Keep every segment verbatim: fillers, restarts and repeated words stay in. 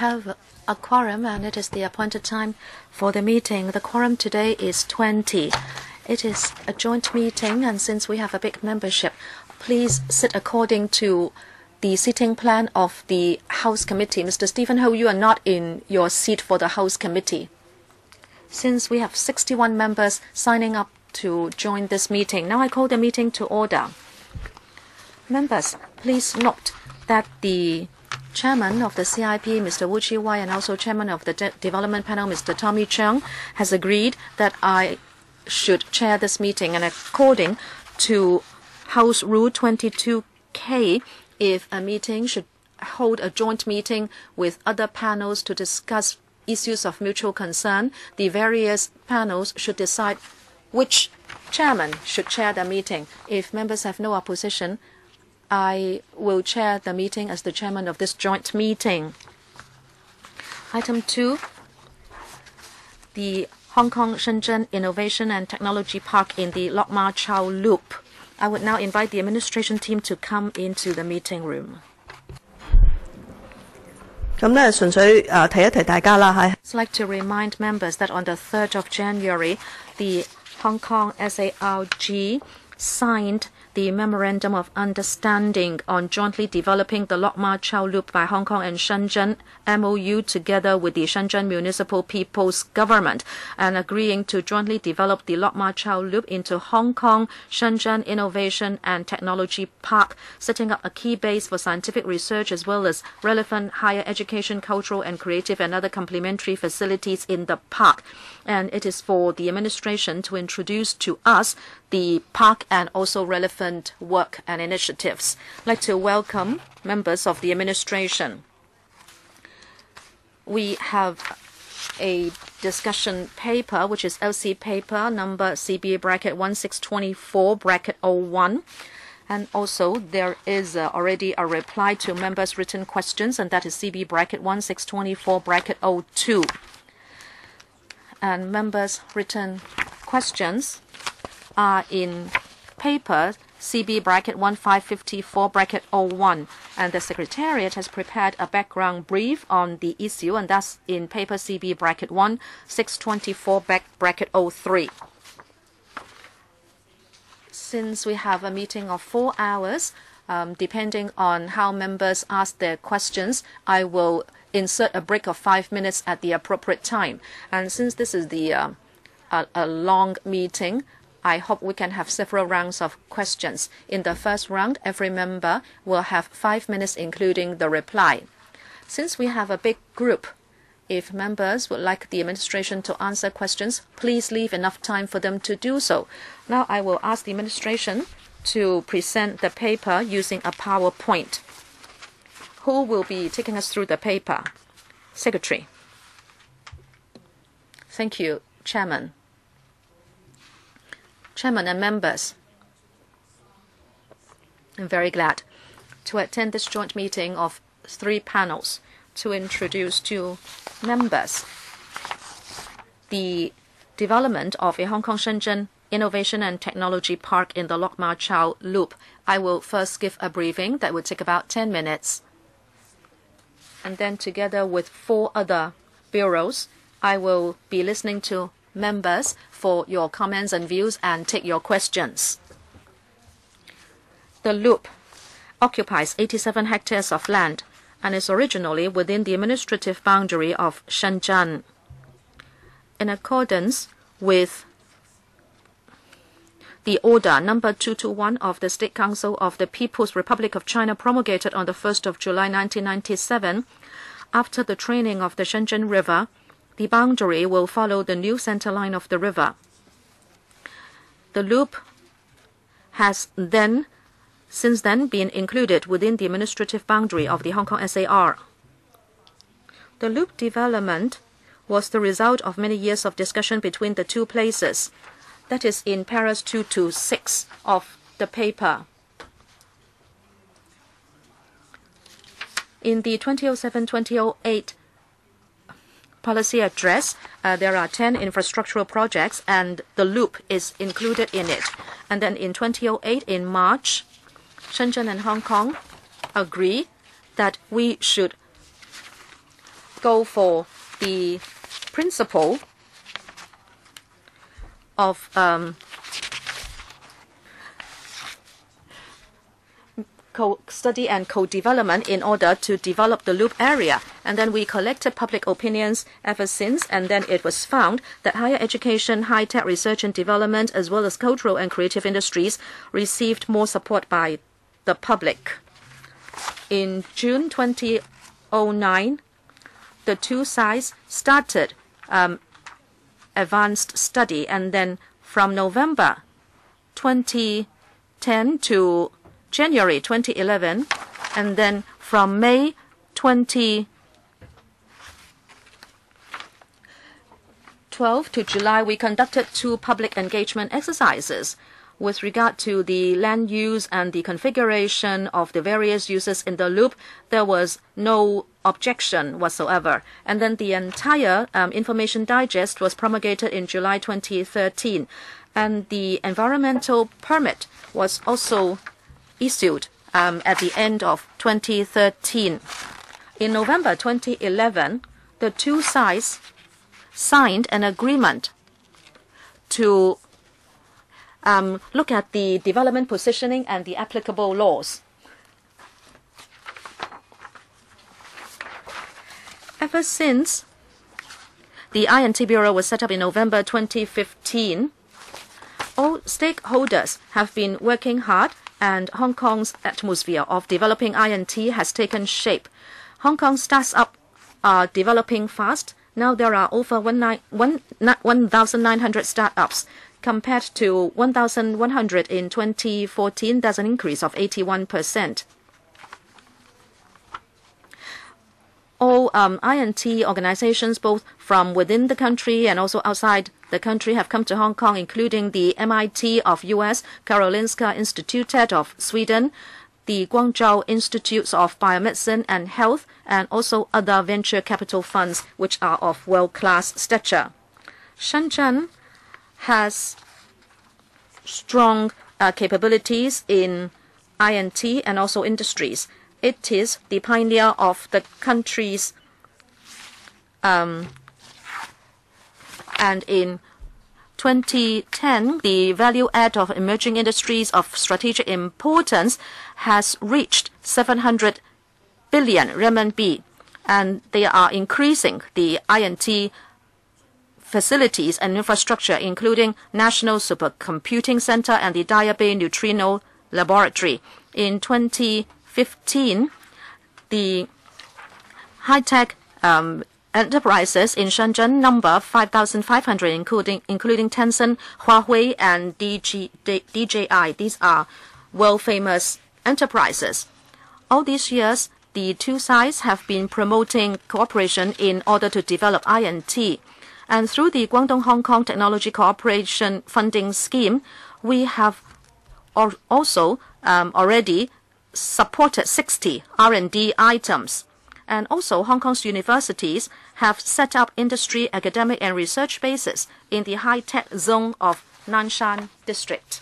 Have a quorum, and it is the appointed time for the meeting. The quorum today is twenty. It is a joint meeting, and since we have a big membership, please sit according to the seating plan of the House Committee. Mister Stephen Ho, you are not in your seat for the House Committee. Since we have sixty-one members signing up to join this meeting, now I call the meeting to order. Members, please note that the Chairman of the C I P, Mister Wu Chi-wai, and also Chairman of the De Development Panel, Mister Tommy Cheung, has agreed that I should chair this meeting. And according to House Rule twenty-two K, if a meeting should hold a joint meeting with other panels to discuss issues of mutual concern, the various panels should decide which chairman should chair the meeting. If members have no opposition, I will chair the meeting as the chairman of this joint meeting. Item two, the Hong Kong-Shenzhen Innovation and Technology Park in the Lok Ma Chau Loop. I would now invite the administration team to come into the meeting room. I'd like to remind members that on the third of January, the Hong Kong S A R G signed the Memorandum of Understanding on jointly developing the Lok Ma Chau Loop by Hong Kong and Shenzhen, M O U, together with the Shenzhen Municipal People's Government, and agreeing to jointly develop the Lok Ma Chau Loop into Hong Kong Shenzhen Innovation and Technology Park, setting up a key base for scientific research as well as relevant higher education, cultural and creative and other complementary facilities in the park. And it is for the administration to introduce to us the park and also relevant work and initiatives. I'd like to welcome members of the administration. We have a discussion paper, which is L C paper number C B bracket one six two four bracket oh one. And also there is uh, already a reply to members' written questions, and that is C B bracket one six two four bracket oh two. And members' written questions are in paper C B bracket one five five four bracket oh one, and the Secretariat has prepared a background brief on the issue, and that's in paper C B bracket one six two four bracket oh three. Since we have a meeting of four hours, um, depending on how members ask their questions, I will insert a break of five minutes at the appropriate time. And since this is the uh, a, a long meeting, I hope we can have several rounds of questions. In the first round, every member will have five minutes, including the reply. Since we have a big group, if members would like the administration to answer questions, please leave enough time for them to do so. Now I will ask the administration to present the paper using a PowerPoint. Who will be taking us through the paper? Secretary. Thank you, Chairman. Chairman and members, I'm very glad to attend this joint meeting of three panels to introduce to members the development of a Hong Kong-Shenzhen Innovation and Technology Park in the Lok Ma Chau Loop. I will first give a briefing that will take about ten minutes. And then together with four other bureaus, I will be listening to members for your comments and views and take your questions. The loop occupies eighty-seven hectares of land and is originally within the administrative boundary of Shenzhen. In accordance with the order number two two one of the State Council of the People's Republic of China, promulgated on the first of July nineteen ninety-seven, after the draining of the Shenzhen River, the boundary will follow the new center line of the river. The loop has then, since then, been included within the administrative boundary of the Hong Kong S A R. The loop development was the result of many years of discussion between the two places. That is in paras two to six of the paper. In the twenty oh seven to twenty oh eight policy address, uh, there are ten infrastructural projects, and the loop is included in it. And then in twenty oh eight, in March, Shenzhen and Hong Kong agree that we should go for the principle of um, co-study and co-development in order to develop the loop area. And then we collected public opinions ever since, and then it was found that higher education, high-tech research and development, as well as cultural and creative industries received more support by the public. In June twenty oh nine, the two sides started um, advanced study, and then from November twenty ten to January twenty eleven, and then from May twenty twelve to July, we conducted two public engagement exercises. With regard to the land use and the configuration of the various uses in the loop, there was no objection whatsoever. And then the entire um, information digest was promulgated in July twenty thirteen. And the environmental permit was also issued um, at the end of twenty thirteen. In November twenty eleven, the two sides signed an agreement to um, look at the development positioning and the applicable laws. Ever since the I N T Bureau was set up in November twenty fifteen, all stakeholders have been working hard, and Hong Kong's atmosphere of developing I N T has taken shape. Hong Kong startups are developing fast. Now there are over one thousand nine hundred startups. Compared to one thousand one hundred in twenty fourteen, that's an increase of eighty-one percent. All um, I N T organizations, both from within the country and also outside the country, have come to Hong Kong, including the M I T of U S, Karolinska Institutet of Sweden, the Guangzhou Institutes of Biomedicine and Health, and also other venture capital funds which are of world-class stature. Shenzhen has strong uh, capabilities in I N T and also industries. It is the pioneer of the country's um, and in twenty ten, the value add of emerging industries of strategic importance has reached seven hundred billion renminbi, and they are increasing the I N T facilities and infrastructure, including National Supercomputing Center and the Daya Bay Neutrino Laboratory. In twenty fifteen, the high-tech um, enterprises in Shenzhen number five thousand five hundred, including, including Tencent, Huawei, and D J I. These are world-famous enterprises. All these years, the two sides have been promoting cooperation in order to develop I N T. And through the Guangdong Hong Kong Technology Cooperation Funding Scheme, we have also um, already supported sixty R and D items. And also, Hong Kong's universities have set up industry, academic, and research bases in the high-tech zone of Nanshan district.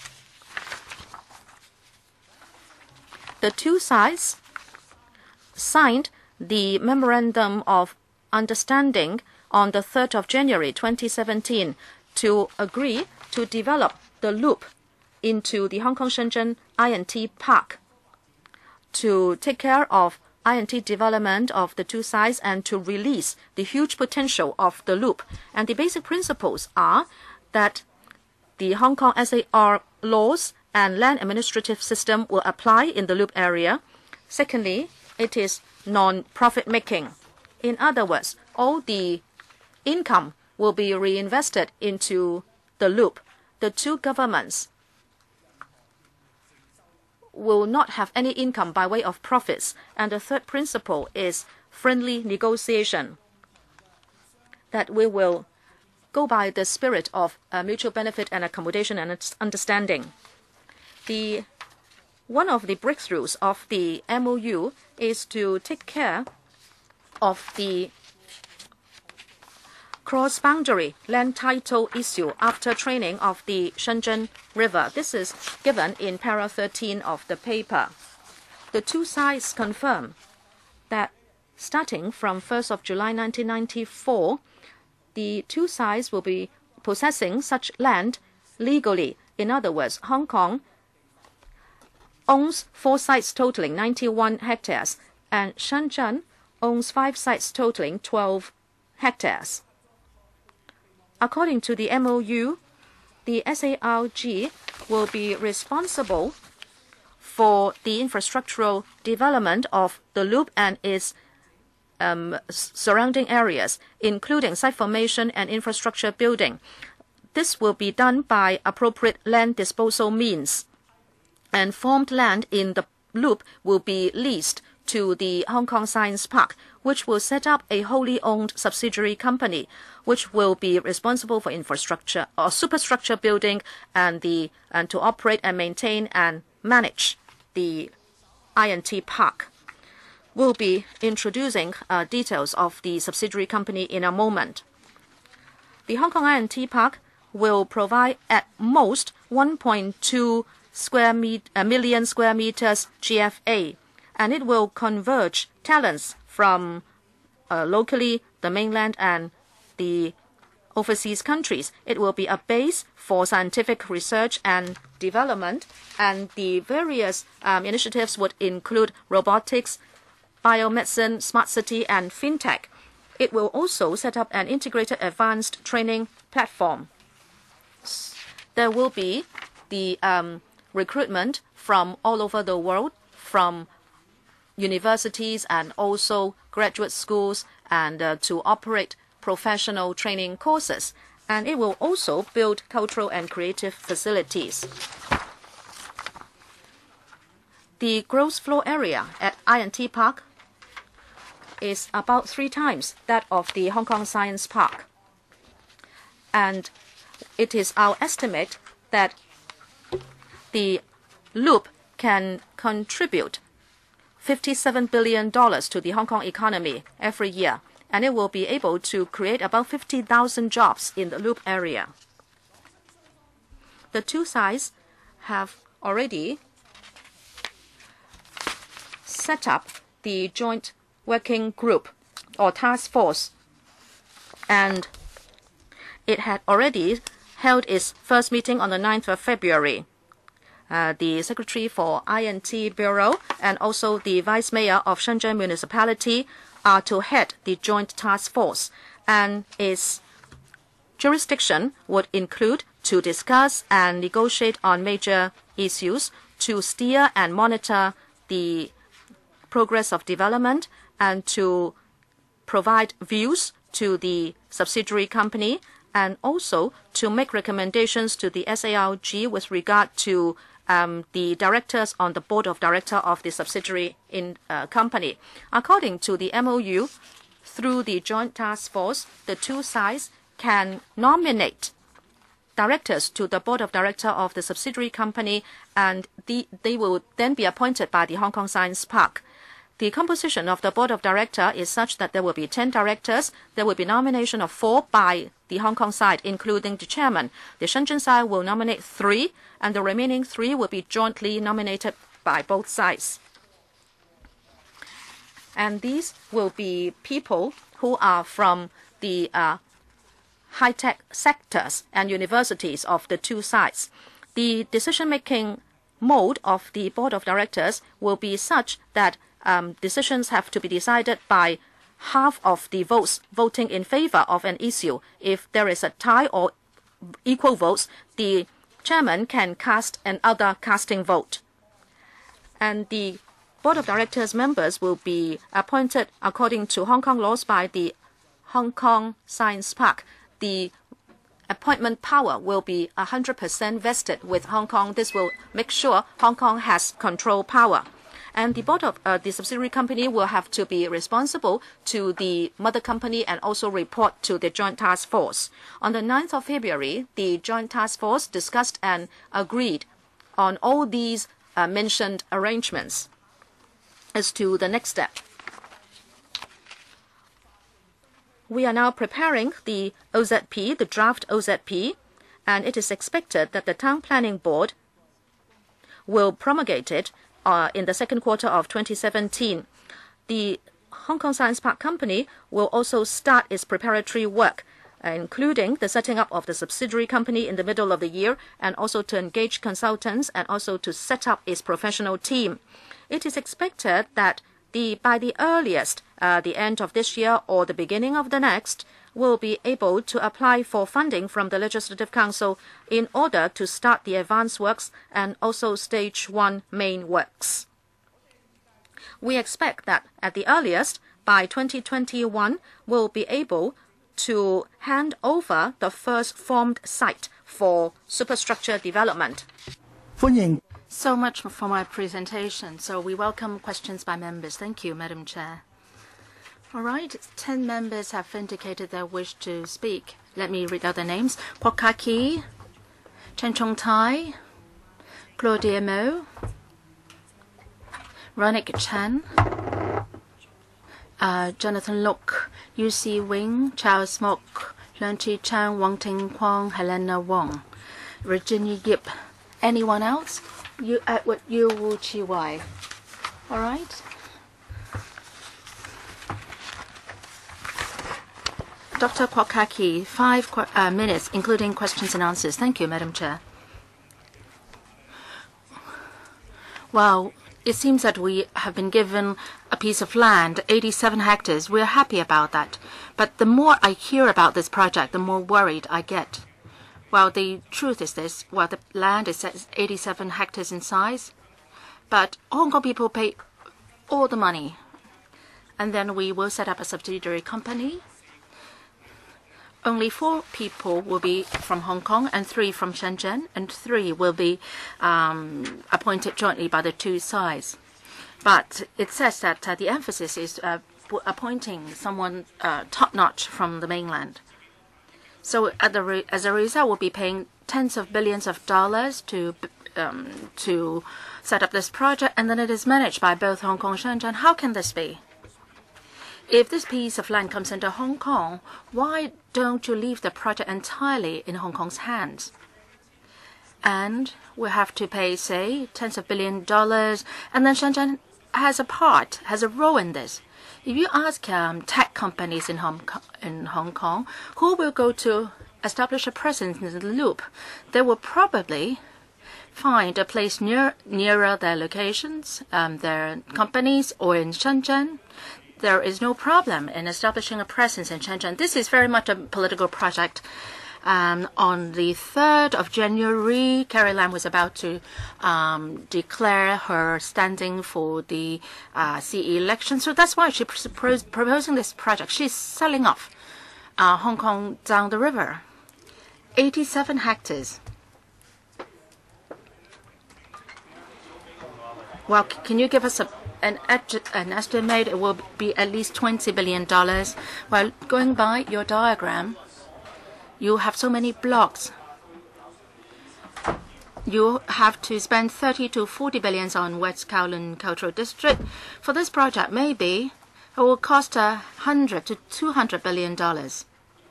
The two sides signed the Memorandum of Understanding on the third of January twenty seventeen to agree to develop the loop into the Hong Kong-Shenzhen I N T Park to take care of I N T development of the two sides and to release the huge potential of the loop. And the basic principles are that the Hong Kong S A R laws and land administrative system will apply in the loop area. Secondly, it is non-profit making. In other words, all the income will be reinvested into the loop. The two governments will not have any income by way of profits. And the third principle is friendly negotiation, that we will go by the spirit of uh, mutual benefit and accommodation and understanding. The one of the breakthroughs of the M O U is to take care of the cross-boundary land title issue after training of the Shenzhen River. This is given in para thirteen of the paper. The two sides confirm that starting from first of July nineteen ninety-four, the two sides will be possessing such land legally. In other words, Hong Kong owns four sites totaling ninety-one hectares, and Shenzhen owns five sites totaling twelve hectares. According to the M O U, the S A R G will be responsible for the infrastructural development of the loop and its um, surrounding areas, including site formation and infrastructure building. This will be done by appropriate land disposal means, and farmed land in the loop will be leased to the Hong Kong Science Park, which will set up a wholly owned subsidiary company, which will be responsible for infrastructure or superstructure building and the and to operate and maintain and manage the I T park. We'll be introducing uh, details of the subsidiary company in a moment. The Hong Kong I T park will provide at most one point two square met uh, million square meters G F A, and it will converge talents from uh, locally, the mainland, and the overseas countries. It will be a base for scientific research and development, and the various um, initiatives would include robotics, biomedicine, smart city, and fintech. It will also set up an integrated advanced training platform. There will be the um, recruitment from all over the world, from universities and also graduate schools, and uh, to operate professional training courses. And it will also build cultural and creative facilities. The gross floor area at I T Park is about three times that of the Hong Kong Science Park. And it is our estimate that the loop can contribute fifty-seven billion dollars to the Hong Kong economy every year, and it will be able to create about fifty thousand jobs in the loop area. The two sides have already set up the joint working group or task force, and it had already held its first meeting on the ninth of February. Uh, the Secretary for I T Bureau and also the Vice Mayor of Shenzhen Municipality are to head the joint task force, and its jurisdiction would include to discuss and negotiate on major issues, to steer and monitor the progress of development, and to provide views to the subsidiary company, and also to make recommendations to the S A R G with regard to um, the directors on the board of directors of the subsidiary in uh, company. According to the M O U, through the joint task force, the two sides can nominate directors to the board of directors of the subsidiary company, and the, they will then be appointed by the Hong Kong Science Park. The composition of the board of directors is such that there will be ten directors. There will be nomination of four by the Hong Kong side, including the chairman. The Shenzhen side will nominate three, and the remaining three will be jointly nominated by both sides. And these will be people who are from the uh, high-tech sectors and universities of the two sides. The decision-making mode of the board of directors will be such that Um, decisions have to be decided by half of the votes voting in favor of an issue. If there is a tie or equal votes, the chairman can cast another casting vote. And the board of directors members will be appointed according to Hong Kong laws by the Hong Kong Science Park. The appointment power will be one hundred percent vested with Hong Kong. This will make sure Hong Kong has control power. And the board of uh, the subsidiary company will have to be responsible to the mother company and also report to the joint task force. On the ninth of February, the joint task force discussed and agreed on all these uh, mentioned arrangements. As to the next step, we are now preparing the O Z P, the draft O Z P, and it is expected that the Town Planning Board will promulgate it Uh, in the second quarter of twenty seventeen. The Hong Kong Science Park Company will also start its preparatory work, including the setting up of the subsidiary company in the middle of the year, and also to engage consultants and also to set up its professional team. It is expected that the, by the earliest, uh, the end of this year or the beginning of the next, will be able to apply for funding from the Legislative Council in order to start the advanced works and also stage one main works. We expect that at the earliest, by twenty twenty-one, we'll be able to hand over the first formed site for superstructure development. So much for my presentation. So we welcome questions by members. Thank you, Madam Chair. All right, ten members have indicated their wish to speak. Let me read out the names. Kwok Ka-ki, Chen Chong-tai, Claudia Mo, Ronick Chan, uh, Jonathan Lok, Yu Si Wing, Charles Mok, Leung Chi Chan, Wang Ting Kwong, Helena Wong, Virginia Yip. Anyone else? You, Edward Yu Wu Chi Wai. All right. Doctor Kwok Ka-ki, five uh, minutes, including questions and answers. Thank you, Madam Chair. Well, it seems that we have been given a piece of land, eighty-seven hectares. We're happy about that. But the more I hear about this project, the more worried I get. Well, the truth is this. Well, the land is eighty-seven hectares in size, but Hong Kong people pay all the money. And then we will set up a subsidiary company. Only four people will be from Hong Kong and three from Shenzhen, and three will be um, appointed jointly by the two sides. But it says that uh, the emphasis is uh, appointing someone uh, top-notch from the mainland. So at the re as a result, we'll be paying tens of billions of dollars to um, to set up this project, and then it is managed by both Hong Kong and Shenzhen. How can this be? If this piece of land comes into Hong Kong, why don't you leave the project entirely in Hong Kong's hands? And we have to pay, say, tens of billion dollars, and then Shenzhen has a part, has a role in this. If you ask um, tech companies in Hong, in Hong Kong who will go to establish a presence in the Loop, they will probably find a place near nearer their locations, um, their companies, or in Shenzhen. There is no problem in establishing a presence in Shenzhen. This is very much a political project. Um, on the third of January, Carrie Lam was about to um, declare her standing for the uh, C E election. So that's why she's proposing this project. She's selling off uh, Hong Kong down the river. eighty-seven hectares. Well, can you give us a An, an estimate? It will be at least twenty billion dollars. Well, going by your diagram, you have so many blocks. You have to spend thirty to forty billion on West Kowloon Cultural District. For this project, maybe it will cost a hundred to two hundred billion dollars.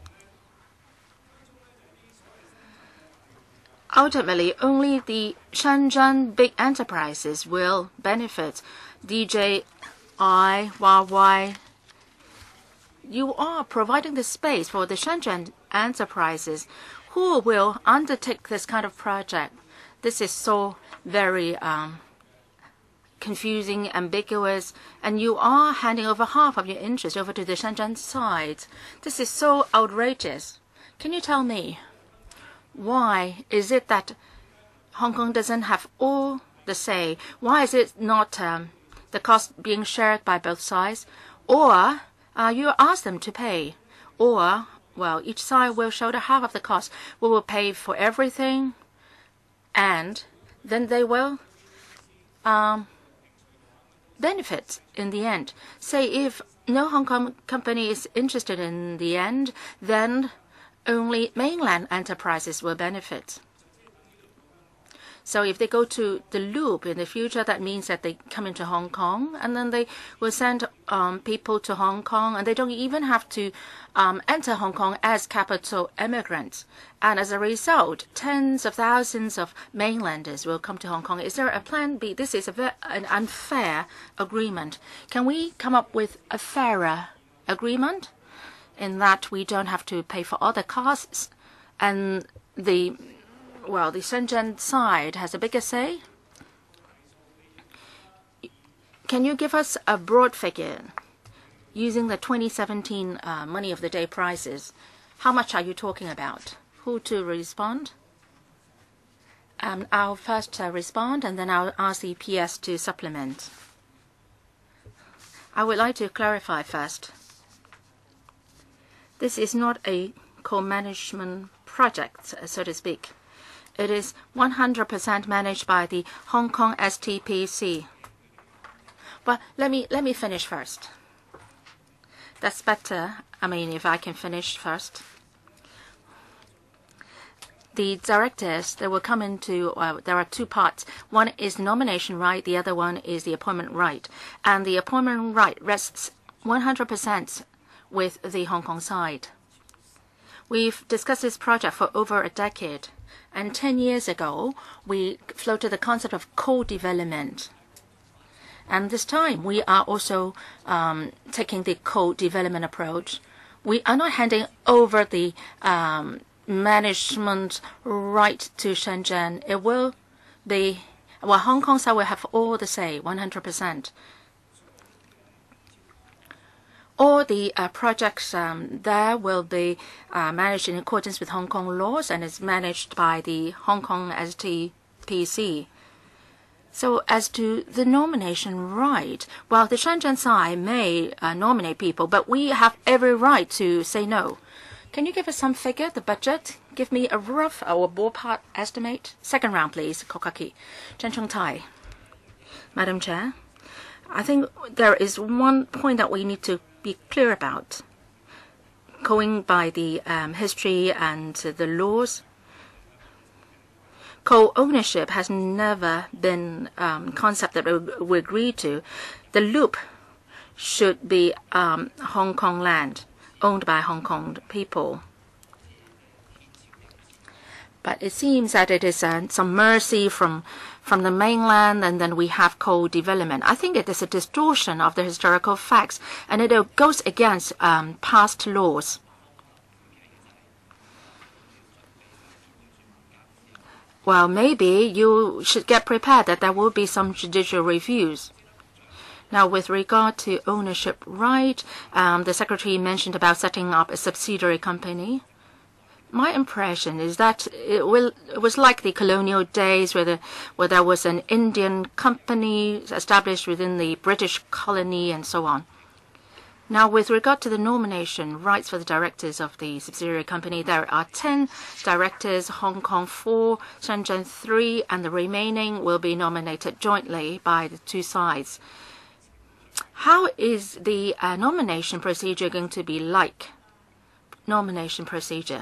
Ultimately, only the Shenzhen big enterprises will benefit. D J I, Huawei, you are providing the space for the Shenzhen enterprises who will undertake this kind of project. This is so very um, confusing, ambiguous, and you are handing over half of your interest over to the Shenzhen side. This is so outrageous. Can you tell me, why is it that Hong Kong doesn't have all the say? Why is it not um, the cost being shared by both sides? Or uh, you ask them to pay? Or, well, each side will shoulder half of the cost. We will pay for everything, and then they will um, benefit in the end. Say if no Hong Kong company is interested in the end, then only mainland enterprises will benefit. So if they go to the Loop in the future, that means that they come into Hong Kong, and then they will send um, people to Hong Kong, and they don't even have to um, enter Hong Kong as capital immigrants. And as a result, tens of thousands of mainlanders will come to Hong Kong. Is there a plan B? This is a very, an unfair agreement. Can we come up with a fairer agreement in that we don't have to pay for all the costs, and the Well, the Shenzhen side has a bigger say? Can you give us a broad figure using the twenty seventeen uh, money of the day prices? How much are you talking about? Who to respond? Um, I'll first uh, respond, and then I'll ask the P S to supplement. I would like to clarify first. This is not a co-management project, so to speak. It is one hundred percent managed by the Hong Kong S T P C. But let me let me finish first. That's better. I mean, if I can finish first. The directors, they will come into, uh, there are two parts. One is nomination right, the other one is the appointment right. And the appointment right rests one hundred percent with the Hong Kong side. We've discussed this project for over a decade. And ten years ago, we floated the concept of co-development. And this time, we are also um, taking the co-development approach. We are not handing over the um, management right to Shenzhen. It will be, well, Hong Kong side will have all the say, one hundred percent. All the uh, projects um, there will be uh, managed in accordance with Hong Kong laws, and is managed by the Hong Kong S T P C. So as to the nomination right, well, the Shenzhen side may uh, nominate people, but we have every right to say no. Can you give us some figure, the budget? Give me a rough or ballpark estimate. Second round, please, Kokaki. Chen Chung Tai. Madam Chair, I think there is one point that we need to be clear about. Going by the um, history and uh, the laws, co-ownership has never been a um, concept that we, we agree to. The loop should be um, Hong Kong land, owned by Hong Kong people. But it seems that it is uh, some mercy from from the mainland, and then we have co-development. I think it is a distortion of the historical facts, and it goes against um, past laws. Well, maybe you should get prepared that there will be some judicial reviews. Now, with regard to ownership right, um, the Secretary mentioned about setting up a subsidiary company. My impression is that it, will, it was like the colonial days where, the, where there was an Indian company established within the British colony and so on. Now, with regard to the nomination rights for the directors of the subsidiary company, there are ten directors, Hong Kong four, Shenzhen three, and the remaining will be nominated jointly by the two sides. How is the uh, nomination procedure going to be like? Nomination procedure.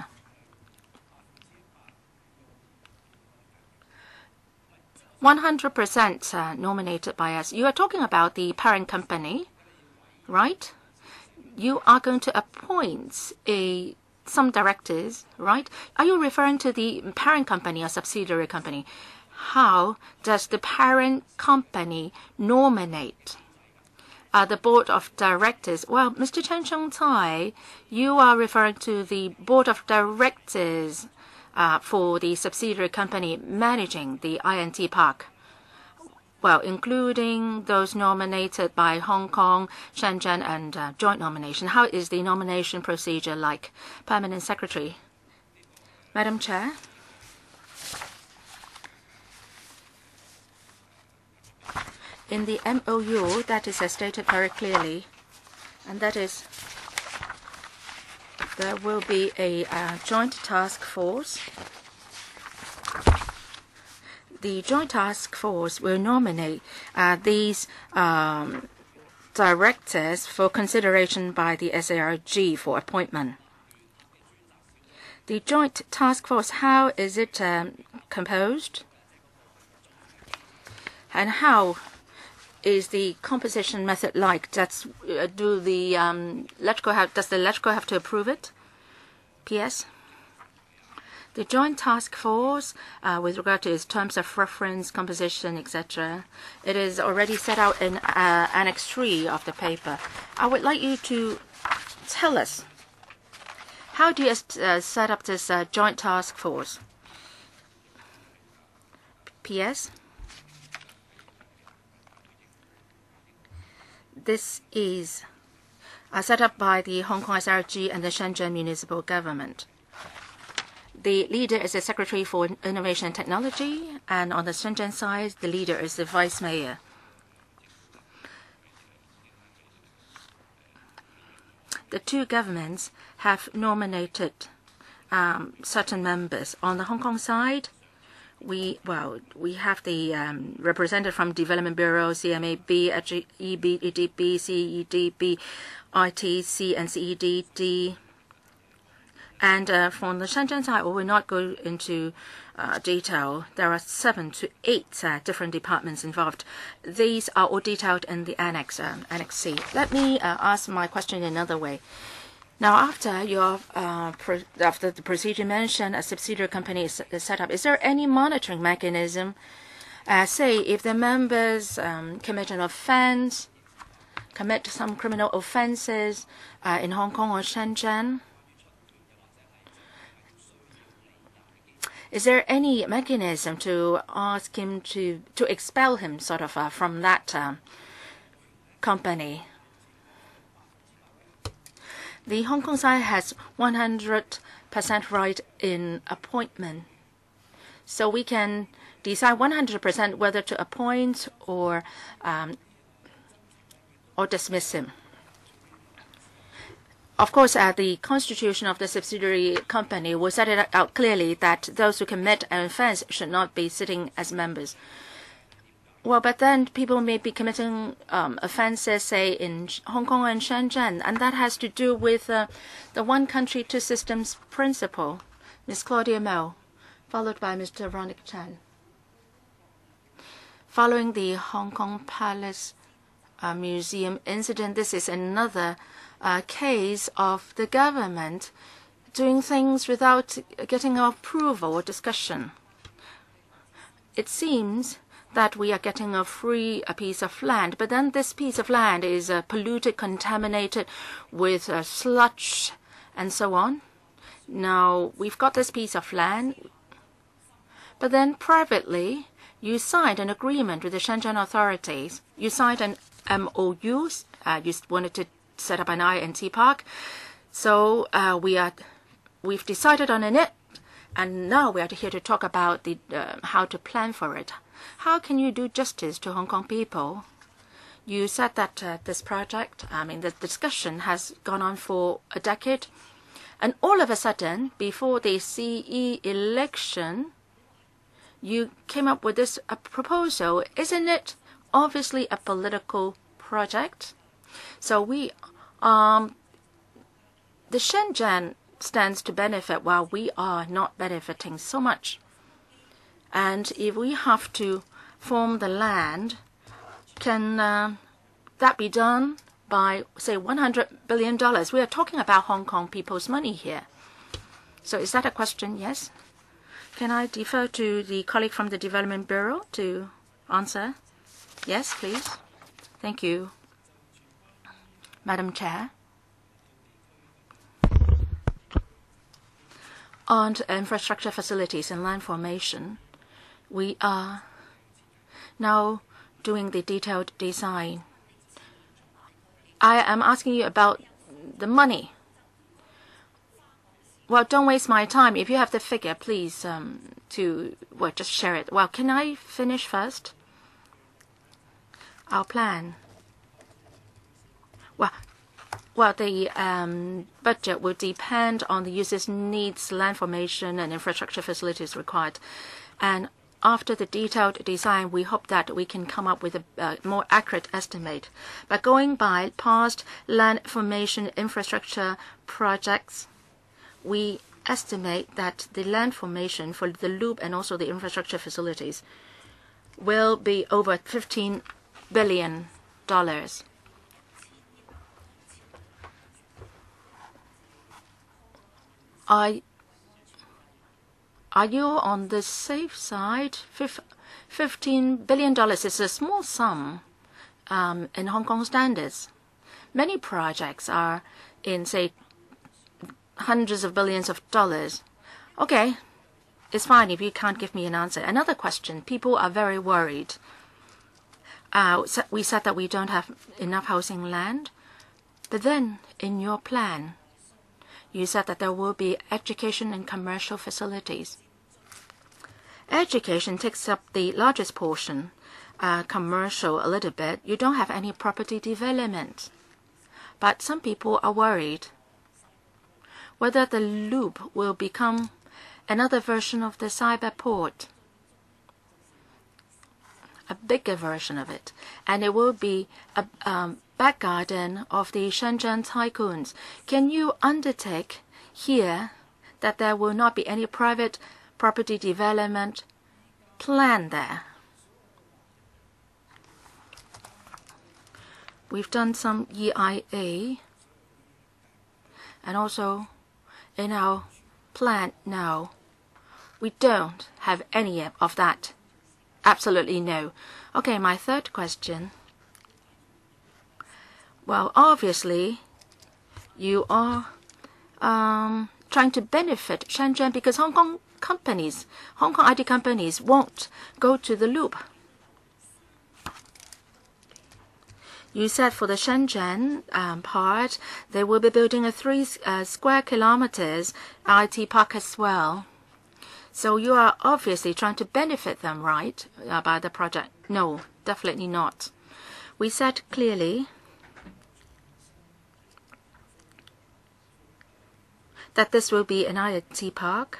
one hundred percent uh, nominated by us. You are talking about the parent company, right? You are going to appoint a some directors, right? Are you referring to the parent company or subsidiary company? How does the parent company nominate uh, the board of directors? Well, Mister Chen Chung Tai, you are referring to the board of directors Uh, for the subsidiary company managing the I N T Park, well, including those nominated by Hong Kong, Shenzhen, and uh, joint nomination. How is the nomination procedure like? Permanent Secretary. Madam Chair. In the M O U, that is uh, stated very clearly, and that is there will be a uh, joint task force. The joint task force will nominate uh, these um, directors for consideration by the S A R G for appointment. The joint task force, how is it um, composed? And how is the composition method like? That's, uh, do the um, electrical have, does the electrical have to approve it? P S. The Joint Task Force, uh, with regard to its terms of reference, composition, et cetera, it is already set out in uh, Annex three of the paper. I would like you to tell us, how do you uh, set up this uh, Joint Task Force? P S. This is uh, set up by the Hong Kong S R G and the Shenzhen Municipal Government. The leader is the Secretary for Innovation and Technology, and on the Shenzhen side, the leader is the Vice Mayor. The two governments have nominated um, certain members. On the Hong Kong side, we well we have the um, representative from Development Bureau, C M A B, E D B, C E D B, I T C, and C E D D. And uh, from the Shenzhen side, we will not go into uh, detail. There are seven to eight uh, different departments involved. These are all detailed in the annex, um, Annex C. Let me uh, ask my question another way. Now, after your uh, pro after the procedure mentioned, a subsidiary company is, is set up. Is there any monitoring mechanism? Uh, say, if the members um, commit an offense, commit some criminal offenses uh, in Hong Kong or Shenzhen, is there any mechanism to ask him to, to expel him sort of uh, from that um, company? The Hong Kong side has one hundred percent right in appointment. So we can decide one hundred percent whether to appoint or, um, or dismiss him. Of course, uh, the constitution of the subsidiary company will set it out clearly that those who commit an offense should not be sitting as members. Well, but then people may be committing um, offenses, say, in Hong Kong and Shenzhen, and that has to do with uh, the one country, two systems principle. Miz Claudia Mel, followed by Mister Veronica Chan. Following the Hong Kong Palace uh, Museum incident, this is another uh, case of the government doing things without getting approval or discussion. It seems that we are getting a free a piece of land, but then this piece of land is uh, polluted, contaminated with uh, sludge and so on. Now, we've got this piece of land, but then privately, you signed an agreement with the Shenzhen authorities. You signed an M O U. Uh, you wanted to set up an I and T park. So uh, we are, we've decided on it, and now we are here to talk about the uh, how to plan for it. How can you do justice to Hong Kong people? You said that uh, this project, I mean, the discussion has gone on for a decade, and all of a sudden, before the C E election, you came up with this a proposal. Isn't it obviously a political project? So we, um, the Shenzhen stands to benefit while we are not benefiting so much. And if we have to form the land, can uh, that be done by, say, one hundred billion dollars? We are talking about Hong Kong people's money here. So is that a question? Yes? Can I defer to the colleague from the Development Bureau to answer? Yes, please. Thank you. Madam Chair. On infrastructure facilities and land formation, we are now doing the detailed design. I am asking you about the money. Well, don't waste my time. If you have the figure, please, um, to, well, just share it. Well, can I finish first? Our plan. Well, well, the um, budget will depend on the user's needs, land formation, and infrastructure facilities required. And after the detailed design, we hope that we can come up with a uh, more accurate estimate. By going by past land formation infrastructure projects, we estimate that the land formation for the loop and also the infrastructure facilities will be over fifteen billion dollars. Are, are you on the safe side? fifteen billion dollars is a small sum um, in Hong Kong standards. Many projects are in, say, hundreds of billions of dollars. Okay, it's fine if you can't give me an answer. Another question. People are very worried. Uh, we said that we don't have enough housing land. But then, in your plan, you said that there will be education and commercial facilities. Education takes up the largest portion, uh, commercial a little bit. You don't have any property development. But some people are worried whether the loop will become another version of the cyberport, a bigger version of it, and it will be a um, back garden of the Shenzhen tycoons. Can you undertake here that there will not be any private property development plan there? We've done some E I A, and also in our plan now, we don't have any of that. Absolutely no. Okay, my third question. Well, obviously, you are um, trying to benefit Shenzhen because Hong Kong companies, Hong Kong I T companies won't go to the loop. You said for the Shenzhen um, part, they will be building a three uh, square kilometers I T park as well. So you are obviously trying to benefit them, right, uh, by the project? No, definitely not. We said clearly that this will be an I T park.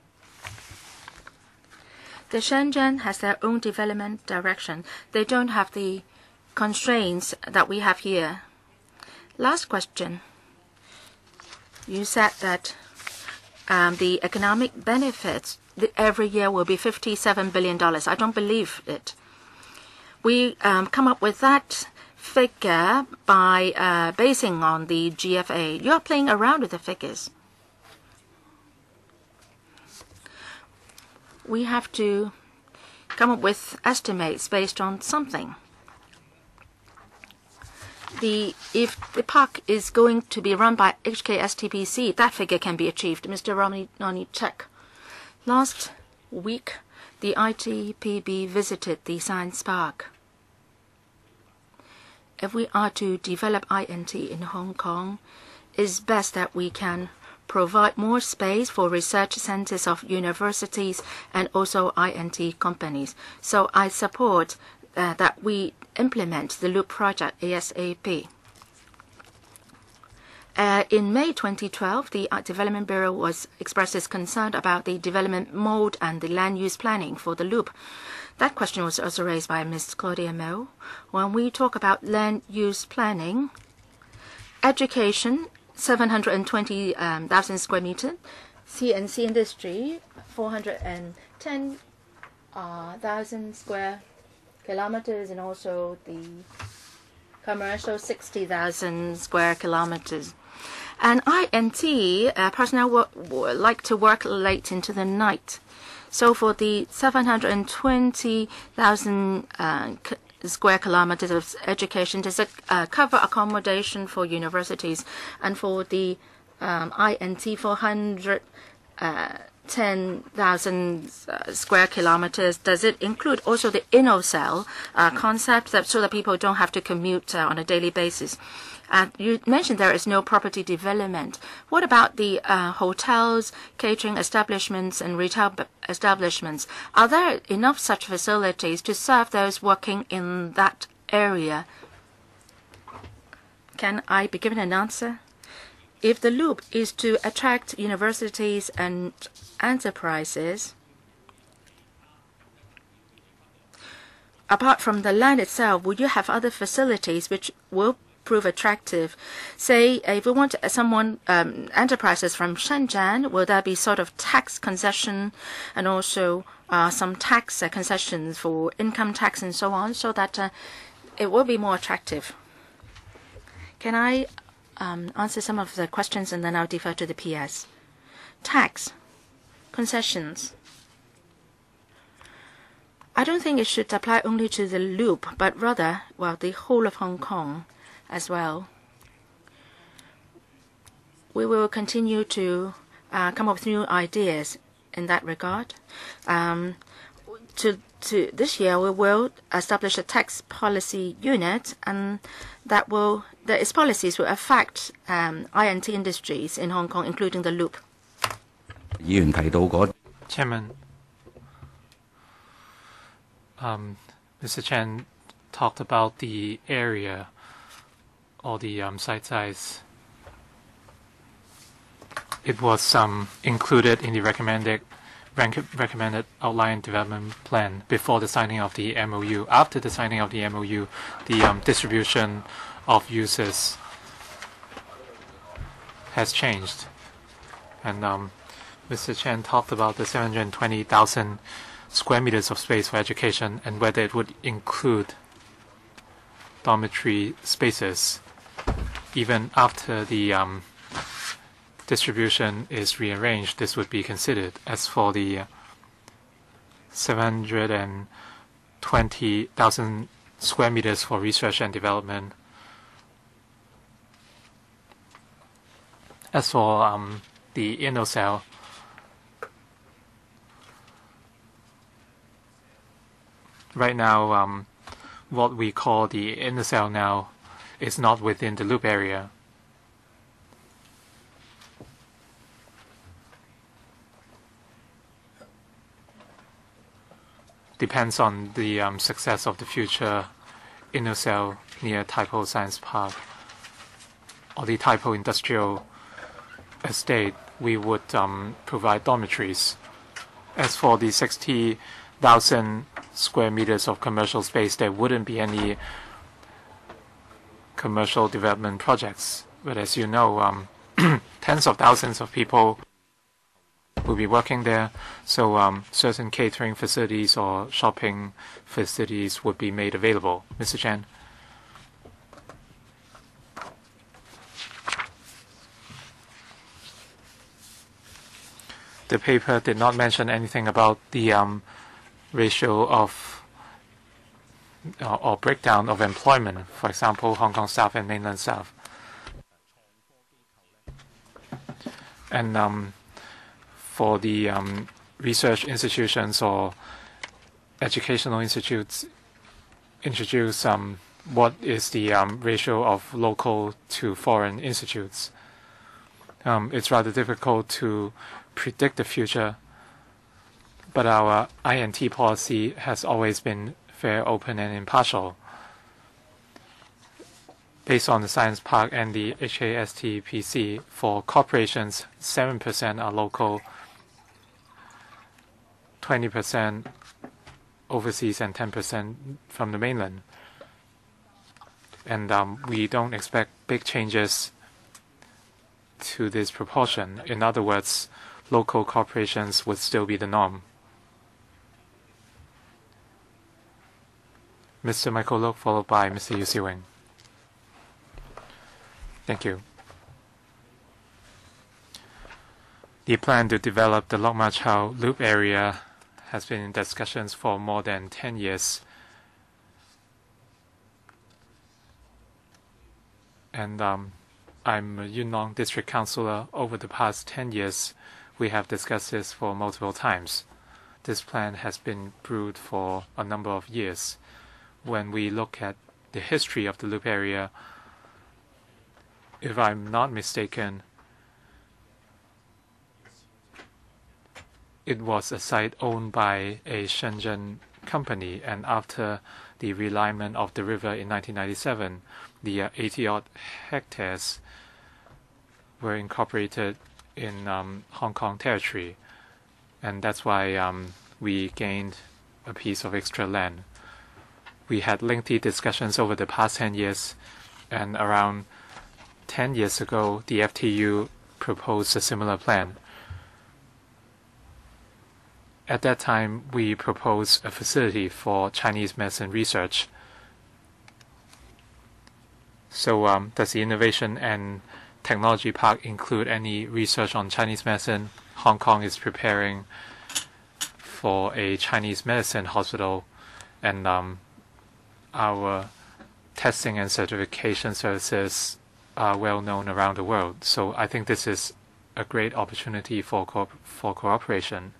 The Shenzhen has their own development direction. They don't have the constraints that we have here. Last question. You said that um, the economic benefits every year will be fifty-seven billion dollars. I don't believe it. We um, come up with that figure by uh, basing on the G F A. You're playing around with the figures. We have to come up with estimates based on something. The, if the park is going to be run by H K S T P C, that figure can be achieved. Mister Romney, check. Last week, the I T B visited the science park. If we are to develop I N T in Hong Kong, it's best that we can provide more space for research centers of universities and also I N T companies. So I support uh, that we implement the Loop project ASAP. Uh, in May twenty twelve, the Development Bureau was expressed its concern about the development mode and the land use planning for the Loop. That question was also raised by Miz Claudia Mo. When we talk about land use planning, education, seven hundred twenty thousand um, square meters, C N C industry, four hundred ten thousand uh, square kilometers, and also the commercial sixty thousand square kilometers. And I N T uh, personnel wo like to work late into the night. So for the seven hundred twenty thousand uh, square kilometers of education, there's a uh, cover accommodation for universities, and for the um, I N T four hundred ten thousand uh, square kilometers, does it include also the InnoCell uh, concept that, so that people don't have to commute uh, on a daily basis? Uh, you mentioned there is no property development. What about the uh, hotels, catering establishments, and retail establishments? Are there enough such facilities to serve those working in that area? Can I be given an answer? If the loop is to attract universities and enterprises, apart from the land itself, will you have other facilities which will prove attractive? Say, if we want someone, um, enterprises from Shenzhen, will there be sort of tax concession and also uh, some tax uh, concessions for income tax and so on, so that uh, it will be more attractive? Can I um, answer some of the questions and then I'll defer to the P S? Tax concessions. I don't think it should apply only to the loop, but rather, well, the whole of Hong Kong as well. We will continue to uh, come up with new ideas in that regard. Um, to, to this year, we will establish a tax policy unit, and that will, that its policies will affect um, I N T industries in Hong Kong, including the loop. Chairman, um, Mister Chen talked about the area or the um, site size. It was um, included in the recommended recommended outline development plan before the signing of the M O U. After the signing of the M O U, the um, distribution of uses has changed, and um, Mister Chen talked about the seven hundred twenty thousand square meters of space for education and whether it would include dormitory spaces even after the um, distribution is rearranged. This would be considered. As for the uh, seven hundred twenty thousand square meters for research and development, as for um, the inner cell, right now, um, what we call the inner cell now is not within the loop area. Depends on the um, success of the future inner cell near Tai-Po Science Park or the Tai-Po Industrial Estate. We would um, provide dormitories. As for the sixty thousand square meters of commercial space, there wouldn't be any commercial development projects. But as you know, um, tens of thousands of people will be working there, so um, certain catering facilities or shopping facilities would be made available. Mister Chen. The paper did not mention anything about the um, ratio of uh, or breakdown of employment, for example, Hong Kong South and Mainland South. And um, for the um, research institutions or educational institutes, introduce um, what is the um, ratio of local to foreign institutes. Um, it's rather difficult to predict the future, but our I N T policy has always been fair, open, and impartial. Based on the Science Park and the H A S T P C, for corporations, seven percent are local, twenty percent overseas, and ten percent from the mainland. And um, we don't expect big changes to this proportion. In other words, local corporations would still be the norm. Mister Michael Lok, followed by Mister Yu Siwing. Thank you. The plan to develop the Lok Ma Chau Loop area has been in discussions for more than ten years. And um, I'm a Yuen Long District Councillor. Over the past ten years, we have discussed this for multiple times. This plan has been brewed for a number of years. When we look at the history of the loop area, if I'm not mistaken, it was a site owned by a Shenzhen company, and after the realignment of the river in nineteen ninety-seven, the uh, eighty odd hectares were incorporated in um, Hong Kong territory, and that's why um, we gained a piece of extra land. We had lengthy discussions over the past ten years, and around ten years ago, the F T U proposed a similar plan. At that time, we proposed a facility for Chinese medicine research. So um, does the Innovation and Technology Park include any research on Chinese medicine? Hong Kong is preparing for a Chinese medicine hospital, and um, our testing and certification services are well known around the world. So I think this is a great opportunity for co for cooperation.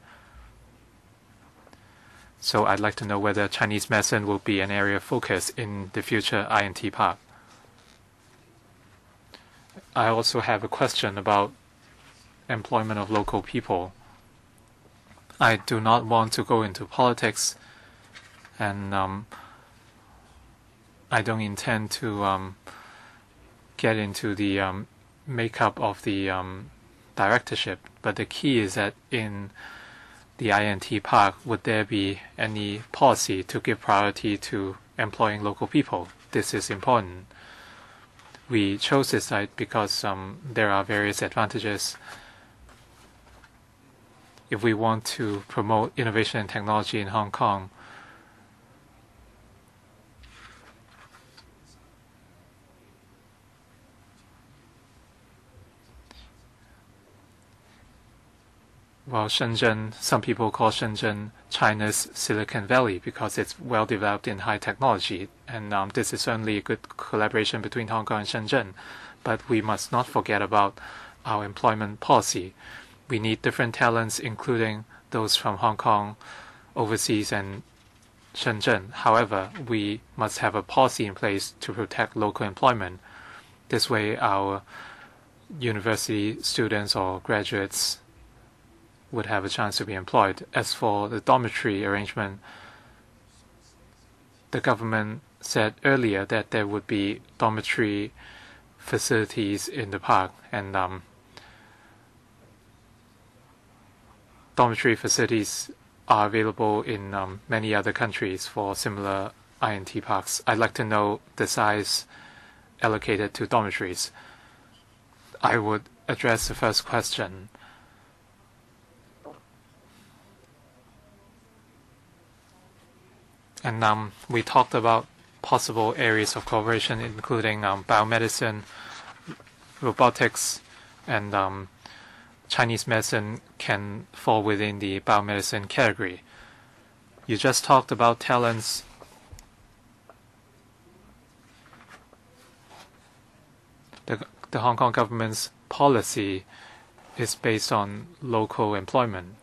So I'd like to know whether Chinese medicine will be an area of focus in the future I N T Park. I also have a question about employment of local people. I do not want to go into politics, and um, I don't intend to um, get into the um, makeup of the um, directorship, but the key is that in the I N T Park, would there be any policy to give priority to employing local people? This is important. We chose this site because um, there are various advantages. If we want to promote innovation and technology in Hong Kong, well, Shenzhen, some people call Shenzhen China's Silicon Valley because it's well developed in high technology, and um, this is certainly a good collaboration between Hong Kong and Shenzhen. But we must not forget about our employment policy. We need different talents, including those from Hong Kong, overseas, and Shenzhen. However, we must have a policy in place to protect local employment. This way, our university students or graduates would have a chance to be employed. As for the dormitory arrangement, the government said earlier that there would be dormitory facilities in the park, and um, dormitory facilities are available in um, many other countries for similar I N T parks. I'd like to know the size allocated to dormitories. I would address the first question. And um, we talked about possible areas of cooperation, including um, biomedicine, robotics, and um, Chinese medicine can fall within the biomedicine category. You just talked about talents. The, the Hong Kong government's policy is based on local employment.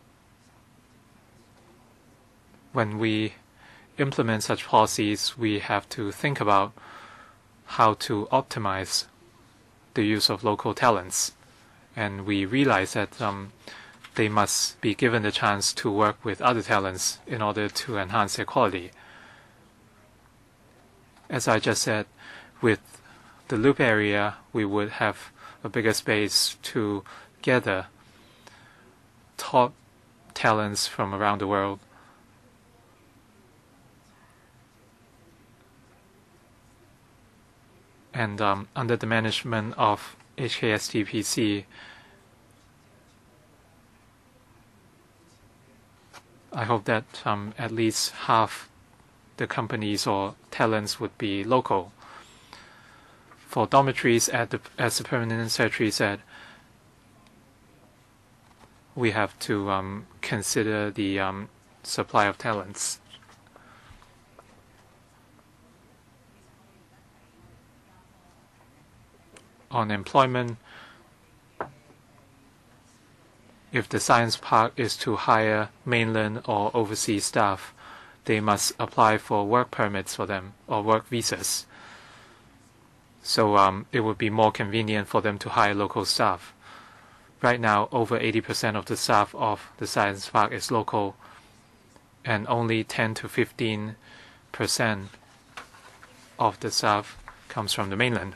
When we implement such policies, we have to think about how to optimize the use of local talents. And we realize that um, they must be given the chance to work with other talents in order to enhance their quality. As I just said, with the Loop area, we would have a bigger space to gather top talents from around the world. And um, under the management of H K S T P C, I hope that um, at least half the companies or talents would be local. For dormitories, at the, as the Permanent Secretary said, we have to um, consider the um, supply of talents. On employment, if the science park is to hire mainland or overseas staff, they must apply for work permits for them or work visas. So um, it would be more convenient for them to hire local staff. Right now, over eighty percent of the staff of the science park is local, and only ten to fifteen percent of the staff comes from the mainland.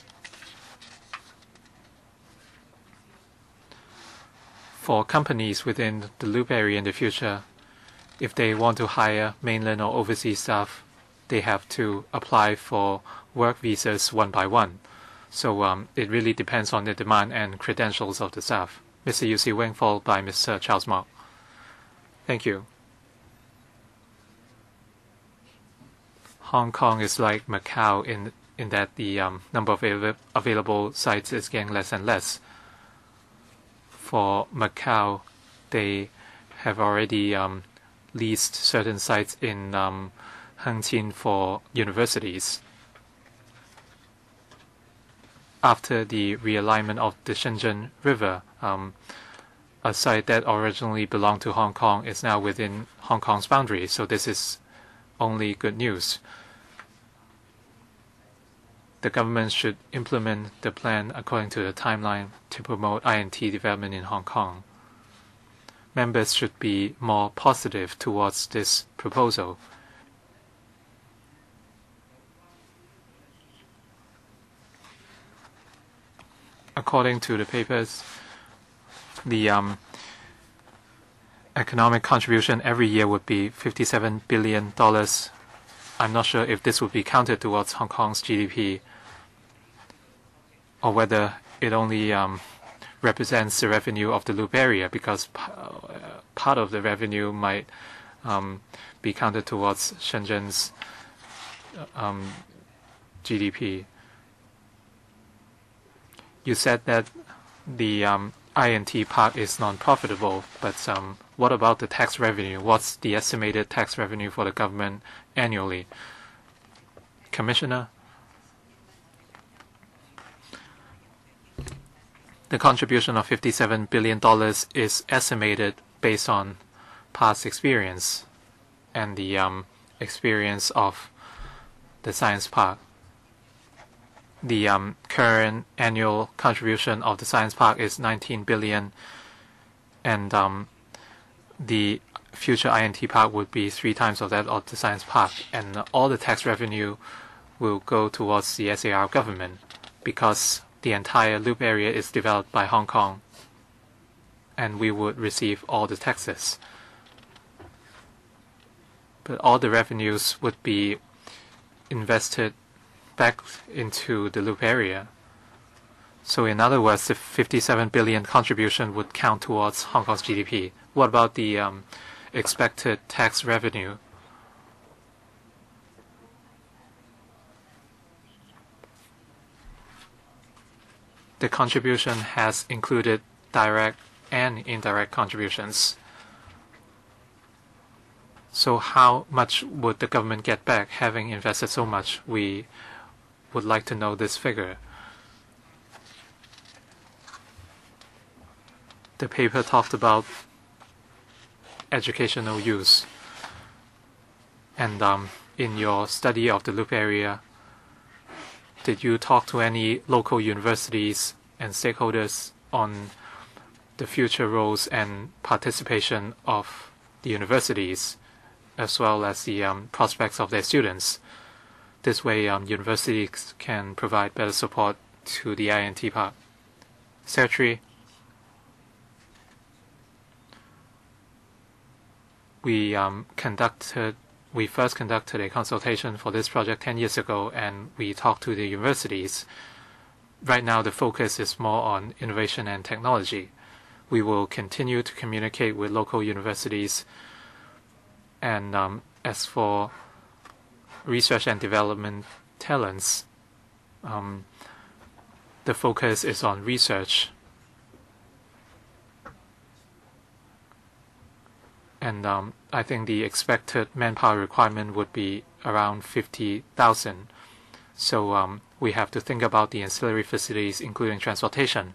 For companies within the Loop area in the future, if they want to hire mainland or overseas staff, they have to apply for work visas one by one. So um, it really depends on the demand and credentials of the staff. Mister Yu Si Weng, followed by Mister Charles Mok. Thank you. Hong Kong is like Macau in in that the um, number of av available sites is getting less and less. For Macau, they have already um, leased certain sites in um, Heng Chin for universities. After the realignment of the Shenzhen River, um, a site that originally belonged to Hong Kong is now within Hong Kong's boundary, so this is only good news. The government should implement the plan according to the timeline to promote I and T development in Hong Kong. Members should be more positive towards this proposal. According to the papers, the um, economic contribution every year would be fifty-seven billion dollars. I'm not sure if this would be counted towards Hong Kong's G D P or whether it only um, represents the revenue of the Loop area, because part of the revenue might um, be counted towards Shenzhen's um, G D P. You said that the um, I and T part is non-profitable, but um, what about the tax revenue? What's the estimated tax revenue for the government annually? Commissioner? The contribution of fifty-seven billion dollars is estimated based on past experience and the um, experience of the science park. The um, current annual contribution of the science park is nineteen billion dollars, and um, the future I and T park would be three times of that of the science park, and all the tax revenue will go towards the S A R government because the entire loop area is developed by Hong Kong, and we would receive all the taxes. But all the revenues would be invested back into the loop area. So in other words, the fifty-seven billion contribution would count towards Hong Kong's G D P. What about the um, expected tax revenue? The contribution has included direct and indirect contributions. So how much would the government get back having invested so much? We would like to know this figure. The paper talked about educational use. And um, in your study of the loop area, did you talk to any local universities and stakeholders on the future roles and participation of the universities, as well as the um, prospects of their students? This way, um, universities can provide better support to the I and T part. Secretary, we um, conducted, we first conducted a consultation for this project ten years ago, and we talked to the universities. Right now, the focus is more on innovation and technology. We will continue to communicate with local universities, and um, as for research and development talents, um, the focus is on research. And um, I think the expected manpower requirement would be around fifty thousand. So um, we have to think about the ancillary facilities, including transportation.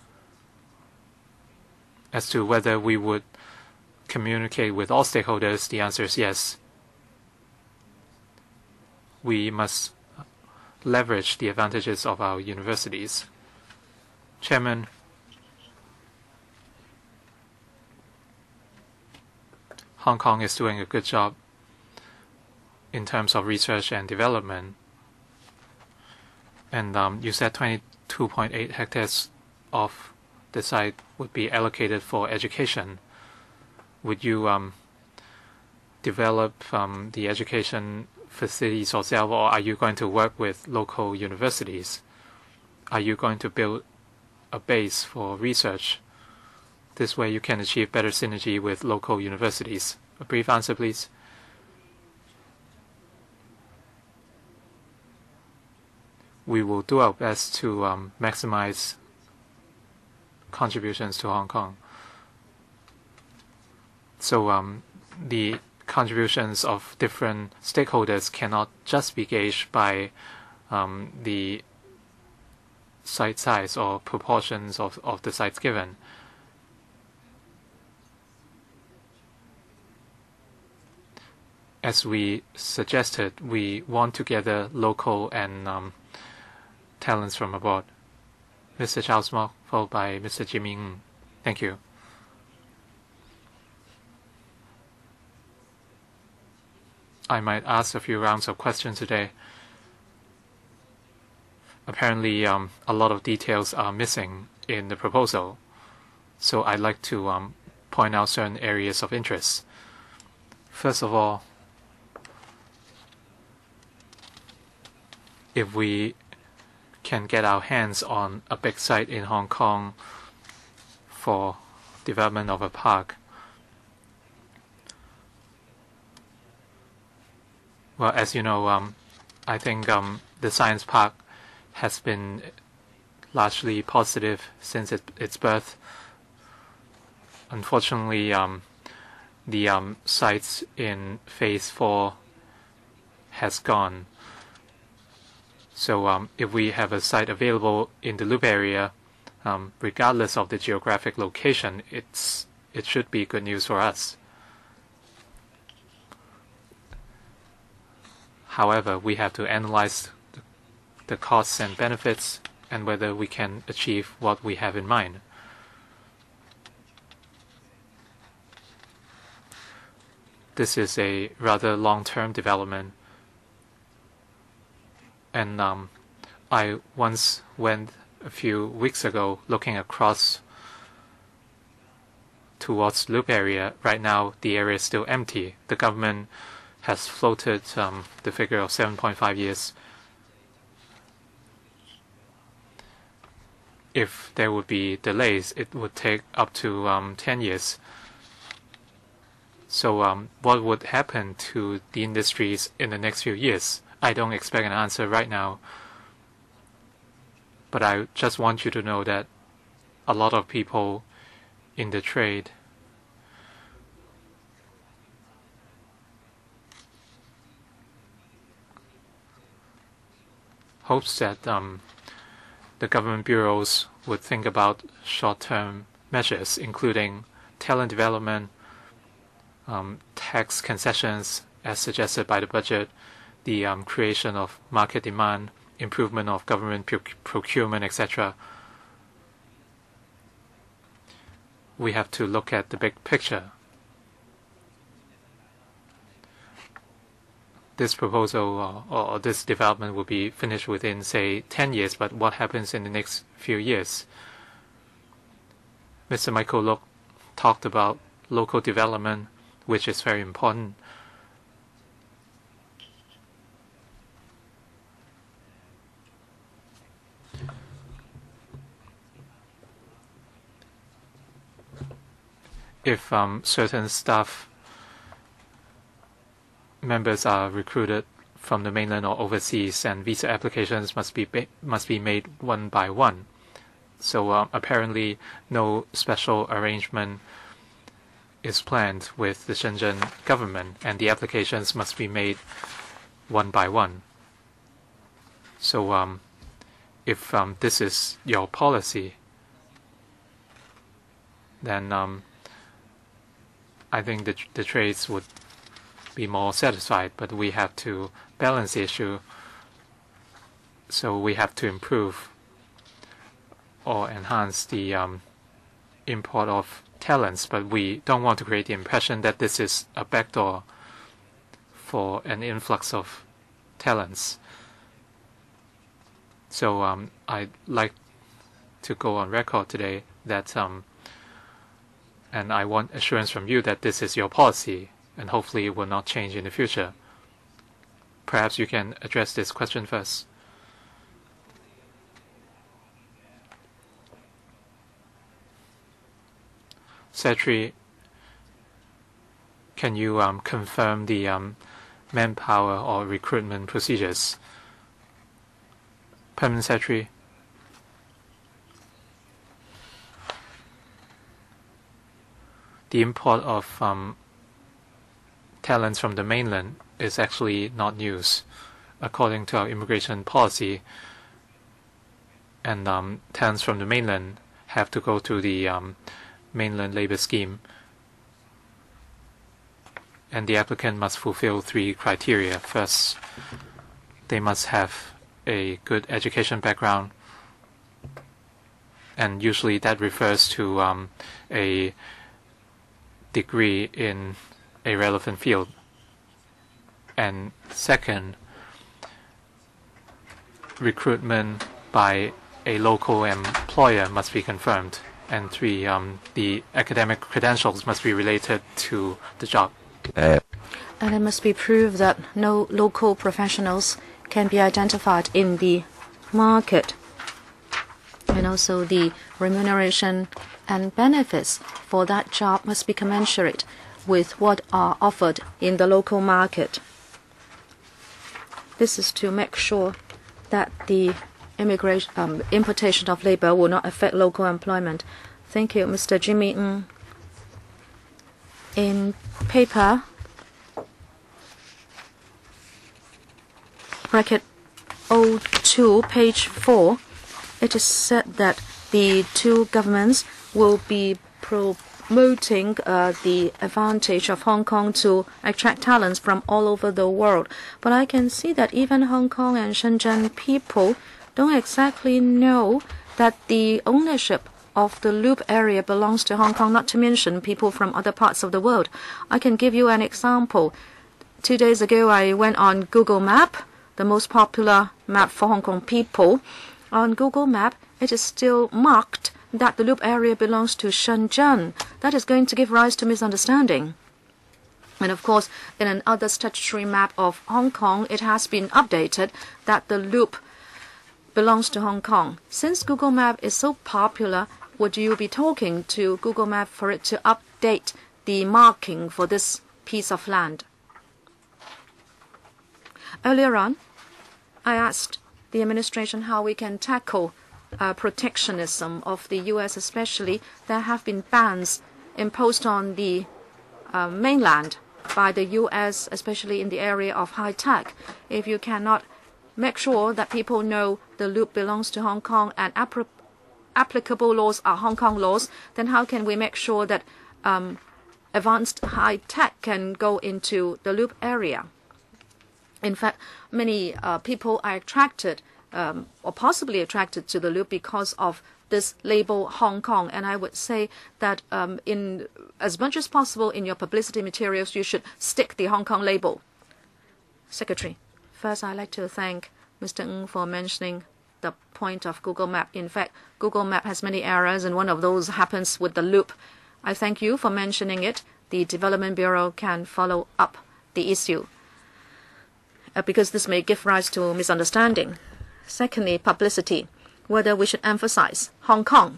As to whether we would communicate with all stakeholders, the answer is yes. We must leverage the advantages of our universities. Chairman, Hong Kong is doing a good job in terms of research and development. And um, you said twenty-two point eight hectares of the site would be allocated for education. Would you um, develop um, the education facilities yourself, or are you going to work with local universities? Are you going to build a base for research? This way you can achieve better synergy with local universities. A brief answer, please. We will do our best to um, maximize contributions to Hong Kong. So um, the contributions of different stakeholders cannot just be gauged by um, the site size or proportions of, of the sites given. As we suggested, we want to gather local and um, talents from abroad. Mister Charles Mok, followed by Mister Jimmy Ng. Thank you. I might ask a few rounds of questions today. Apparently, um, a lot of details are missing in the proposal, so I'd like to um, point out certain areas of interest. First of all, if we can get our hands on a big site in Hong Kong for development of a park, well, as you know, um, I think um, the science park has been largely positive since it, its birth. Unfortunately, um, the um, sites in phase four has gone. So um, if we have a site available in the Loop area, um, regardless of the geographic location, it's it should be good news for us. However, we have to analyze the, the costs and benefits and whether we can achieve what we have in mind. This is a rather long-term development. And um, I once went a few weeks ago looking across towards Loop area. Right now, the area is still empty. The government has floated um, the figure of seven point five years. If there would be delays, it would take up to um, ten years. So um, what would happen to the industries in the next few years? I don't expect an answer right now, but I just want you to know that a lot of people in the trade hopes that um, the government bureaus would think about short-term measures, including talent development, um, tax concessions as suggested by the budget, the um, creation of market demand, improvement of government proc procurement, et cetera. We have to look at the big picture. This proposal or, or this development will be finished within, say, ten years, but what happens in the next few years? Mister Michael Lok talked about local development, which is very important. If um, certain staff members are recruited from the mainland or overseas, and visa applications must be must be made one by one. So um, apparently, no special arrangement is planned with the Shenzhen government, and the applications must be made one by one. So um, if um, this is your policy, then um, I think the, the trades would be more satisfied, but we have to balance the issue. So we have to improve or enhance the um, import of talents, but we don't want to create the impression that this is a backdoor for an influx of talents. So um, I'd like to go on record today that um, and I want assurance from you that this is your policy, and hopefully it will not change in the future. perhaps you can address this question first. Secretary, can you um, confirm the um, manpower or recruitment procedures? Permanent Secretary. The import of um, talents from the mainland is actually not news. According to our immigration policy, and um, talents from the mainland have to go to the um, mainland labor scheme, and the applicant must fulfill three criteria. First, they must have a good education background, and usually that refers to um, a degree in a relevant field. And second, recruitment by a local employer must be confirmed. And three, um, the academic credentials must be related to the job. Uh. And it must be proved that no local professionals can be identified in the market. And also the remuneration and benefits for that job must be commensurate with what are offered in the local market. This is to make sure that the immigration, um, importation of labor will not affect local employment. Thank you, Mister Jimmy Ng. In paper, bracket oh two, page four, it is said that the two governments will be promoting uh, the advantage of Hong Kong to attract talents from all over the world. But I can see that even Hong Kong and Shenzhen people don't exactly know that the ownership of the Loop area belongs to Hong Kong, not to mention people from other parts of the world. I can give you an example. Two days ago, I went on Google Map, the most popular map for Hong Kong people. On Google Map, it is still marked that the Loop area belongs to Shenzhen. That is going to give rise to misunderstanding. And of course, in another statutory map of Hong Kong, it has been updated that the Loop belongs to Hong Kong. Since Google Map is so popular, would you be talking to Google Map for it to update the marking for this piece of land? Earlier on, I asked the administration how we can tackle uh, protectionism of the U S especially. There have been bans imposed on the uh, mainland by the U S, especially in the area of high tech. If you cannot make sure that people know the Loop belongs to Hong Kong and applicable laws are Hong Kong laws, then how can we make sure that um, advanced high tech can go into the Loop area? In fact, many uh, people are attracted um, or possibly attracted to the Loop because of this label Hong Kong. And I would say that um, in as much as possible in your publicity materials, you should stick the Hong Kong label. Secretary, first I'd like to thank Mister Ng for mentioning the point of Google Map. In fact, Google Map has many errors, and one of those happens with the Loop. I thank you for mentioning it. The Development Bureau can follow up the issue, uh, because this may give rise to misunderstanding. Secondly, publicity, whether we should emphasize Hong Kong.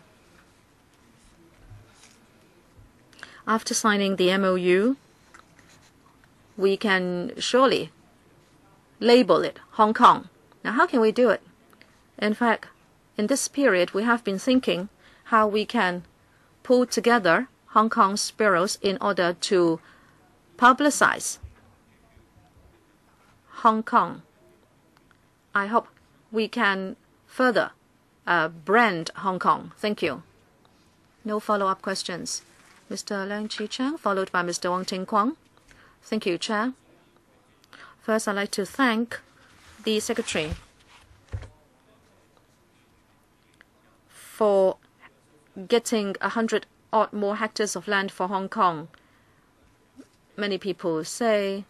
After signing the M O U, we can surely label it Hong Kong. Now, how can we do it? In fact, in this period, we have been thinking how we can pull together Hong Kong's bureaus in order to publicize Hong Kong. I hope we can further uh, brand Hong Kong. Thank you. No follow-up questions. Mister Leung Chi-Chang, followed by Mister Wong Ting-Kwong. Thank you, Chair. First, I'd like to thank the Secretary for getting a hundred odd more hectares of land for Hong Kong. Many people say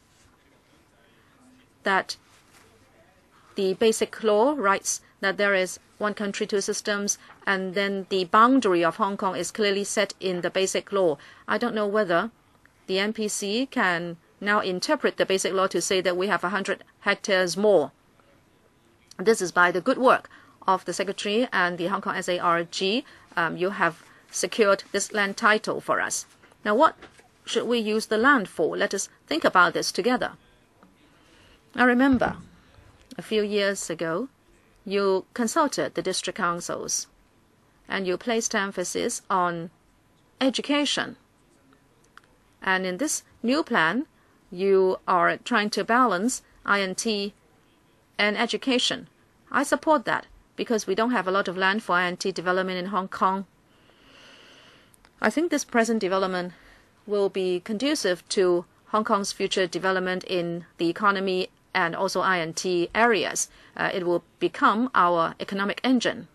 that the basic law writes that there is one country, two systems, and then the boundary of Hong Kong is clearly set in the basic law. I don't know whether the N P C can now interpret the basic law to say that we have one hundred hectares more. This is by the good work of the Secretary and the Hong Kong S A R G. Um, you have secured this land title for us. Now, what should we use the land for? Let us think about this together. I remember a few years ago, you consulted the district councils and you placed emphasis on education. And in this new plan, you are trying to balance I and T and education. I support that because we don't have a lot of land for I and T development in Hong Kong. I think this present development will be conducive to Hong Kong's future development in the economy and also I and T areas. Uh, it will become our economic engine.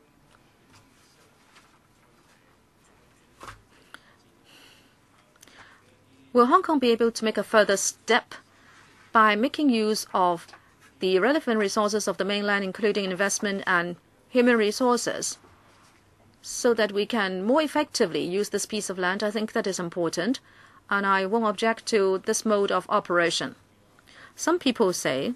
Will Hong Kong be able to make a further step by making use of the relevant resources of the mainland, including investment and human resources, so that we can more effectively use this piece of land? I think that is important, and I won't object to this mode of operation. Some people say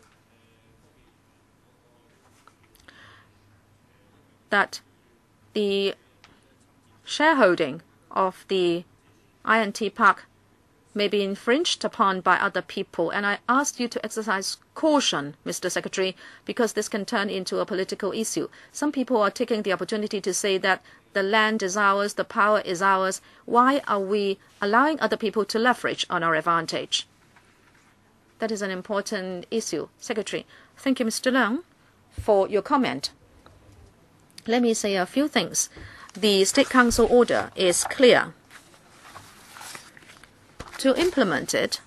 that the shareholding of the I and T Park may be infringed upon by other people, and I ask you to exercise caution, Mister Secretary, because this can turn into a political issue. Some people are taking the opportunity to say that the land is ours, the power is ours. Why are we allowing other people to leverage on our advantage? That is an important issue. Secretary, thank you, Mister Leung, for your comment. Let me say a few things. The State Council order is clear. To implement it,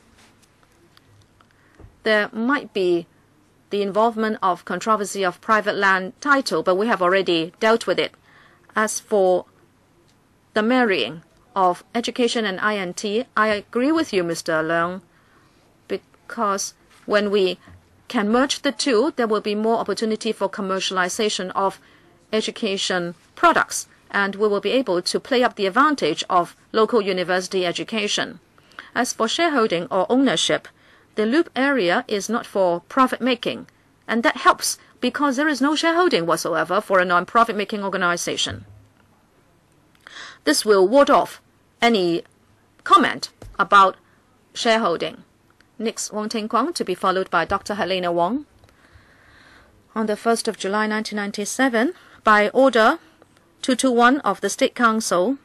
there might be the involvement of controversy of private land title, but we have already dealt with it. As for the marrying of education and I and T, I agree with you, Mister Leung, because when we can merge the two, there will be more opportunity for commercialization of education products, and we will be able to play up the advantage of local university education. As for shareholding or ownership, the loop area is not for profit-making, and that helps because there is no shareholding whatsoever for a non-profit-making organization. This will ward off any comment about shareholding. Next, Wong Ting Kwong, to be followed by Doctor Helena Wong. On the first of July nineteen ninety-seven, by order two two one of the State Council,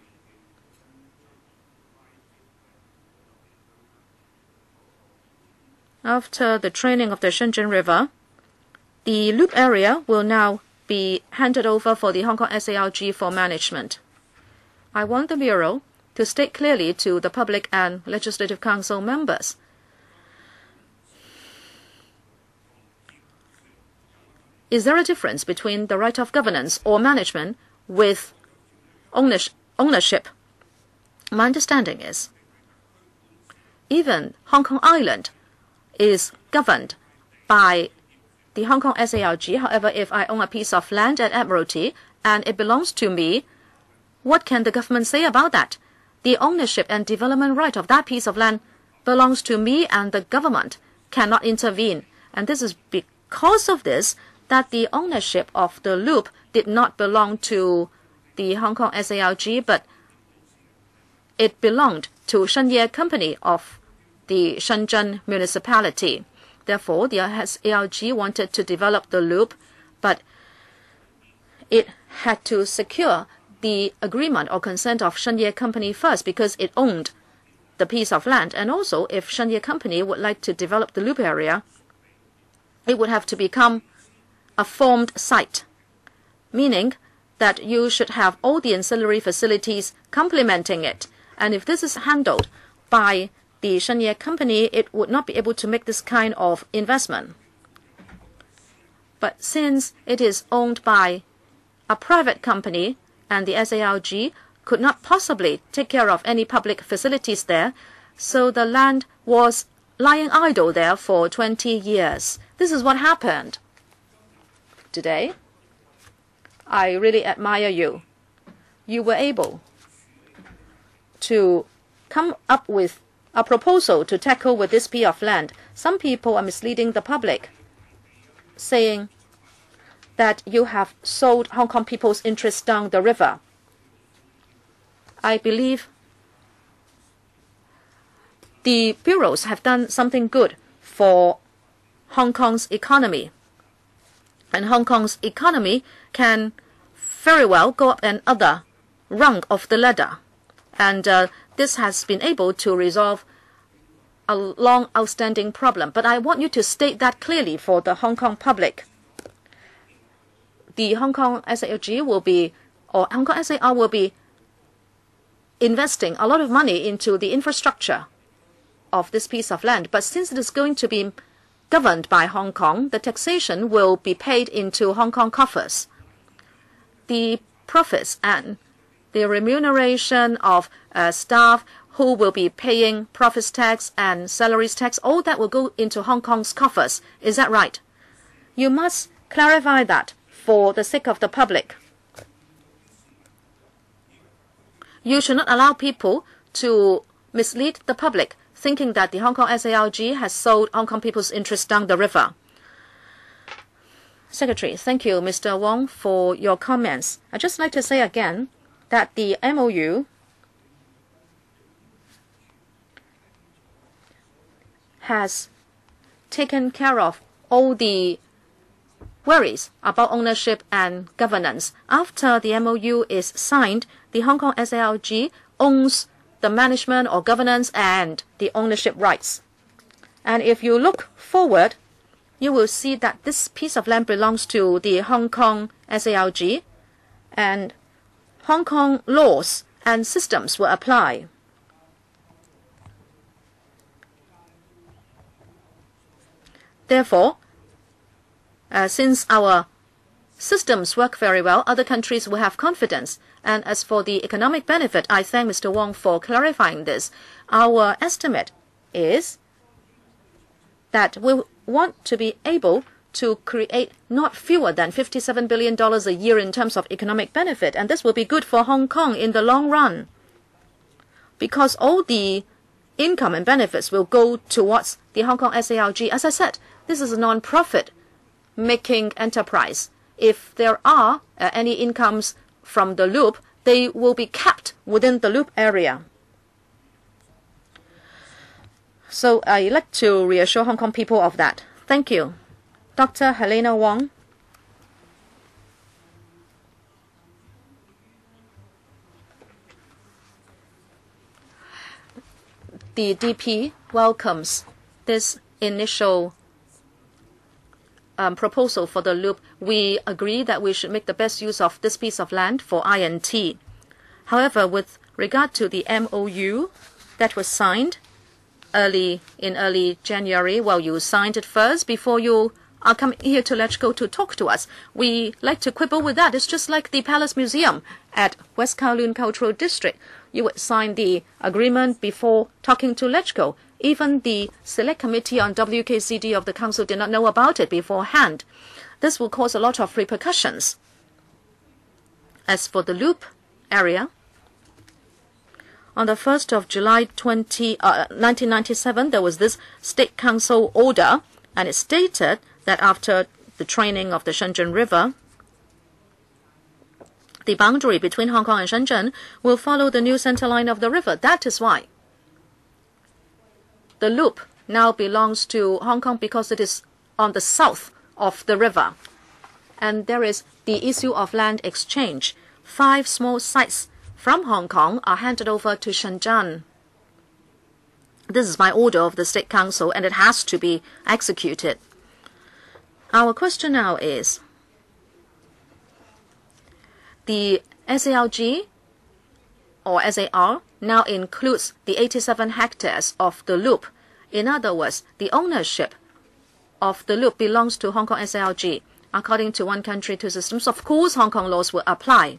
after the draining of the Shenzhen River, the loop area will now be handed over for the Hong Kong S A R G for management. I want the Bureau to state clearly to the public and Legislative Council members is there a difference between the right of governance or management with ownership? My understanding is even Hong Kong Island is governed by the Hong Kong S A R G. However, if I own a piece of land at Admiralty and it belongs to me, what can the government say about that? The ownership and development right of that piece of land belongs to me, and the government cannot intervene. And this is because of this that the ownership of the loop did not belong to the Hong Kong S A R G, but it belonged to Shenye Company of the Shenzhen municipality. Therefore, the S A R G wanted to develop the loop, but it had to secure the agreement or consent of Shenye Company first because it owned the piece of land. And also, if Shenye Company would like to develop the loop area, it would have to become a formed site, meaning that you should have all the ancillary facilities complementing it. And if this is handled by the Shenye Company, it would not be able to make this kind of investment. But since it is owned by a private company and the S A R G could not possibly take care of any public facilities there, so the land was lying idle there for twenty years. This is what happened. Today, I really admire you. You were able to come up with a proposal to tackle with this piece of land. Some people are misleading the public, saying that you have sold Hong Kong people's interests down the river. I believe the bureaus have done something good for Hong Kong's economy. And Hong Kong's economy can very well go up another rung of the ladder. And uh, this has been able to resolve a long outstanding problem. But I want you to state that clearly for the Hong Kong public. The Hong Kong S A L G will be, or Hong Kong S A R will be investing a lot of money into the infrastructure of this piece of land. But since it is going to be governed by Hong Kong, the taxation will be paid into Hong Kong coffers. The profits and the remuneration of uh, staff who will be paying profits tax and salaries tax, all that will go into Hong Kong's coffers. Is that right? You must clarify that for the sake of the public. You should not allow people to mislead the public, thinking that the Hong Kong S A R G has sold Hong Kong people's interests down the river. Secretary, thank you, Mister Wong, for your comments. I'd just like to say again that the M O U has taken care of all the worries about ownership and governance. After the M O U is signed, the Hong Kong S A R G owns the management or governance and the ownership rights. And if you look forward, you will see that this piece of land belongs to the Hong Kong S A R G, and Hong Kong laws and systems will apply. Therefore, uh, since our systems work very well, other countries will have confidence. And as for the economic benefit, I thank Mister Wong for clarifying this. Our estimate is that we want to be able to create not fewer than fifty-seven billion dollars a year in terms of economic benefit. And this will be good for Hong Kong in the long run, because all the income and benefits will go towards the Hong Kong S A R G. As I said, this is a non-profit making enterprise. If there are uh, any incomes from the loop, they will be kept within the loop area. So I'd like to reassure Hong Kong people of that. Thank you. Doctor Helena Wong. The D P welcomes this initial um, proposal for the loop. We agree that we should make the best use of this piece of land for I and T. However, with regard to the M O U that was signed early in early January, well, you signed it first before you are coming here to Let's Go to talk to us. We like to quibble with that. It's just like the Palace Museum at West Kowloon Cultural District. You would sign the agreement before talking to Let's Go. Even the Select Committee on W K C D of the Council did not know about it beforehand. This will cause a lot of repercussions. As for the loop area, on the first of July nineteen ninety-seven, there was this State Council order, and it stated that after the draining of the Shenzhen River, the boundary between Hong Kong and Shenzhen will follow the new center line of the river. That is why the loop now belongs to Hong Kong, because it is on the south of the river. And there is the issue of land exchange. Five small sites from Hong Kong are handed over to Shenzhen. This is by order of the State Council, and it has to be executed. Our question now is, the S A R G or S A R now includes the eighty-seven hectares of the loop. In other words, the ownership of the loop belongs to Hong Kong S A R G. According to one country, two systems, of course, Hong Kong laws will apply.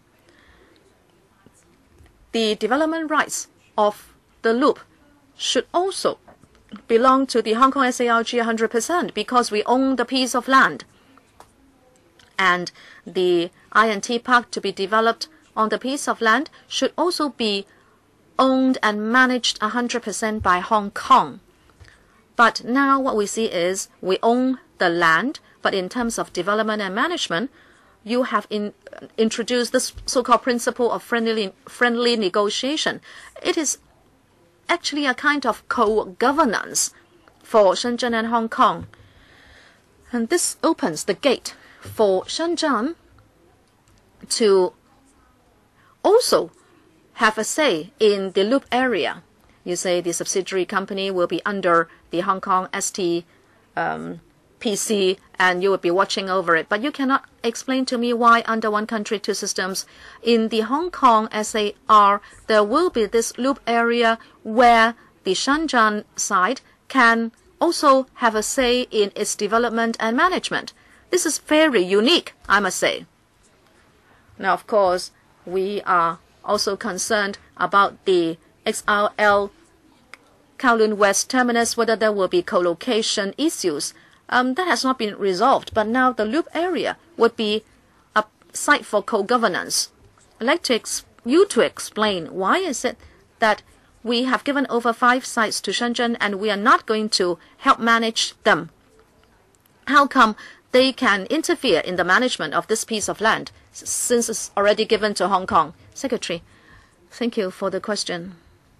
The development rights of the loop should also belong to the Hong Kong S A R G one hundred percent, because we own the piece of land. And the I and T park to be developed on the piece of land should also be owned and managed one hundred percent by Hong Kong. But now what we see is we own the land, but in terms of development and management, you have in, introduced this so-called principle of friendly, friendly negotiation. It is actually a kind of co-governance for Shenzhen and Hong Kong. And this opens the gate for Shenzhen to also have a say in the loop area. You say the subsidiary company will be under the Hong Kong S T um, P C and you will be watching over it. But you cannot explain to me why under one country, two systems, in the Hong Kong S A R, there will be this loop area where the Shenzhen side can also have a say in its development and management. This is very unique, I must say. Now, of course, we are also concerned about the X R L Kowloon West terminus, whether there will be co-location issues. Um, that has not been resolved, but now the loop area would be a site for co-governance. I'd like to ex you to explain why is it that we have given over five sites to Shenzhen and we are not going to help manage them. How come they can interfere in the management of this piece of land since it's already given to Hong Kong? Secretary, thank you for the question.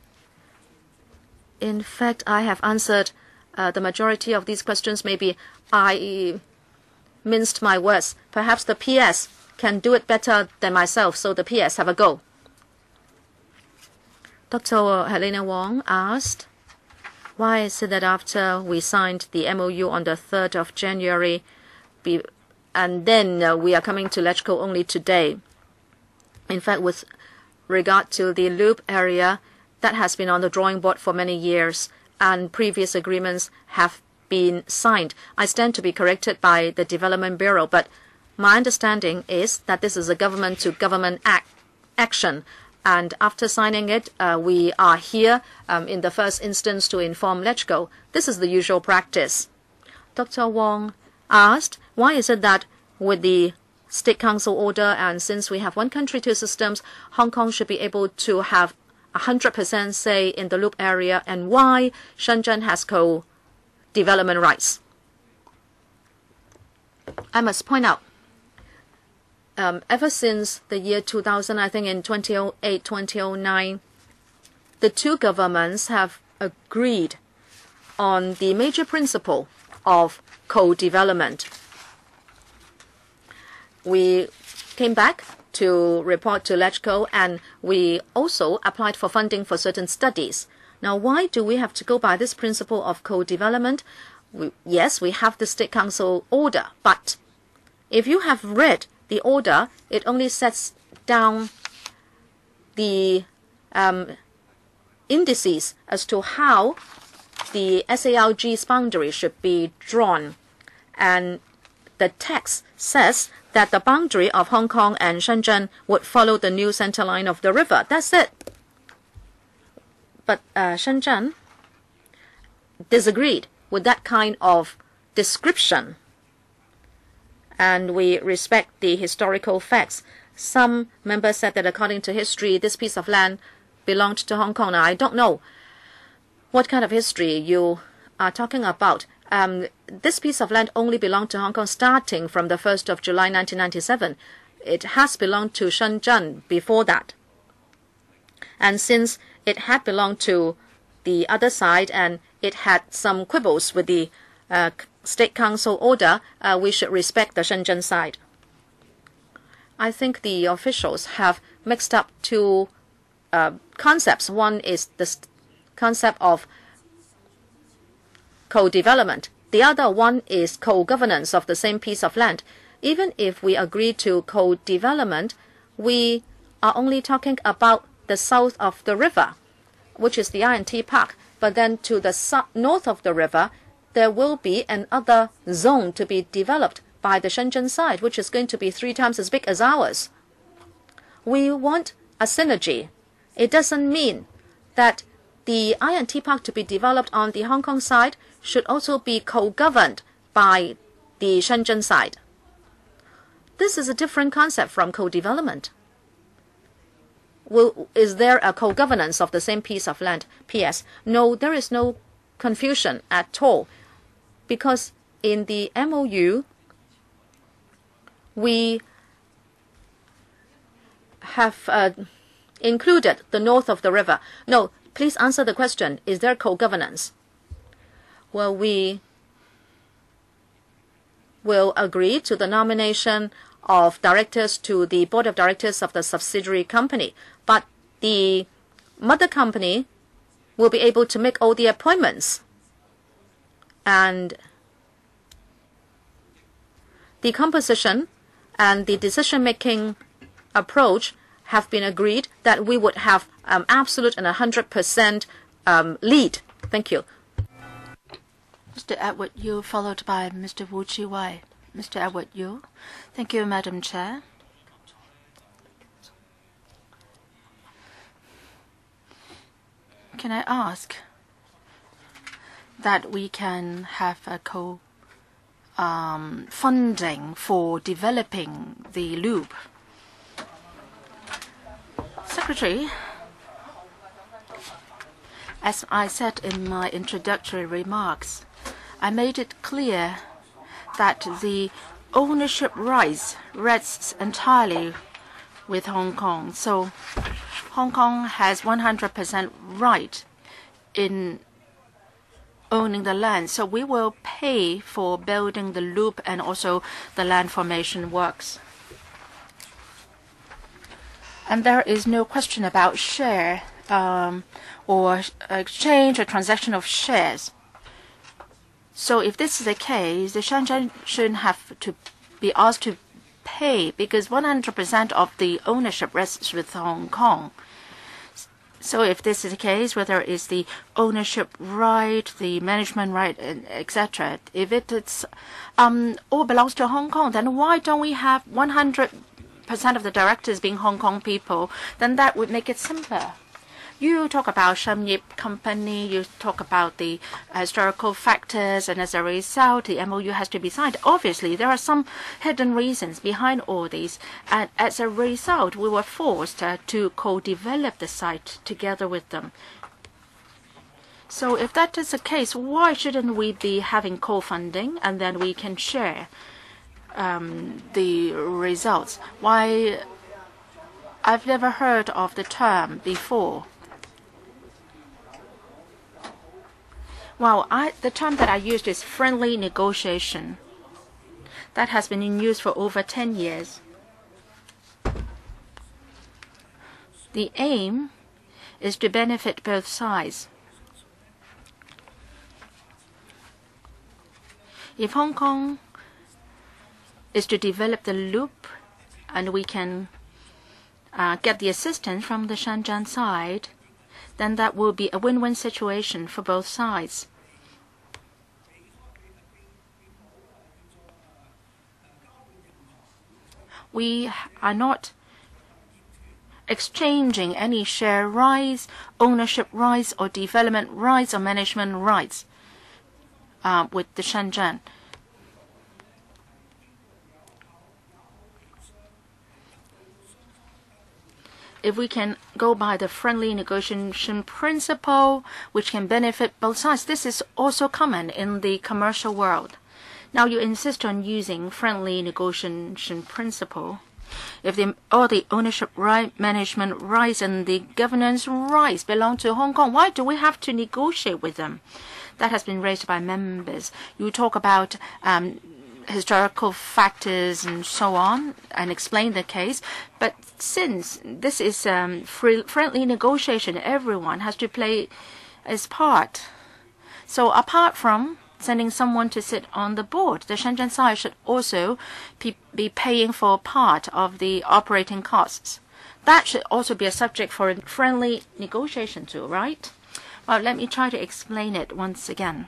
In fact, I have answered uh, the majority of these questions. Maybe I minced my words. Perhaps the P S can do it better than myself, so the P S have a go. Doctor Helena Wong asked, why is it that after we signed the M O U on the third of January, be, and then uh, we are coming to LegCo only today? In fact, with regard to the loop area, that has been on the drawing board for many years, and previous agreements have been signed. I stand to be corrected by the Development Bureau, but my understanding is that this is a government-to-government act, action. And after signing it, uh, we are here um, in the first instance to inform LegCo. This is the usual practice. Doctor Wong asked, why is it that with the State Council order, and since we have one country, two systems, Hong Kong should be able to have one hundred percent say in the loop area, and why Shenzhen has co-development rights? I must point out, um, ever since the year two thousand, I think in twenty oh eight, twenty oh nine, the two governments have agreed on the major principle of co-development. We came back to report to LegCo, and we also applied for funding for certain studies. Now, why do we have to go by this principle of co-development? We, yes, we have the State Council order, but if you have read the order, it only sets down the um, indices as to how the S A R G's boundary should be drawn. And the text says that the boundary of Hong Kong and Shenzhen would follow the new center line of the river. That's it. But uh, Shenzhen disagreed with that kind of description. And we respect the historical facts. Some members said that according to history, this piece of land belonged to Hong Kong. Now, I don't know what kind of history you are talking about. Um, this piece of land only belonged to Hong Kong starting from the first of July nineteen ninety-seven. It has belonged to Shenzhen before that. And since it had belonged to the other side and it had some quibbles with the uh, State Council order, uh, we should respect the Shenzhen side. I think the officials have mixed up two uh, concepts. One is the concept of co-development. The other one is co-governance of the same piece of land. Even if we agree to co-development, we are only talking about the south of the river, which is the I T B Park. But then to the north of the river, there will be another zone to be developed by the Shenzhen side, which is going to be three times as big as ours. We want a synergy. It doesn't mean that the I T B Park to be developed on the Hong Kong side should also be co-governed by the Shenzhen side. This is a different concept from co-development. will, is there a co-governance of the same piece of land? P S. No, there is no confusion at all, because in the M O U, we have uh, included the north of the river. No, please answer the question. Is there co-governance? Well, we will agree to the nomination of directors to the board of directors of the subsidiary company, but the mother company will be able to make all the appointments, and the composition and the decision-making approach have been agreed that we would have um, absolute and one hundred percent um, lead. Thank you. Mister Edward Yu, followed by Mister Wu Chi-wai. Mister Edward Yu. Thank you, Madam Chair. Can I ask that we can have a co um, funding for developing the loop? Secretary, as I said in my introductory remarks, I made it clear that the ownership rights rests entirely with Hong Kong. So Hong Kong has one hundred percent right in owning the land. So we will pay for building the loop and also the land formation works. And there is no question about share um, or exchange or transaction of shares. So if this is the case, the Shenzhen shouldn't have to be asked to pay, because one hundred percent of the ownership rests with Hong Kong. So if this is the case, whether it's the ownership right, the management right, et cetera, if it it's, um, all belongs to Hong Kong, then why don't we have one hundred percent of the directors being Hong Kong people? Then that would make it simpler. You talk about Shem Yip Company, you talk about the historical factors, and as a result, the M O U has to be signed. Obviously, there are some hidden reasons behind all these, and as a result, we were forced uh, to co-develop the site together with them. So if that is the case, why shouldn't we be having co-funding, and then we can share um, the results? Why? I've never heard of the term before. Well, I, the term that I used is friendly negotiation. That has been in use for over ten years. The aim is to benefit both sides. If Hong Kong is to develop the loop, and we can uh, get the assistance from the Shenzhen side, then that will be a win-win situation for both sides. We are not exchanging any share rights, ownership rights, or development rights, or management rights uh, with the Shenzhen. If we can go by the friendly negotiation principle, which can benefit both sides, this is also common in the commercial world. Now you insist on using friendly negotiation principle. If the, all the ownership right, management rights, and the governance rights belong to Hong Kong, why do we have to negotiate with them? That has been raised by members. You talk about um, historical factors and so on, and explain the case. But since this is um, free, friendly negotiation, everyone has to play its part. So apart from sending someone to sit on the board, the Shenzhen side should also be paying for part of the operating costs. That should also be a subject for friendly negotiation too, right? Well, let me try to explain it once again.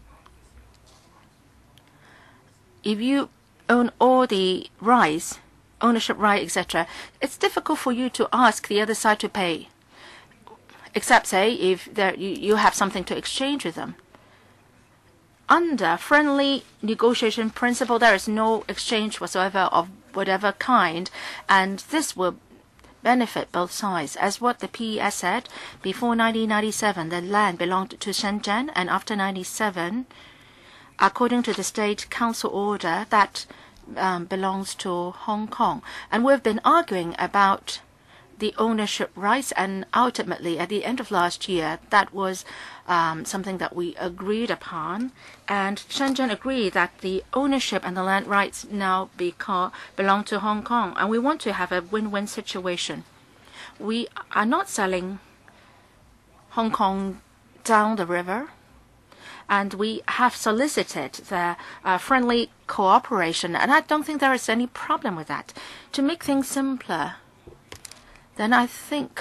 If you own all the rights, ownership right, et cetera, it's difficult for you to ask the other side to pay, except, say, if there, you, you have something to exchange with them. Under friendly negotiation principle, there is no exchange whatsoever of whatever kind, and this will benefit both sides. As what the P E S said, before nineteen ninety-seven, the land belonged to Shenzhen, and after ninety-seven, according to the State Council order, that um, belongs to Hong Kong. And we've been arguing about the ownership rights, and ultimately, at the end of last year, that was um, something that we agreed upon. And Shenzhen agreed that the ownership and the land rights now become, belong to Hong Kong. And we want to have a win-win situation. We are not selling Hong Kong down the river. And we have solicited the uh, friendly cooperation. And I don't think there is any problem with that. To make things simpler, then I think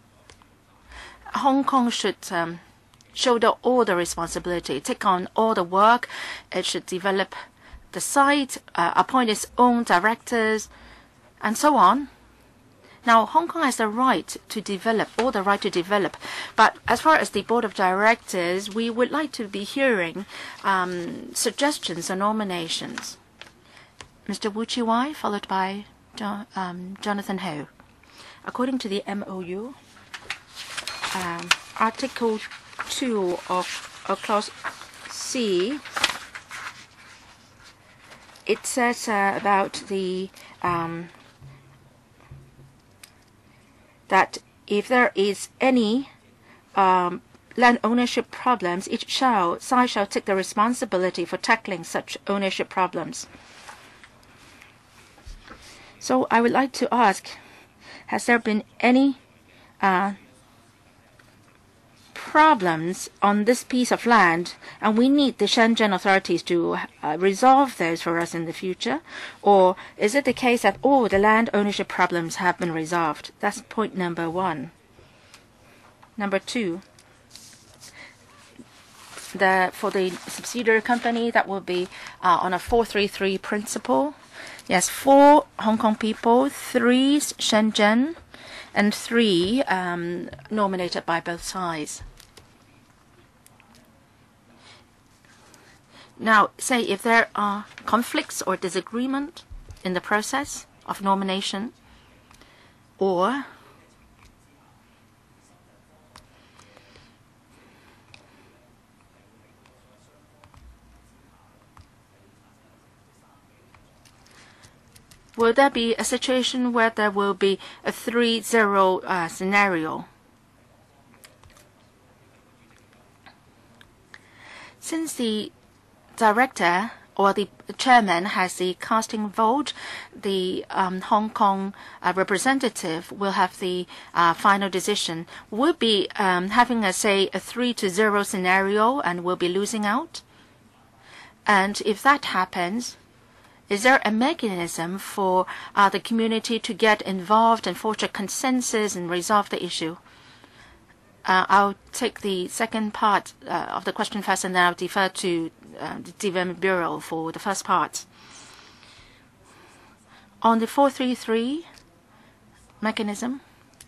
Hong Kong should um, shoulder all the responsibility, take on all the work. It should develop the site, uh, appoint its own directors, and so on. Now, Hong Kong has the right to develop, all the right to develop. But as far as the board of directors, we would like to be hearing um, suggestions and nominations. Mister Wu Chi-wai, followed by John, um, Jonathan Ho. According to the M O U, um, Article two of, of Clause C, it says uh, about the um, that if there is any um, land ownership problems, each shall, side shall take the responsibility for tackling such ownership problems. So I would like to ask, has there been any uh, problems on this piece of land, and we need the Shenzhen authorities to uh, resolve those for us in the future? Or is it the case that all the land ownership problems have been resolved? That's point number one. Number two, the, for the subsidiary company, that will be uh, on a four three three principle. Yes, four Hong Kong people, three Shenzhen, and three um, nominated by both sides. Now, say if there are conflicts or disagreement in the process of nomination, or will there be a situation where there will be a three zero uh, scenario? Since the director or the chairman has the casting vote, the um, Hong Kong uh, representative will have the uh, final decision. We'll be um, having a, say, a three to zero scenario, and we'll be losing out. And if that happens, is there a mechanism for uh, the community to get involved and forge a consensus and resolve the issue? Uh, I'll take the second part uh, of the question first, and then I'll defer to uh, the Development Bureau for the first part. On the four three three mechanism,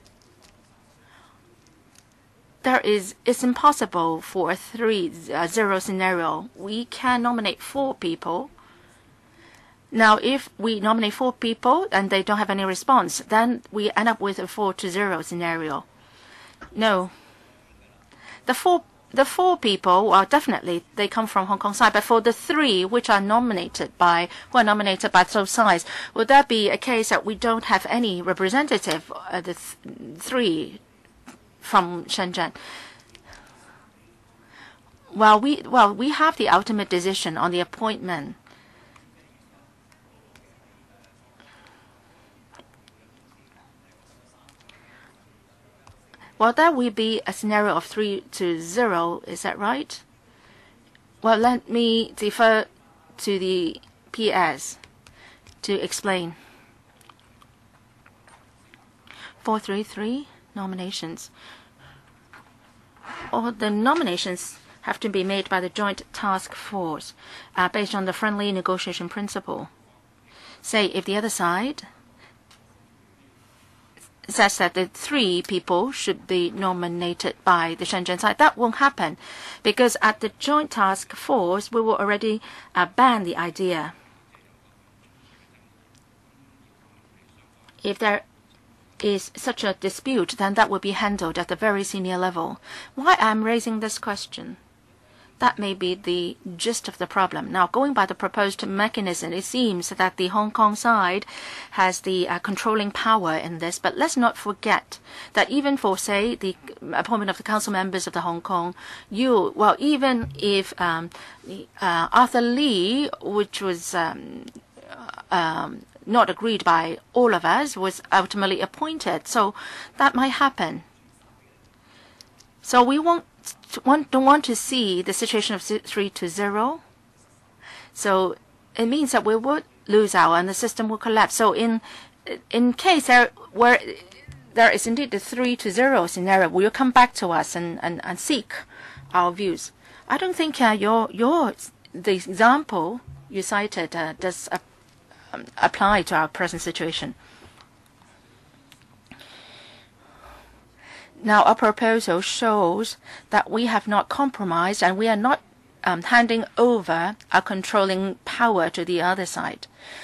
there is, it's impossible for a three zero scenario. We can nominate four people. Now, if we nominate four people and they don't have any response, then we end up with a four to zero scenario. No. The four, the four people, well, definitely they come from Hong Kong side, but for the three which are nominated by, who are nominated by both sides, would that be a case that we don't have any representative, uh, the th three from Shenzhen? Well, we, well, we have the ultimate decision on the appointment. Well, that will be a scenario of three to zero. Is that right? Well, let me defer to the P S to explain. four three three nominations. All the nominations have to be made by the Joint Task Force uh, based on the friendly negotiation principle. Say, if the other side says that the three people should be nominated by the Shenzhen side, that won't happen, because at the Joint Task Force we will already uh, ban the idea. If there is such a dispute, then that would be handled at the very senior level. Why I'm raising this question? That may be the gist of the problem. Now, going by the proposed mechanism, it seems that the Hong Kong side has the uh, controlling power in this. But let's not forget that even for, say, the appointment of the council members of the Hong Kong, you, well, even if um, uh, Arthur Lee, which was um, um, not agreed by all of us, was ultimately appointed. So that might happen. So we won't Want, don't want to see the situation of three to zero. So it means that we would lose out and the system will collapse. So in in case there where there is indeed the three to zero scenario, will you come back to us and, and, and seek our views? I don't think uh, your your the example you cited uh, does uh, um, apply to our present situation. Now, our proposal shows that we have not compromised and we are not um, handing over our controlling power to the other side.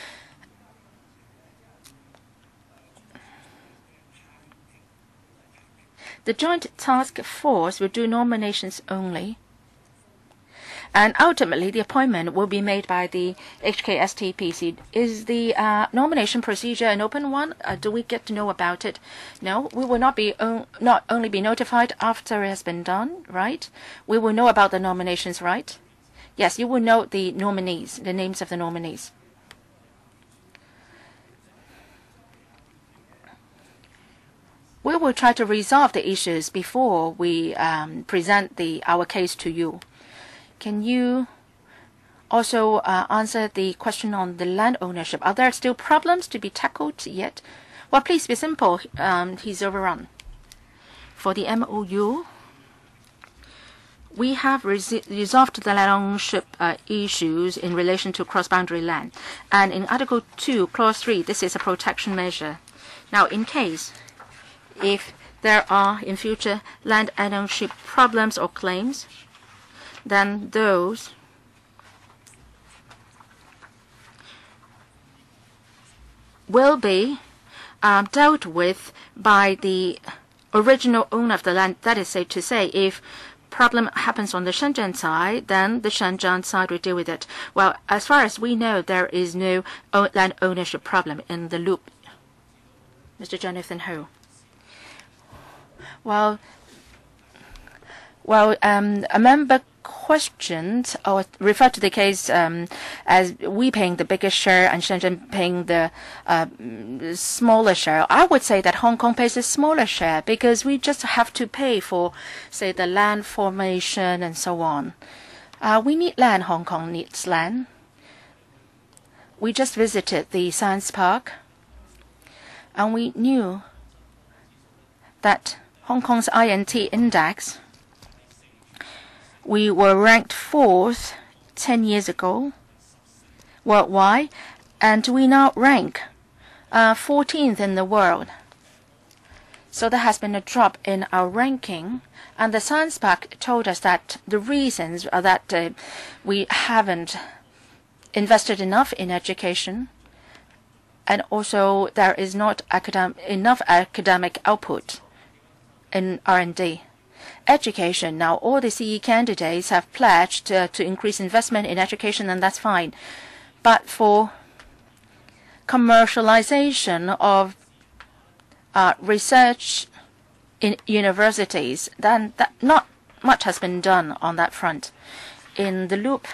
The Joint Task Force will do nominations only. And ultimately, the appointment will be made by the H K S T P C. Is the uh, nomination procedure an open one? Uh, do we get to know about it? No, we will not be on, not only be notified after it has been done, right? We will know about the nominations, right? Yes, you will know the nominees, the names of the nominees. We will try to resolve the issues before we um, present the our case to you. Can you also uh, answer the question on the land ownership? Are there still problems to be tackled yet? Well, please be simple. Um, he's overrun. For the M O U, we have resolved the land ownership uh, issues in relation to cross-boundary land. And in Article two, Clause three, this is a protection measure. Now, in case if there are in future land ownership problems or claims, then those will be uh, dealt with by the original owner of the land. That is to say, if problem happens on the Shenzhen side, then the Shenzhen side will deal with it. Well, as far as we know, there is no land ownership problem in the loop. Mister Jonathan Ho. Well, well, um, a member questioned or referred to the case um, as we paying the biggest share and Shenzhen paying the uh, smaller share. I would say that Hong Kong pays a smaller share because we just have to pay for, say, the land formation and so on. Uh, we need land. Hong Kong needs land. We just visited the science park and we knew that Hong Kong's I N T index, we were ranked fourth ten years ago worldwide, and we now rank uh, fourteenth in the world. So there has been a drop in our ranking, and the Science Park told us that the reasons are that uh, we haven't invested enough in education, and also there is not academic, enough academic output in R and D. Education. Now, all the C E candidates have pledged uh, to increase investment in education, and that's fine. But for commercialization of uh, research in universities, then that not much has been done on that front. In the loop,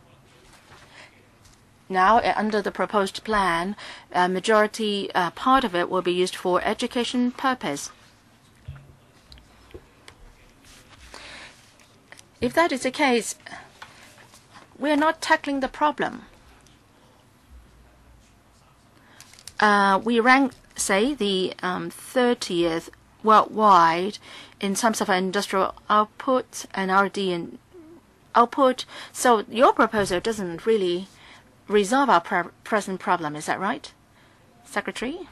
now uh, under the proposed plan, a majority uh, part of it will be used for education purpose. If that is the case, we are not tackling the problem. Uh, we rank, say, the um, thirtieth worldwide in terms of industrial output and R and D and output. So your proposal doesn't really resolve our pre present problem. Is that right, Secretary?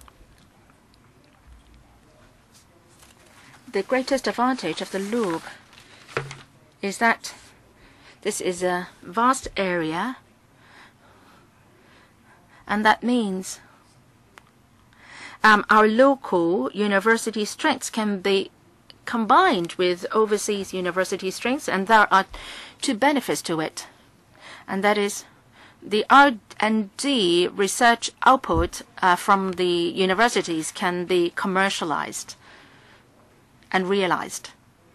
The greatest advantage of the loop is that this is a vast area, and that means um, our local university strengths can be combined with overseas university strengths, and there are two benefits to it. And that is the R and D research output uh, from the universities can be commercialized and realized.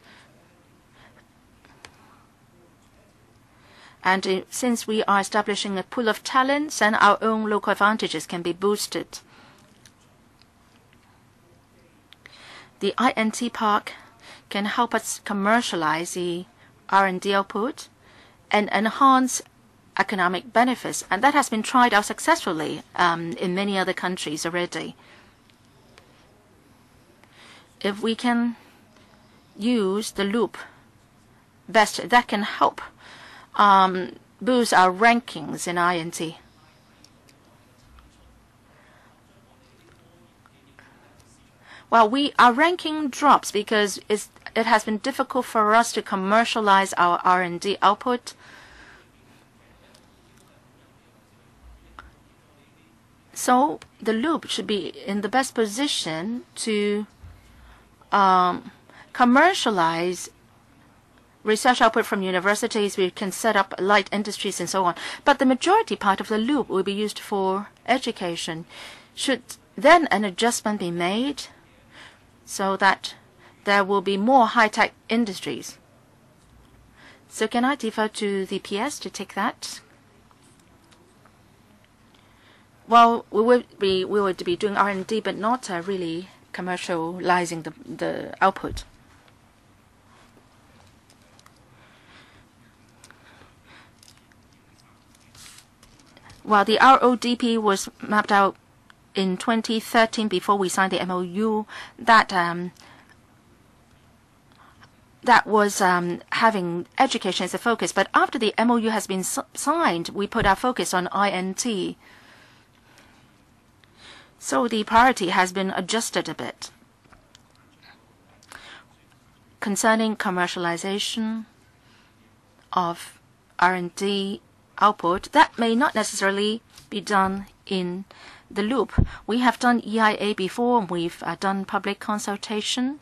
And uh, since we are establishing a pool of talents, and our own local advantages can be boosted. The I N T Park can help us commercialize the R and D output and enhance economic benefits, and that has been tried out successfully um, in many other countries already. If we can use the loop best, that can help um, boost our rankings in I N T. Well, we our ranking drops because it's, it has been difficult for us to commercialize our R and D output. So the loop should be in the best position to um, commercialize research output from universities. We can set up light industries and so on. But the majority part of the loop will be used for education. Should then an adjustment be made so that there will be more high-tech industries? So can I defer to the P S to take that? Well, we would be we would be doing R and D, but not uh, really commercializing the the output. Well, the R O D P was mapped out in twenty thirteen before we signed the M O U. That um, that was um, having education as a focus. But after the M O U has been signed, we put our focus on I N T. So the priority has been adjusted a bit. Concerning commercialization of R and D output, that may not necessarily be done in the loop. We have done E I A before, and we've uh, done public consultation.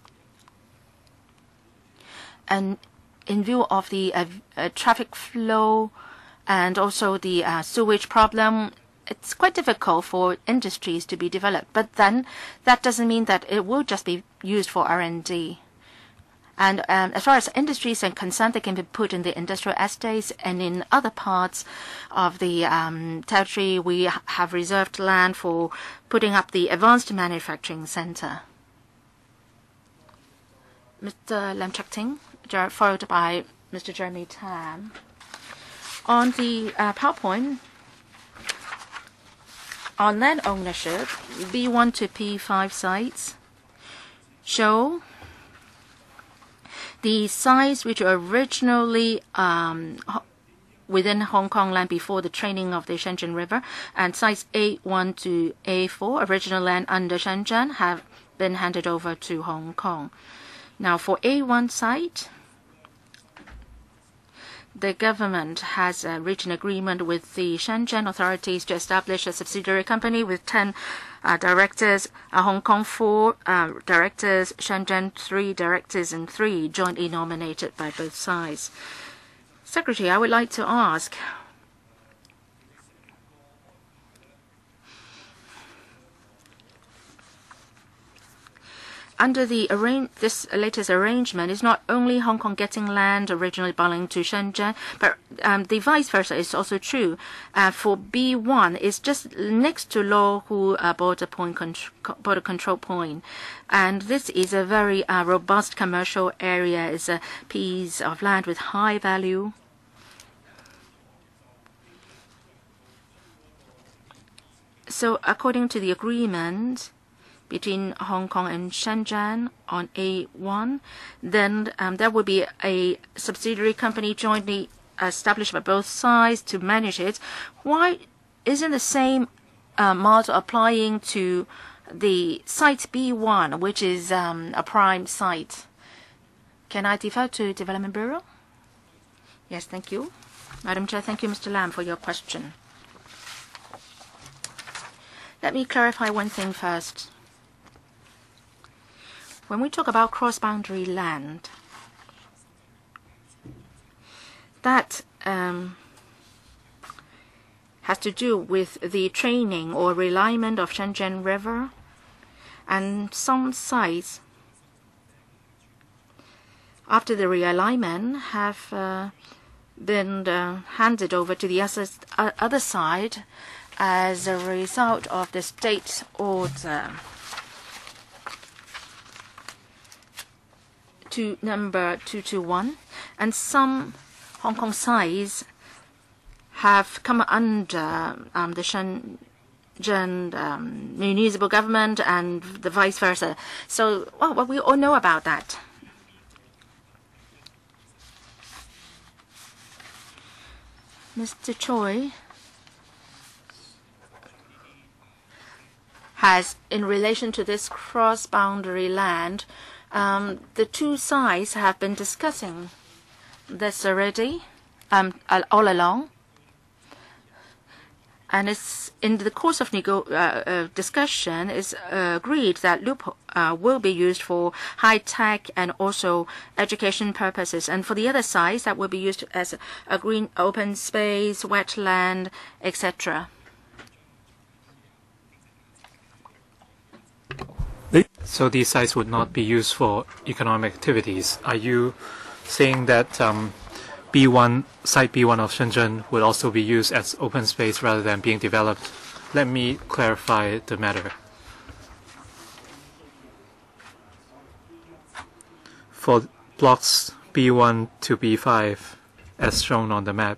And in view of the uh, uh, traffic flow and also the uh, sewage problem, it's quite difficult for industries to be developed. But then that doesn't mean that it will just be used for R and D. And um, as far as industries are concerned, they can be put in the industrial estates, and in other parts of the um, territory, we have reserved land for putting up the advanced manufacturing center. Mister Lam Chak Ting, followed by Mister Jeremy Tam. On the uh, PowerPoint, on land ownership, B one to P five sites show the sites which were originally um, within Hong Kong land before the training of the Shenzhen River, and sites A one to A four, original land under Shenzhen, have been handed over to Hong Kong. Now for A one site, the government has uh, reached an agreement with the Shenzhen authorities to establish a subsidiary company with ten uh, directors, uh, Hong Kong four uh, directors, Shenzhen three directors, and three jointly nominated by both sides. Secretary, I would like to ask, under the arrange this latest arrangement, is not only Hong Kong getting land originally belonging to Shenzhen, but um, the vice versa is also true. Uh, for B one, it's just next to Lok Ma Chau border point border control point, and this is a very uh, robust commercial area. It's a piece of land with high value. So, according to the agreement between Hong Kong and Shenzhen on A one, then um, there will be a subsidiary company jointly established by both sides to manage it. Why isn't the same uh, model applying to the site B one, which is um, a prime site? Can I defer to Development Bureau? Yes, thank you. Madam Chair, thank you, Mister Lam, for your question. Let me clarify one thing first. When we talk about cross-boundary land, that um, has to do with the training or realignment of Shenzhen River, and some sites after the realignment have uh, been uh, handed over to the other, uh, other side as a result of the state order to number two two one, and some Hong Kong sites have come under um, the Shenzhen um, municipal government and the vice versa. So, well, well, we all know about that. Mister Choi has, in relation to this cross-boundary land, um, the two sides have been discussing this already um, all along. And it's in the course of nego uh, uh, discussion, it's uh, agreed that loop uh, will be used for high-tech and also education purposes. And for the other sides, that will be used as a green open space, wetland, et cetera. So these sites would not be used for economic activities. Are you saying that um, B one, Site B one of Shenzhen would also be used as open space rather than being developed? Let me clarify the matter. For blocks B one to B five, as shown on the map,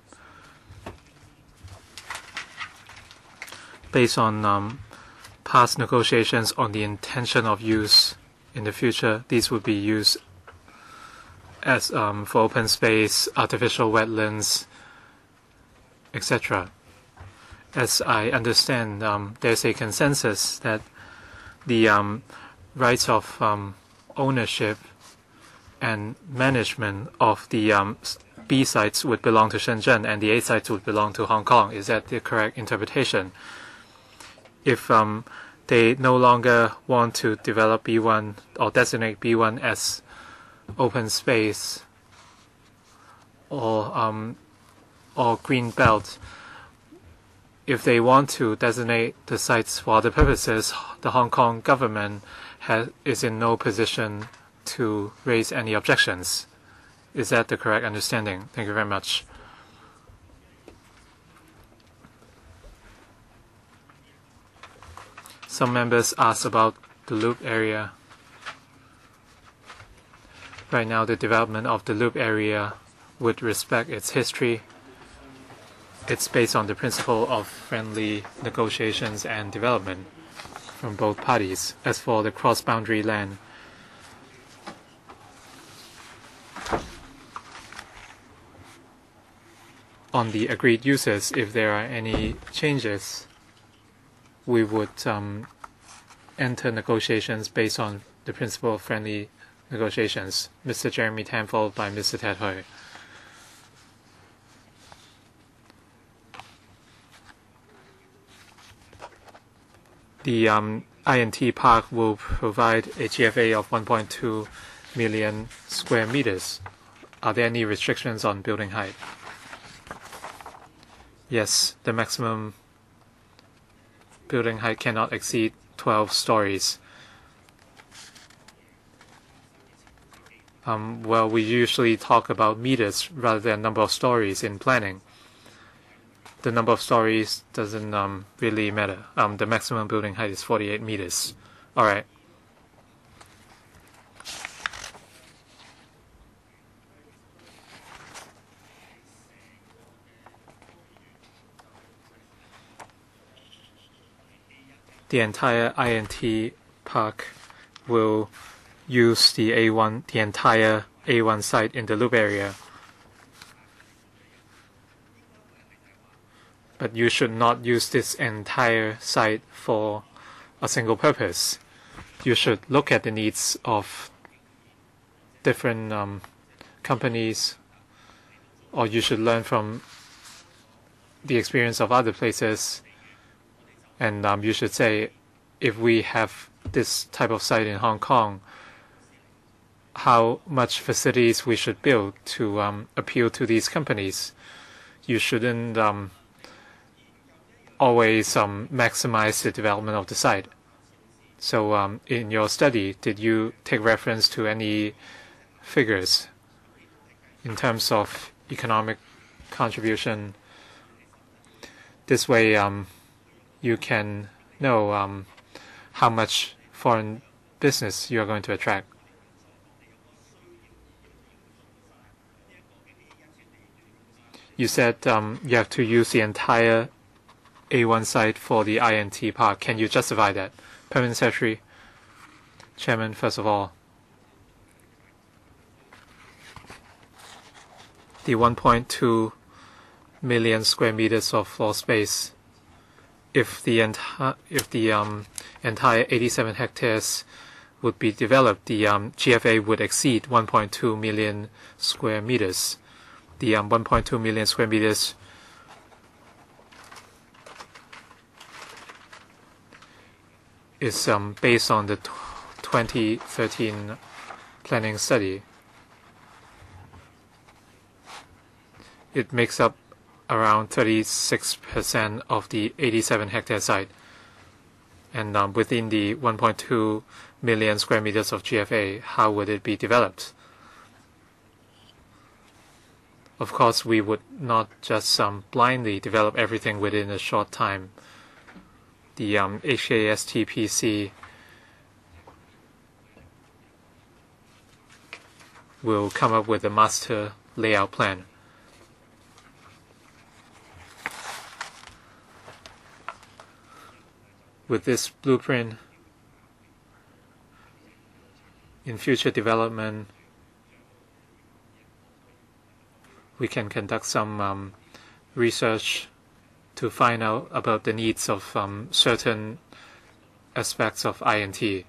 based on um, past negotiations on the intention of use in the future, these would be used as um, for open space, artificial wetlands, et cetera. As I understand, um, there's a consensus that the um, rights of um, ownership and management of the um, B sites would belong to Shenzhen and the A sites would belong to Hong Kong. Is that the correct interpretation? If um, they no longer want to develop B one or designate B one as open space or um, or green belt, if they want to designate the sites for other purposes, the Hong Kong government has, is in no position to raise any objections. Is that the correct understanding? Thank you very much. Some members asked about the loop area. Right now, the development of the loop area would respect its history. It's based on the principle of friendly negotiations and development from both parties. As for the cross-boundary land, on the agreed uses, if there are any changes, we would um, enter negotiations based on the principle of friendly negotiations. Mister Jeremy Tan, followed by Mister Ted Hui. The um, I N T park will provide a G F A of one point two million square meters. Are there any restrictions on building height? Yes, the maximum building height cannot exceed twelve stories. Um, well, we usually talk about meters rather than number of stories in planning. The number of stories doesn't um, really matter. Um, the maximum building height is forty-eight meters. All right. The entire I N T park will use the A one, the entire A one site in the loop area. But you should not use this entire site for a single purpose. You should look at the needs of different um, companies, or you should learn from the experience of other places And um, you should say, if we have this type of site in Hong Kong, how much facilities we should build to um, appeal to these companies. You shouldn't um, always um, maximize the development of the site. So um, in your study, did you take reference to any figures in terms of economic contribution? This way um, you can know um, how much foreign business you are going to attract. You said um, you have to use the entire A one site for the I N T part. Can you justify that? Permanent Secretary, Chairman, first of all, the one point two million square meters of floor space, if the entire if the um, entire eighty-seven hectares would be developed, the um, G F A would exceed one point two million square meters. The um, one point two million square meters is um, based on the twenty thirteen planning study. It makes up around thirty-six percent of the eighty-seven hectare site. And um, within the one point two million square meters of G F A, how would it be developed? Of course, we would not just um, blindly develop everything within a short time. The um, H A S T P C will come up with a master layout plan. With this blueprint, in future development, we can conduct some um, research to find out about the needs of um, certain aspects of I N T.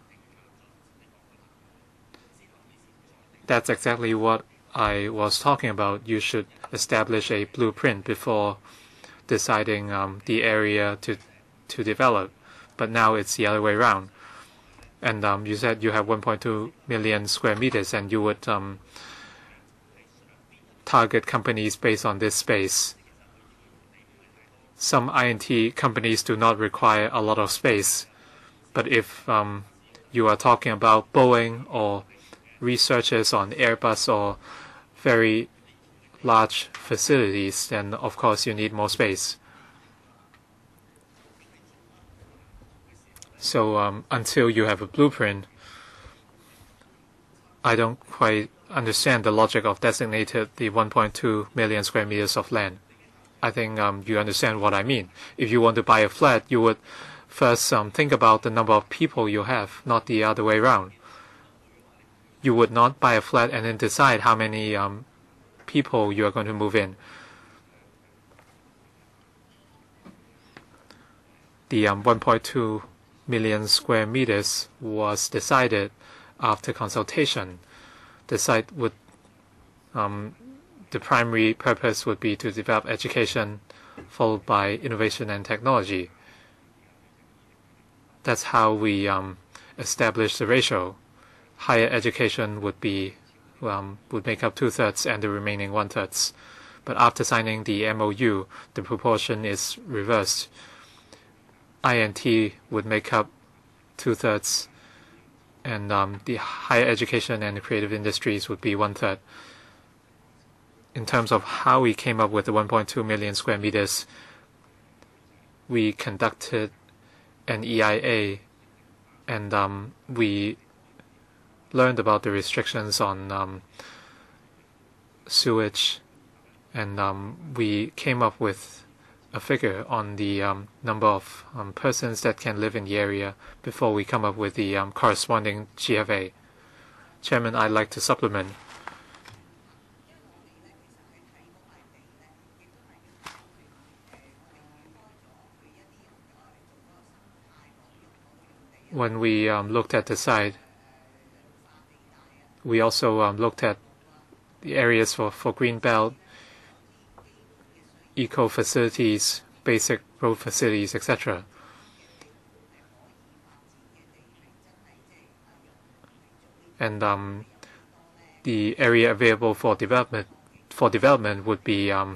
That's exactly what I was talking about. You should establish a blueprint before deciding um, the area to to develop. But now it's the other way around. And um, you said you have one point two million square meters, and you would um, target companies based on this space. Some I N T companies do not require a lot of space, but if um, you are talking about Boeing or researchers on Airbus or very large facilities, then of course you need more space. So um, until you have a blueprint, I don't quite understand the logic of designated the one point two million square meters of land. I think um, you understand what I mean. If you want to buy a flat, you would first um, think about the number of people you have, not the other way around. You would not buy a flat and then decide how many um, people you are going to move in. The um, one point two million square meters was decided after consultation. The site would um, the primary purpose would be to develop education, followed by innovation and technology. That's how we um, establish the ratio. Higher education would be um, would make up two thirds, and the remaining one thirds. But after signing the M O U, the proportion is reversed. I N T would make up two thirds, and um, the higher education and the creative industries would be one third. In terms of how we came up with the one point two million square meters, we conducted an E I A, and um, we learned about the restrictions on um, sewage, and um, we came up with a figure on the um, number of um, persons that can live in the area before we come up with the um, corresponding G F A. Chairman, I'd like to supplement. When we um, looked at the site, we also um, looked at the areas for, for green belt, eco facilities, basic road facilities, et cetera. and um, the area available for development for development would be um,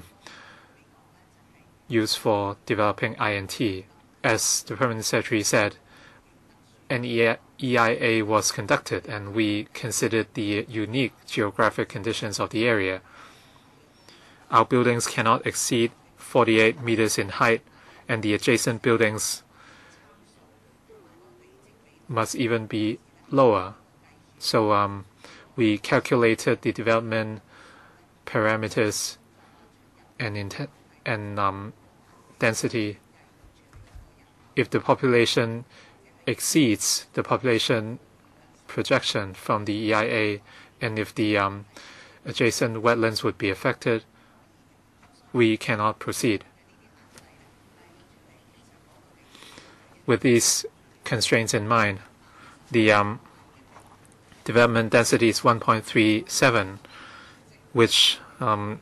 used for developing I N T. As the Permanent Secretary said, an E I A was conducted, and we considered the unique geographic conditions of the area. Our buildings cannot exceed forty-eight meters in height, and the adjacent buildings must even be lower. So um, we calculated the development parameters and intent and um, density. If the population exceeds the population projection from the E I A, and if the um, adjacent wetlands would be affected, we cannot proceed. With these constraints in mind, the um, development density is one point three seven, which um,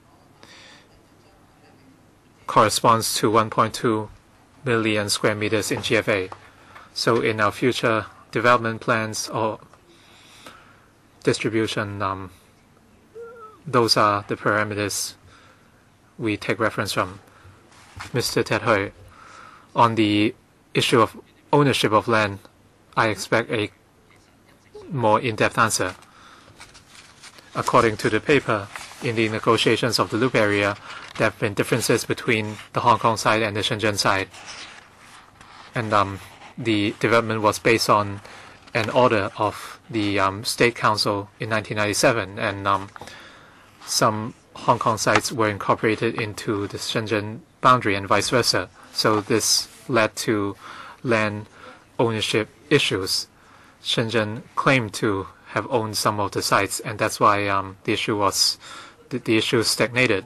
corresponds to one point two million square meters in G F A. So in our future development plans or distribution, um, those are the parameters we take reference from. Mister Tet Hui, on the issue of ownership of land, I expect a more in-depth answer. According to the paper, in the negotiations of the Loop area, there have been differences between the Hong Kong side and the Shenzhen side. And um, the development was based on an order of the um, State Council in nineteen ninety-seven, and um, some Hong Kong sites were incorporated into the Shenzhen boundary and vice versa. So this led to land ownership issues. Shenzhen claimed to have owned some of the sites, and that's why um, the issue was the, the issue stagnated.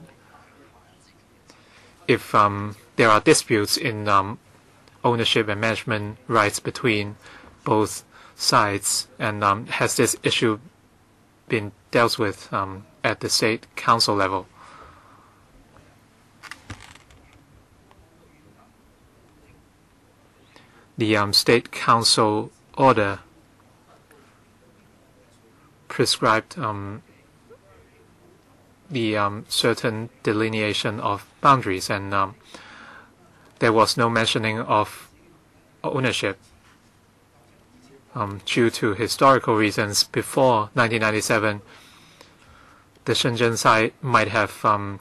If um, there are disputes in um, ownership and management rights between both sides, and um, has this issue been dealt with um, at the State Council level? The um, State Council order prescribed um, the um, certain delineation of boundaries, and um, there was no mentioning of ownership. Um, due to historical reasons, before nineteen ninety-seven, the Shenzhen side might have um,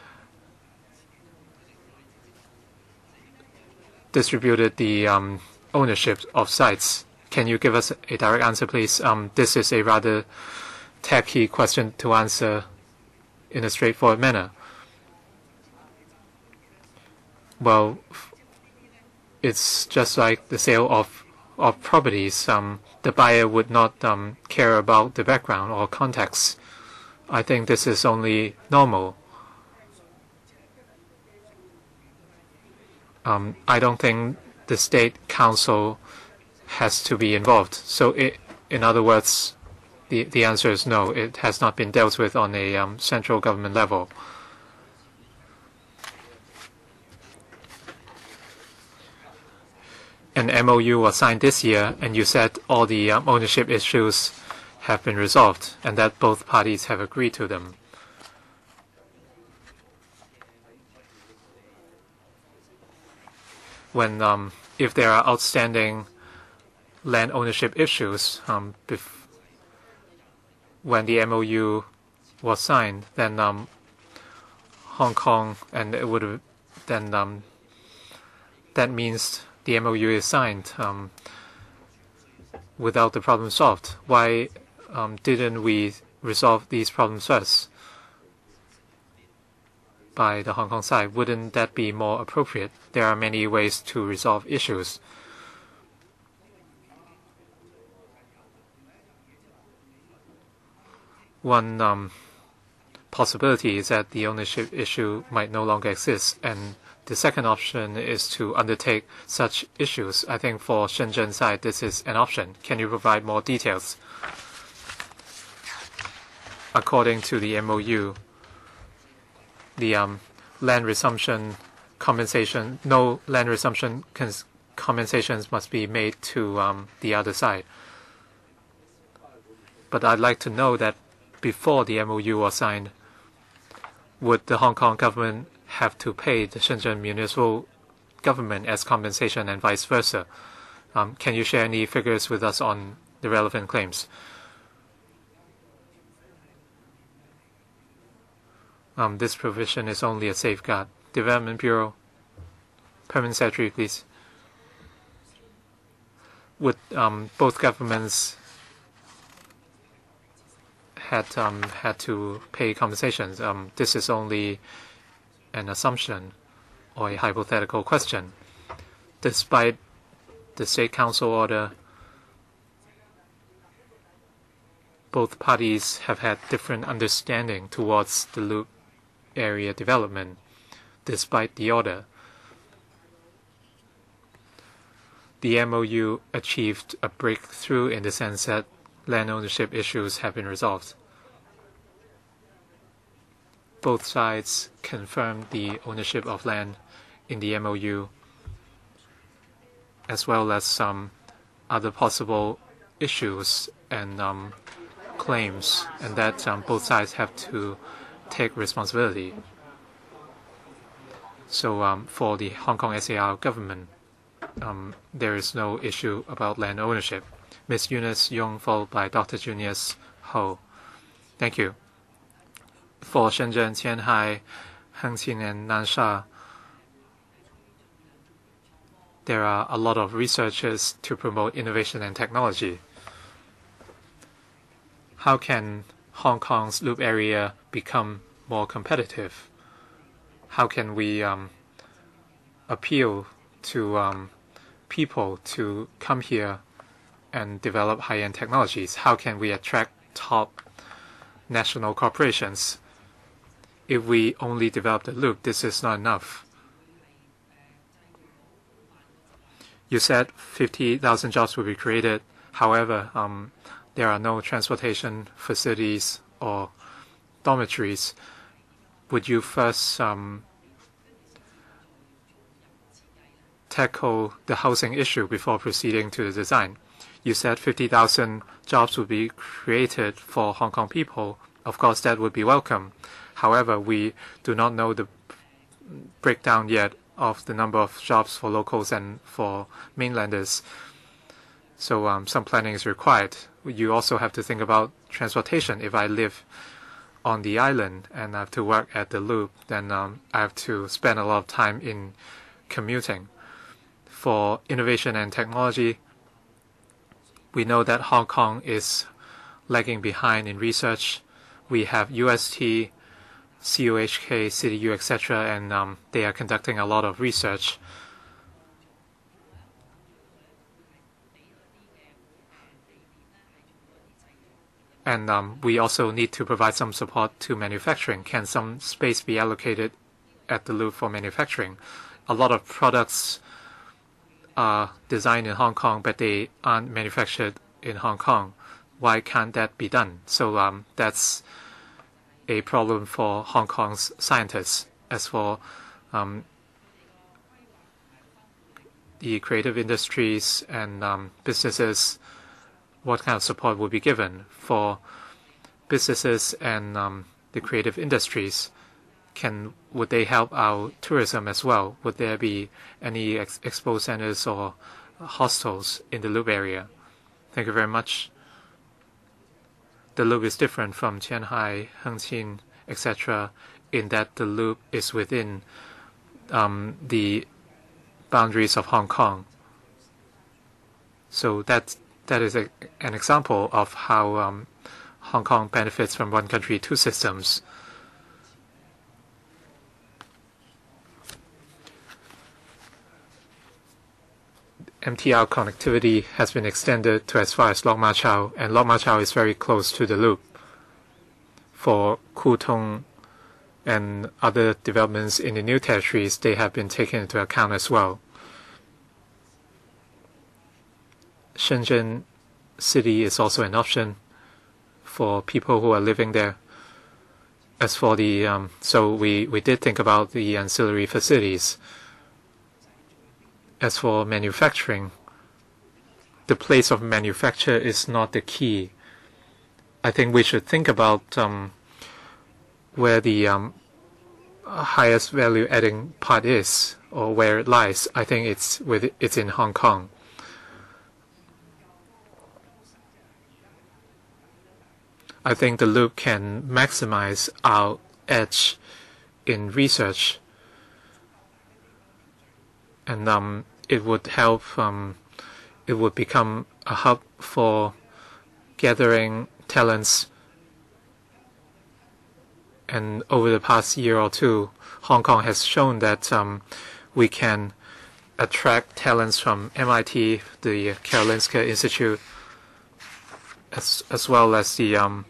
distributed the um, ownership of sites. Can you give us a direct answer, please? Um, this is a rather tacky question to answer in a straightforward manner. Well, it's just like the sale of, of properties. Um, the buyer would not um, care about the background or context. I think this is only normal. Um, I don't think the State Council has to be involved. So it, in other words, the, the answer is no. It has not been dealt with on a um, central government level. An M O U was signed this year, and you said all the um, ownership issues have been resolved, and that both parties have agreed to them. When, um, if there are outstanding land ownership issues, um, bef when the M O U was signed, then um, Hong Kong, and it would have, then um, that means the M O U is signed um, without the problem solved. Why um, didn't we resolve these problems first by the Hong Kong side? Wouldn't that be more appropriate? There are many ways to resolve issues. One um, possibility is that the ownership issue might no longer exist, and the second option is to undertake such issues. I think for Shenzhen side, this is an option. Can you provide more details? According to the M O U, the um, land resumption compensation, no land resumption compensations must be made to um, the other side. But I'd like to know that before the M O U was signed, would the Hong Kong government have to pay the Shenzhen municipal government as compensation and vice versa? Um, can you share any figures with us on the relevant claims? Um, this provision is only a safeguard. Development Bureau, Permanent Secretary, please. Would um, both governments had um, had to pay compensations? Um, this is only an assumption or a hypothetical question. Despite the State Council order, both parties have had different understanding towards the loop area development, despite the order. The M O U achieved a breakthrough in the sense that land ownership issues have been resolved. Both sides confirmed the ownership of land in the M O U, as well as some other possible issues and um, claims, and that um, both sides have to take responsibility. So um, for the Hong Kong S A R government, um, there is no issue about land ownership. Miz Eunice Yung, followed by Doctor Junius Ho. Thank you. For Shenzhen, Qianhai, Hengqin, and Nansha, there are a lot of researches to promote innovation and technology. How can Hong Kong's loop area become more competitive? How can we um, appeal to um, people to come here and develop high-end technologies? How can we attract top national corporations? If we only develop the loop, this is not enough. You said fifty thousand jobs will be created. However, um, there are no transportation facilities or dormitories. Would you first um, tackle the housing issue before proceeding to the design? You said fifty thousand jobs would be created for Hong Kong people. Of course, that would be welcome. However, we do not know the breakdown yet of the number of jobs for locals and for mainlanders. So um, some planning is required. You also have to think about transportation. If I live on the island and I have to work at the loop, then um, I have to spend a lot of time in commuting. For innovation and technology, we know that Hong Kong is lagging behind in research. We have U S T, C O H K, C D U, et cetera, and um, they are conducting a lot of research. And um, we also need to provide some support to manufacturing. Can some space be allocated at the loop for manufacturing? A lot of products are designed in Hong Kong, but they aren't manufactured in Hong Kong. Why can't that be done? So um, that's a problem for Hong Kong's scientists. As for um, the creative industries and um, businesses, what kind of support will be given for businesses and um, the creative industries? Can would they help our tourism as well? Would there be any ex expo centers or hostels in the loop area? Thank you very much. The loop is different from Qianhai, Hengqin, et cetera, in that the loop is within um, the boundaries of Hong Kong. So that's That is a, an example of how um, Hong Kong benefits from one country, two systems. M T R connectivity has been extended to as far as Lok Ma Chau, and Lok Ma Chau is very close to the loop. For Kutong and other developments in the new territories, they have been taken into account as well. Shenzhen city is also an option for people who are living there. As for the, um, so we, we did think about the ancillary facilities. As for manufacturing, the place of manufacture is not the key. I think we should think about um, where the um, highest value adding part is, or where it lies. I think it's with it's in Hong Kong. I think the loop can maximize our edge in research, and um, it would help. Um, it would become a hub for gathering talents. And over the past year or two, Hong Kong has shown that um, we can attract talents from M I T, the Karolinska Institute, as as well as the um,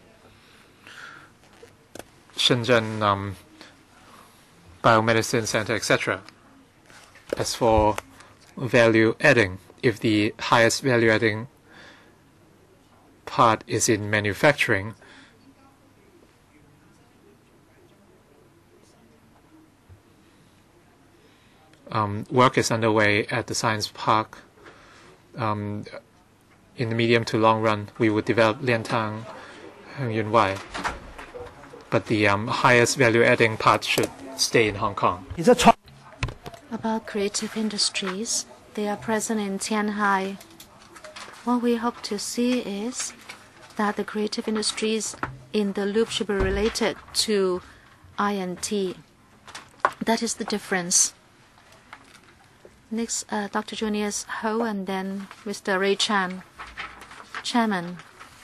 Shenzhen um, Biomedicine Center, et cetera. As for value adding, if the highest value adding part is in manufacturing, um, work is underway at the Science Park. Um, in the medium to long run, we would develop Liantang, Hengyun Wai. But the um, highest value-adding part should stay in Hong Kong. About creative industries, they are present in Tianhai. What we hope to see is that the creative industries in the loop should be related to I and T. That is the difference. Next, uh, Doctor Junius Ho, and then Mister Ray Chan, Chairman.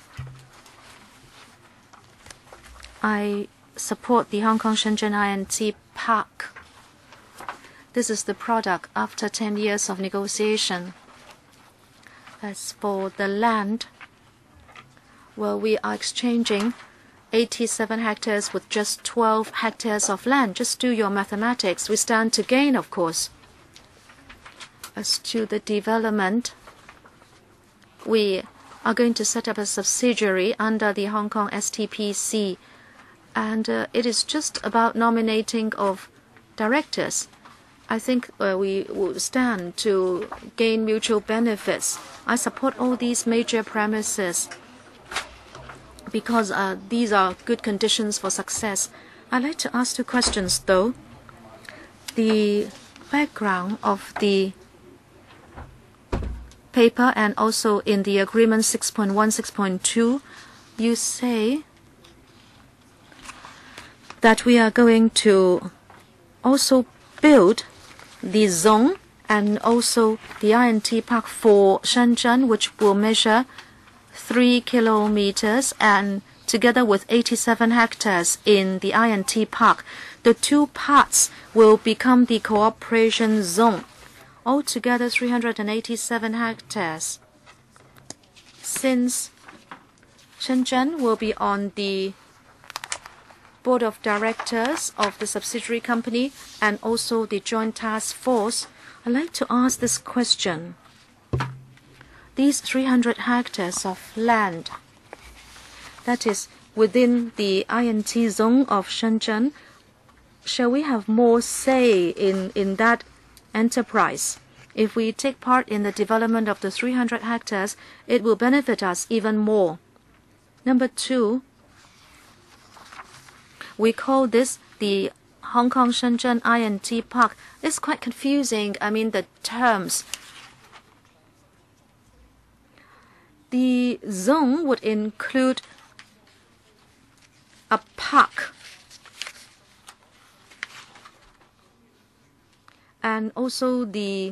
I support the Hong Kong-Shenzhen I and T Park. This is the product after ten years of negotiation. As for the land, well, we are exchanging eighty-seven hectares with just twelve hectares of land. Just do your mathematics. We stand to gain, of course. As to the development, we are going to set up a subsidiary under the Hong Kong S T P C, and uh, it is just about nominating of directors. I think uh, we will stand to gain mutual benefits. I support all these major premises because uh, these are good conditions for success. I'd like to ask two questions, though. The background of the paper and also in the agreement six point one, six point two, you say that we are going to also build the zone and also the I and T park for Shenzhen, which will measure three kilometers and together with eighty-seven hectares in the I and T park. The two parts will become the cooperation zone. Altogether three hundred eighty-seven hectares. Since Shenzhen will be on the board of directors of the subsidiary company and also the joint task force, I'd like to ask this question. These three hundred hectares of land, that is within the I and T zone of Shenzhen, shall we have more say in, in that enterprise? If we take part in the development of the three hundred hectares, it will benefit us even more. Number two, we call this the Hong Kong-Shenzhen I and T Park. It's quite confusing, I mean, the terms. The zone would include a park and also the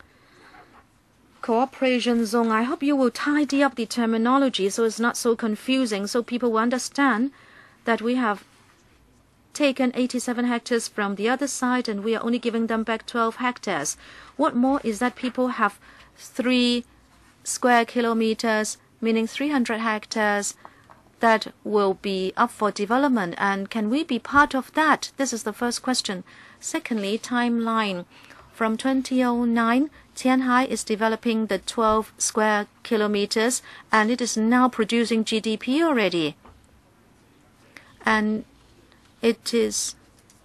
cooperation zone. I hope you will tidy up the terminology so it's not so confusing, so people will understand that we have taken eighty-seven hectares from the other side and we are only giving them back twelve hectares. What more is that people have three square kilometers, meaning three hundred hectares, that will be up for development, and can we be part of that? This is the first question. Secondly, timeline. From two thousand nine, Tianhai is developing the twelve square kilometers and it is now producing G D P already. And it is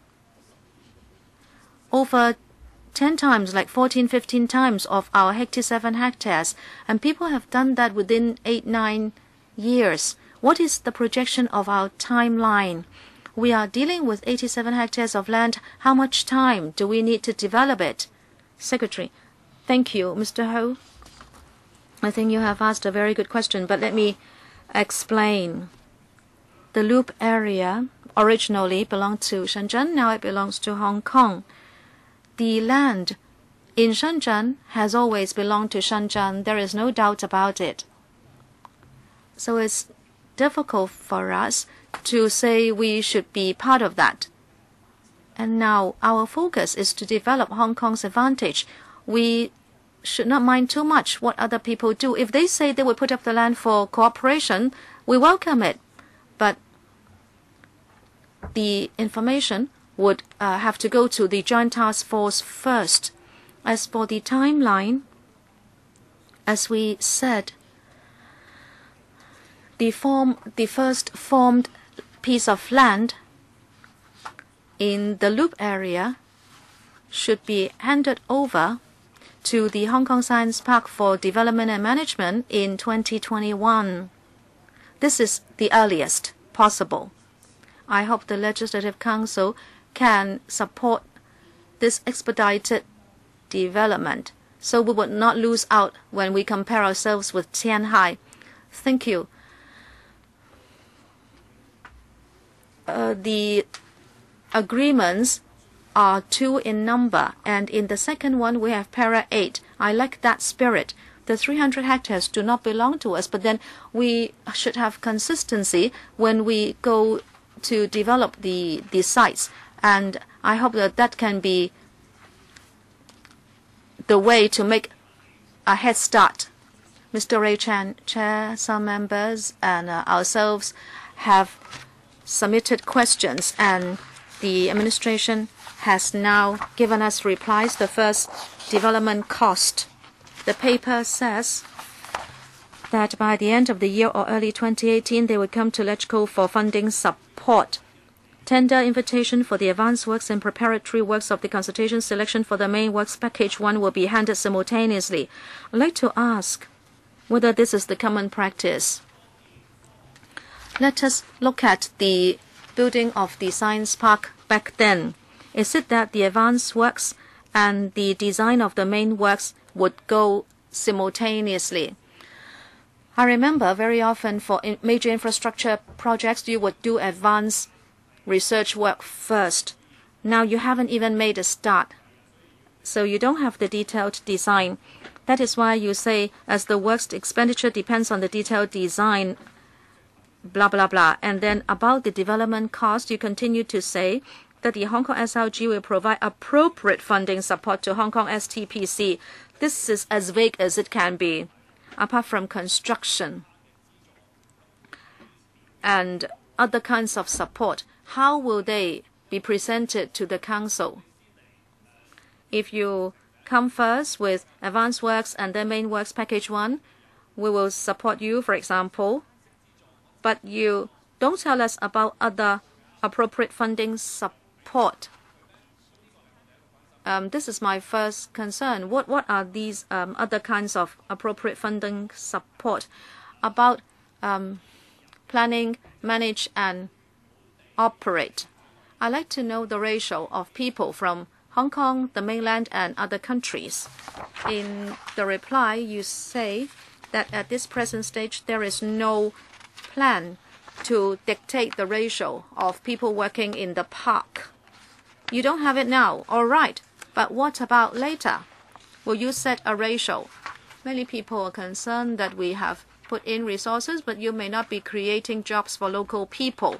over ten times, like fourteen, fifteen times of our eighty-seven hectares. And people have done that within eight, nine years. What is the projection of our timeline? We are dealing with eighty-seven hectares of land. How much time do we need to develop it? Secretary, thank you, Mister Ho. I think you have asked a very good question, but let me explain. The loop area originally belonged to Shenzhen. Now it belongs to Hong Kong. The land in Shenzhen has always belonged to Shenzhen. There is no doubt about it. So it's difficult for us to say we should be part of that. And now our focus is to develop Hong Kong's advantage. We should not mind too much what other people do. If they say they will put up the land for cooperation, we welcome it. But the information would uh, have to go to the Joint Task Force first. As for the timeline, as we said, the, form, the first formed piece of land in the loop area should be handed over to the Hong Kong Science Park for development and management in twenty twenty-one. This is the earliest possible. I hope the Legislative Council can support this expedited development so we would not lose out when we compare ourselves with Tianhai. Thank you. Uh, the agreements are two in number, and in the second one we have para eight. I like that spirit. The three hundred hectares do not belong to us, but then we should have consistency when we go to develop the, the sites. And I hope that that can be the way to make a head start. Mister Ray Chan, Chair, some members, and uh, ourselves have submitted questions, and the administration has now given us replies. The first, development cost. The paper says that by the end of the year or early twenty eighteen, they would come to LegCo for funding support. Tender invitation for the advanced works and preparatory works of the consultation selection for the main works package one will be handed simultaneously. I'd like to ask whether this is the common practice. Let us look at the building of the science park back then. Is it that the advanced works and the design of the main works would go simultaneously? I remember very often for in major infrastructure projects, you would do advanced research work first. Now you haven't even made a start, so you don't have the detailed design. That is why you say, as the work's expenditure depends on the detailed design, blah, blah, blah. And then about the development cost, you continue to say that the Hong Kong S L G will provide appropriate funding support to Hong Kong S T P C. This is as vague as it can be. Apart from construction and other kinds of support, how will they be presented to the Council? If you come first with advanced works and then main works package one, we will support you, for example, but you don't tell us about other appropriate funding support. Um, this is my first concern. What what are these um, other kinds of appropriate funding support? About um, planning, manage, and operate. I'd like to know the ratio of people from Hong Kong, the mainland, and other countries. In the reply, you say that at this present stage, there is no plan to dictate the ratio of people working in the park. You don't have it now, all right. But what about later? Will you set a ratio? Many people are concerned that we have put in resources, but you may not be creating jobs for local people.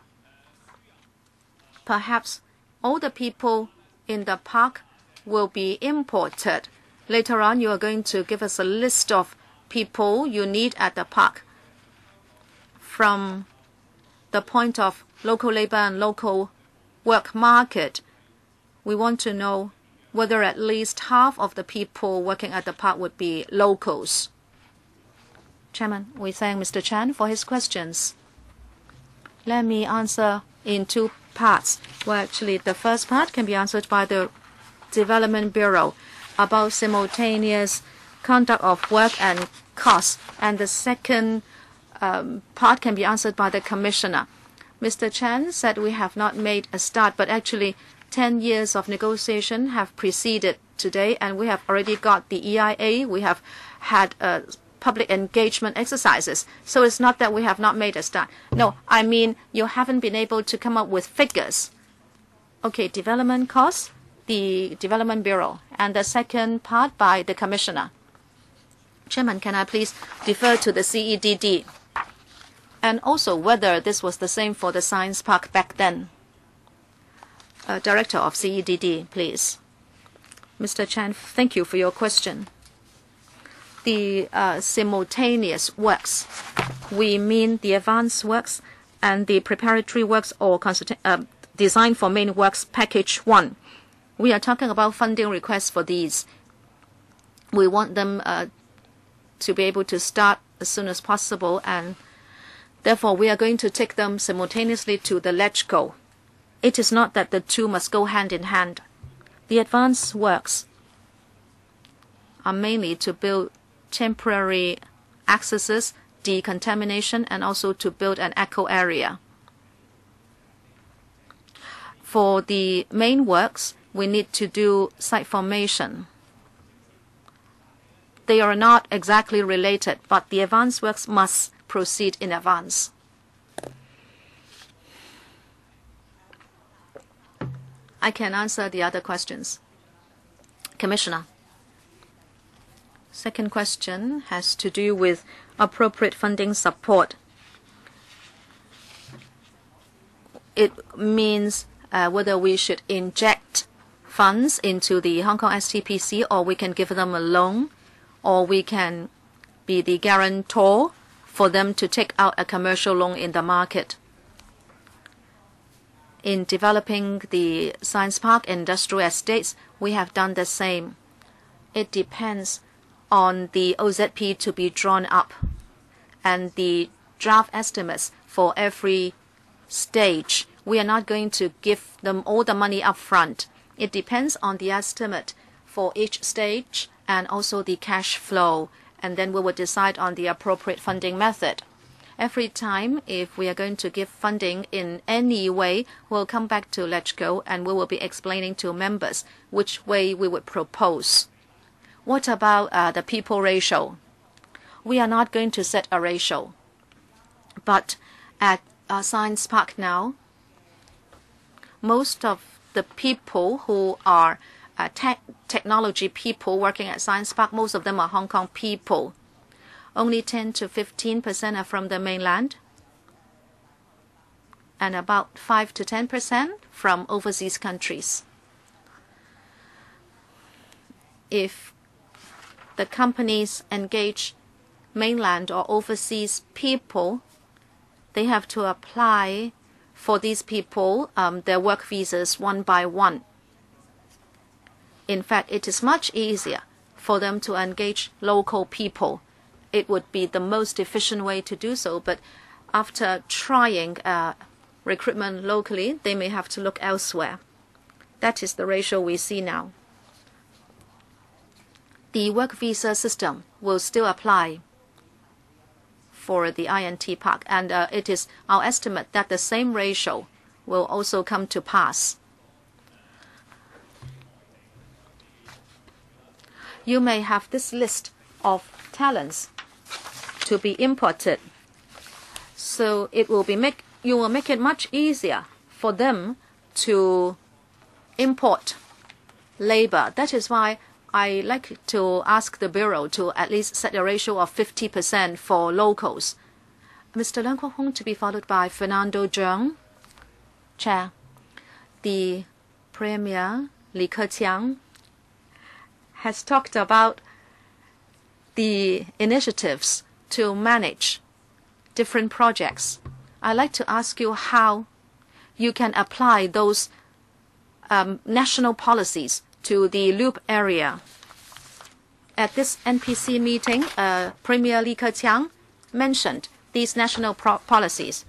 Perhaps all the people in the park will be imported. Later on, you are going to give us a list of people you need at the park. From the point of local labor and local work market, we want to know whether at least half of the people working at the park would be locals. Chairman, we thank Mister Chan for his questions. Let me answer in two parts. Well, actually, the first part can be answered by the Development Bureau about simultaneous conduct of work and cost. And the second um, part can be answered by the Commissioner. Mister Chan said we have not made a start, but actually ten years of negotiation have preceded today, and we have already got the E I A. We have had uh, public engagement exercises. So it's not that we have not made a start. No, I mean you haven't been able to come up with figures. Okay, development costs, the Development Bureau, and the second part by the Commissioner. Chairman, can I please defer to the C E D D? And also whether this was the same for the Science Park back then. Uh, Director of C E D D, please. Mister Chan, thank you for your question. The uh, simultaneous works, we mean the advanced works and the preparatory works or uh, design for main works package one. We are talking about funding requests for these. We want them uh, to be able to start as soon as possible, and therefore we are going to take them simultaneously to the LegCo. It is not that the two must go hand in hand. The advanced works are mainly to build temporary accesses, decontamination, and also to build an eco area. For the main works, we need to do site formation. They are not exactly related, but the advanced works must proceed in advance. I can answer the other questions. Commissioner. Second question has to do with appropriate funding support. It means uh, whether we should inject funds into the Hong Kong S T P C, or we can give them a loan, or we can be the guarantor for them to take out a commercial loan in the market. In developing the Science Park industrial estates, we have done the same. It depends on the O Z P to be drawn up and the draft estimates for every stage. We are not going to give them all the money up front. It depends on the estimate for each stage and also the cash flow, and then we will decide on the appropriate funding method. Every time, if we are going to give funding in any way, we'll come back to LegCo and we will be explaining to members which way we would propose. What about uh, the people ratio? We are not going to set a ratio. But at uh, Science Park now, most of the people who are uh, tech technology people working at Science Park, most of them are Hong Kong people. Only ten to fifteen percent are from the mainland, and about five to ten percent from overseas countries. If the companies engage mainland or overseas people, they have to apply for these people um, their work visas one by one. In fact, it is much easier for them to engage local people. It would be the most efficient way to do so, but after trying uh, recruitment locally, they may have to look elsewhere. That is the ratio we see now. The work visa system will still apply for the I N T Park, and uh, it is our estimate that the same ratio will also come to pass. You may have this list of talents to be imported, so it will be make you will make it much easier for them to import labor. That is why I like to ask the Bureau to at least set a ratio of fifty percent for locals. Mister Leung Kwok Hong, to be followed by Fernando Zheng. Chair, the Premier Li Keqiang has talked about the initiatives to manage different projects. I'd like to ask you how you can apply those um, national policies to the Loop area. At this N P C meeting, uh, Premier Li Keqiang mentioned these national policies.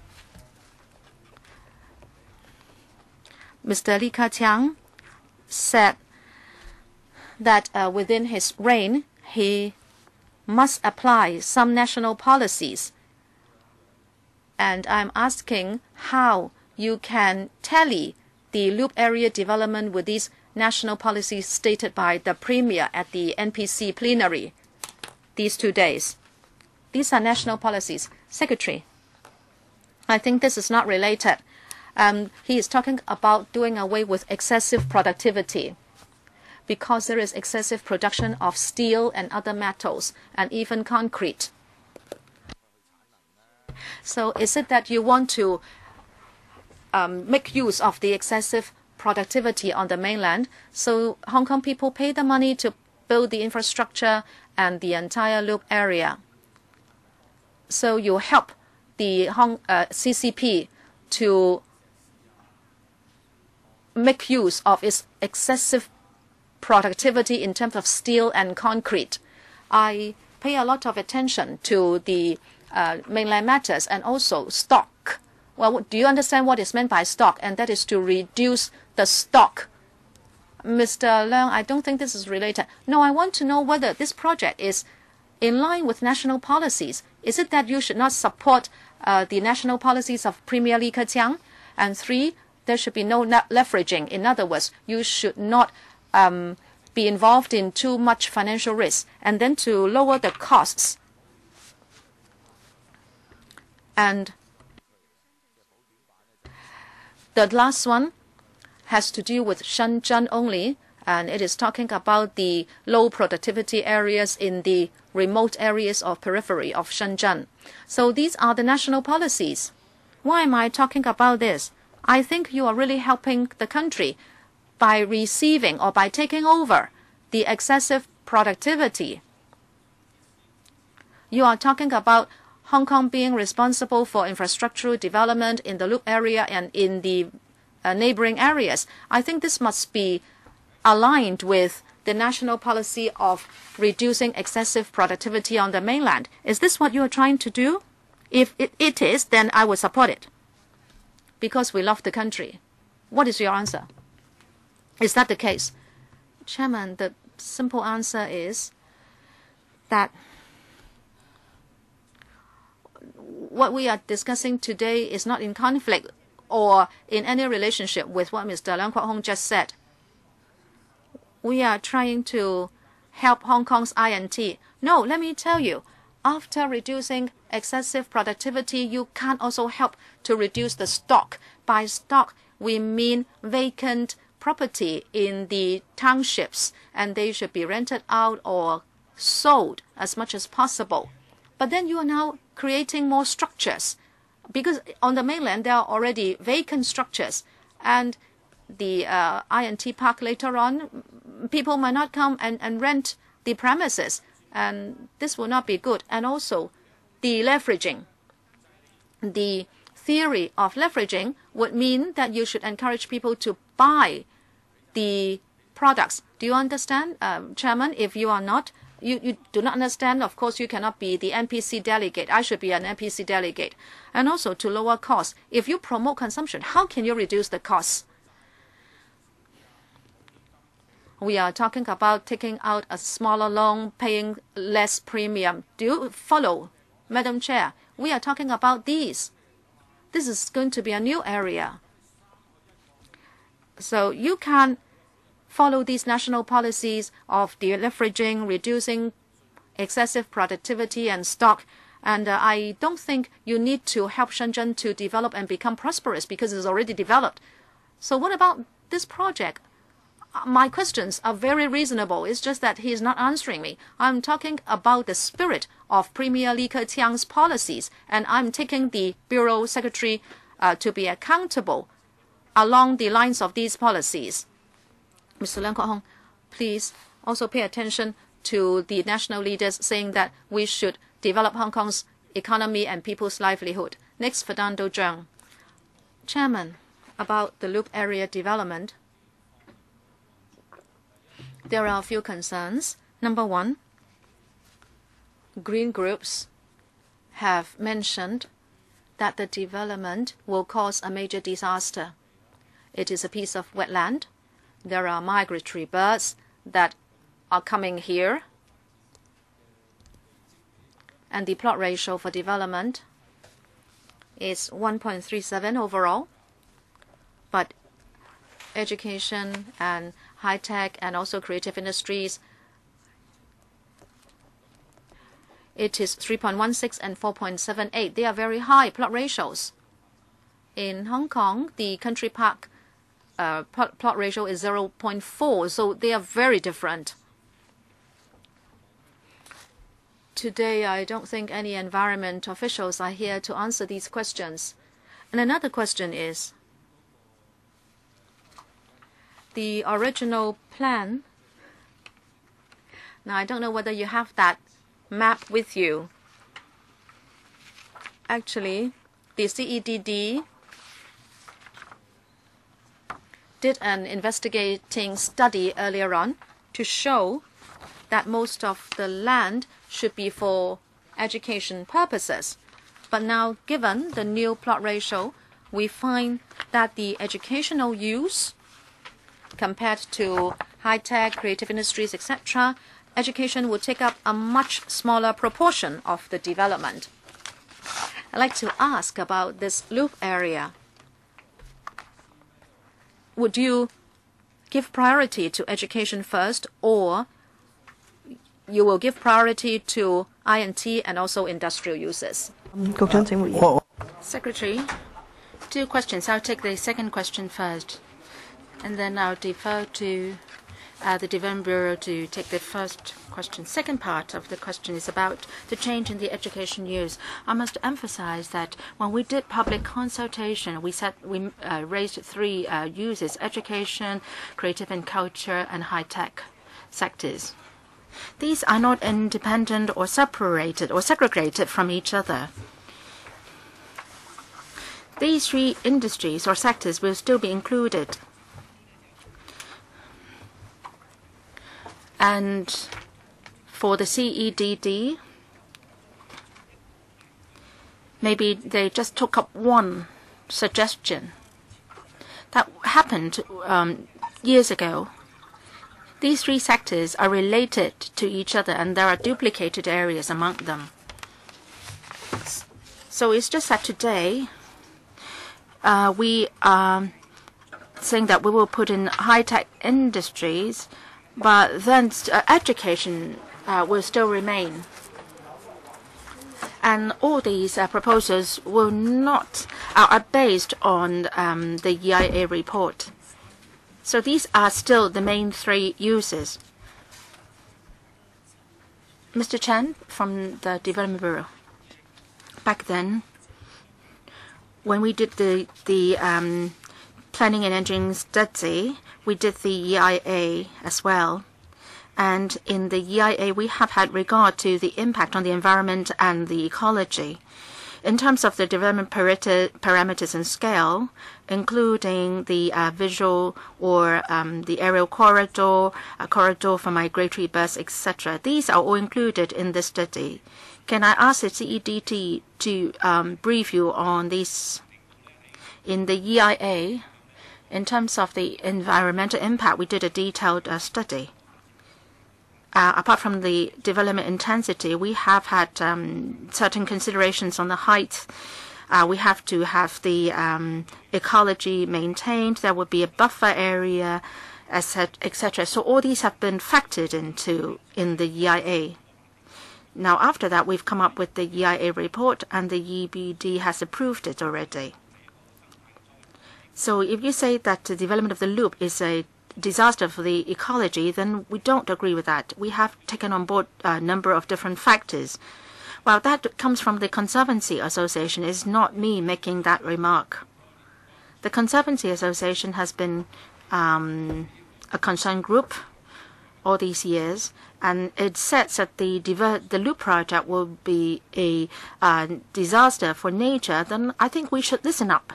Mister Li Keqiang said that uh, within his reign, he must apply some national policies And I'm asking how you can tally the loop area development with these national policies stated by the Premier at the N P C plenary these two days. These are national policies. Secretary, I think this is not related. Um, he is talking about doing away with excessive productivity because there is excessive production of steel and other metals and even concrete. So is it that you want to um, make use of the excessive productivity on the mainland, so Hong Kong people pay the money to build the infrastructure and the entire loop area? So you help the Hong, uh, C C P to make use of its excessive productivity in terms of steel and concrete. I pay a lot of attention to the uh, mainland matters and also stock. Well, do you understand what is meant by stock? And that is to reduce the stock. Mister Leung, I don't think this is related. No, I want to know whether this project is in line with national policies. Is it that you should not support uh, the national policies of Premier Li Keqiang? And three, there should be no leveraging. In other words, you should not um, be involved in too much financial risk. And then to lower the costs. And the last one has to do with Shenzhen only, and it is talking about the low productivity areas in the remote areas of periphery of Shenzhen. So these are the national policies. Why am I talking about this? I think you are really helping the country by receiving or by taking over the excessive productivity. You are talking about Hong Kong being responsible for infrastructural development in the loop area and in the uh, neighboring areas. I think this must be aligned with the national policy of reducing excessive productivity on the mainland. Is this what you are trying to do? If it, it is, then I will support it because we love the country. What is your answer? Is that the case? Chairman, the simple answer is that what we are discussing today is not in conflict or in any relationship with what Mister Leung Kwok Hong just said. We are trying to help Hong Kong's I N T. No, let me tell you, after reducing excessive productivity, you can also help to reduce the stock. By stock, we mean vacant property in the townships, and they should be rented out or sold as much as possible. But then you are now creating more structures because on the mainland there are already vacant structures, and the uh, I N T park later on, people might not come and, and rent the premises, and this will not be good. And also the leveraging. The theory of leveraging would mean that you should encourage people to buy the products. Do you understand, um, Chairman? If you are not, You, you do not understand, of course, you cannot be the N P C delegate. I should be an N P C delegate. And also to lower costs. If you promote consumption, how can you reduce the costs? We are talking about taking out a smaller loan, paying less premium. Do you follow, Madam Chair? We are talking about these. This is going to be a new area. So you can follow these national policies of deleveraging, reducing excessive productivity and stock. And uh, I don't think you need to help Shenzhen to develop and become prosperous because it's already developed. So what about this project? My questions are very reasonable. It's just that he is not answering me. I'm talking about the spirit of Premier Li Keqiang's policies, and I'm taking the Bureau Secretary uh, to be accountable along the lines of these policies. Mister Leung Kwok Hong, please also pay attention to the national leaders saying that we should develop Hong Kong's economy and people's livelihood. Next, Fernando Zhang. Chairman, about the loop area development, there are a few concerns. Number one, green groups have mentioned that the development will cause a major disaster. It is a piece of wetland. There are migratory birds that are coming here. And the plot ratio for development is one point three seven overall, but education and high-tech and also creative industries, it is three point one six and four point seven eight. They are very high plot ratios. In Hong Kong, the country park uh, plot, plot ratio is zero point four, so they are very different. Today, I don't think any environment officials are here to answer these questions. And another question is, the original plan. Now, I don't know whether you have that map with you. Actually, the C E D D did an investigating study earlier on to show that most of the land should be for education purposes. But now, given the new plot ratio, we find that the educational use compared to high-tech, creative industries, et cetera, education would take up a much smaller proportion of the development. I'd like to ask about this loop area. Would you give priority to education first, or you will give priority to I and T and also industrial uses? Secretary, two questions. I'll take the second question first, and then I'll defer to uh, the Development Bureau to take the first question. Second part of the question is about the change in the education use. I must emphasize that when we did public consultation, we said we uh, raised three uh, uses: education, creative and culture, and high-tech sectors. These are not independent or separated or segregated from each other. These three industries or sectors will still be included. And for the C E D D, maybe they just took up one suggestion that happened um, years ago. These three sectors are related to each other, and there are duplicated areas among them. So it's just that today uh, we are saying that we will put in high-tech industries, but then uh, education uh, will still remain. And all these uh, proposals will not uh, are based on um, the E I A report. So these are still the main three uses. Mister Chen from the Development Bureau. Back then, when we did the, the um, planning and engineering study, we did the E I A as well. And in the E I A, we have had regard to the impact on the environment and the ecology. In terms of the development parameters and scale, including the uh, visual or um, the aerial corridor, a corridor for migratory birds, et cetera, these are all included in the study. Can I ask the C E D D to um, brief you on this? In the E I A, in terms of the environmental impact, we did a detailed uh, study. Uh, apart from the development intensity, we have had um, certain considerations on the height. Uh, we have to have the um, ecology maintained. There would be a buffer area, et cetera. So all these have been factored into in the E I A. Now, after that, we've come up with the E I A report, and the E B D has approved it already. So if you say that the development of the loop is a disaster for the ecology, then we don't agree with that. We have taken on board a number of different factors. Well, that comes from the Conservancy Association. It's not me making that remark. The Conservancy Association has been um, a concerned group all these years, and it says that the, the loop project will be a uh, disaster for nature. Then I think we should listen up.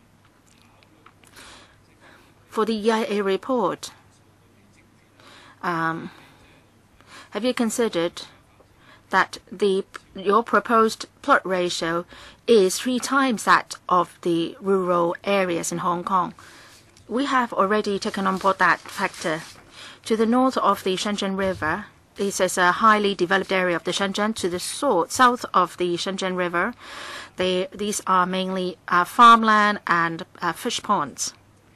For the E I A report, um, have you considered that the your proposed plot ratio is three times that of the rural areas in Hong Kong? We have already taken on board that factor. To the north of the Shenzhen River, this is a highly developed area of the Shenzhen to the south of the Shenzhen River. They, these are mainly uh, farmland and uh, fish ponds.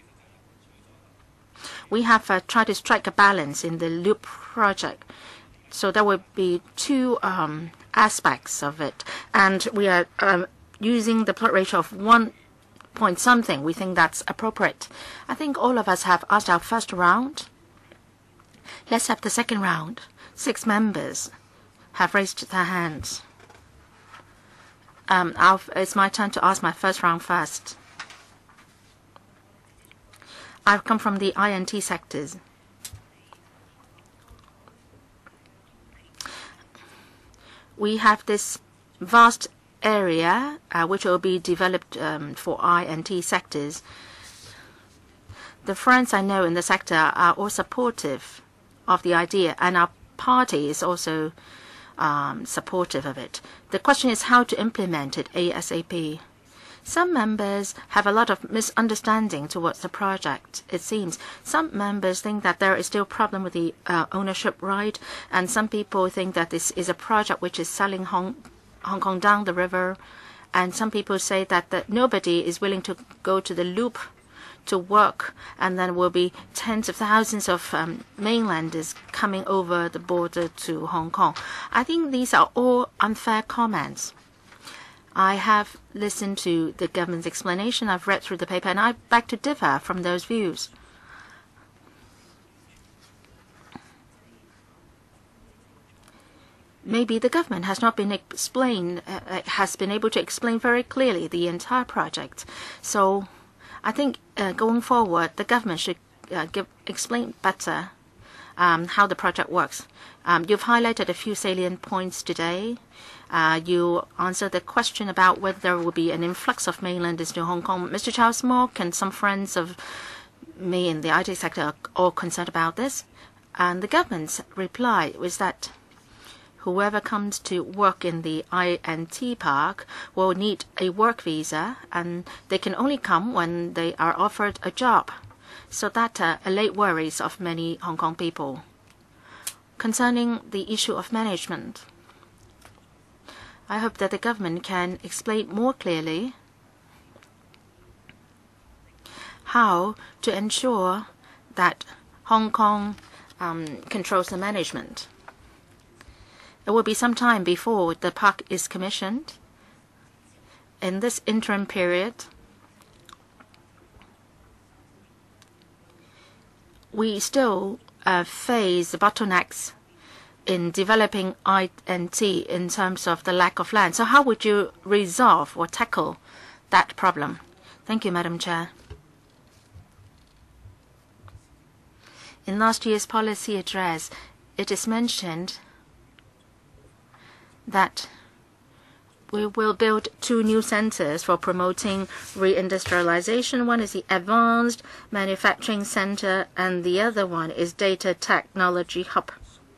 We have uh, tried to strike a balance in the loop project. So there will be two um, aspects of it. And we are um, using the plot ratio of one point something. We think that's appropriate. I think all of us have asked our first round. Let's have the second round. Six members have raised their hands. Um, I'll, it's my turn to ask my first round first. I've come from the I N T sectors. We have this vast area uh, which will be developed um, for I N T sectors. The friends I know in the sector are all supportive of the idea, and our party is also um, supportive of it. The question is how to implement it ASAP. Some members have a lot of misunderstanding towards the project, it seems. Some members think that there is still a problem with the uh, ownership right, and some people think that this is a project which is selling Hong, Hong Kong down the river, and some people say that, that nobody is willing to go to the loop to work, and then will be tens of thousands of um, mainlanders coming over the border to Hong Kong. I think these are all unfair comments. I have listened to the government's explanation, I've read through the paper, and I beg to differ from those views. Maybe the government has not been explained, uh, has been able to explain very clearly the entire project. So I think uh, going forward, the government should uh, give, explain better um, how the project works. Um, you've highlighted a few salient points today. Uh, you answered the question about whether there will be an influx of mainlanders to Hong Kong. Mister Chow Smok and some friends of me in the I T sector are all concerned about this. And the government's reply was that whoever comes to work in the I N T park will need a work visa, and they can only come when they are offered a job. So that uh, allayed worries of many Hong Kong people. Concerning the issue of management, I hope that the government can explain more clearly how to ensure that Hong Kong um, controls the management. It will be some time before the park is commissioned. In this interim period, we still uh, face the bottlenecks in developing I N T in terms of the lack of land. So how would you resolve or tackle that problem? Thank you, Madam Chair. In last year's policy address, it is mentioned that we will build two new centers for promoting reindustrialization. One is the Advanced Manufacturing Center, and the other one is Data Technology Hub.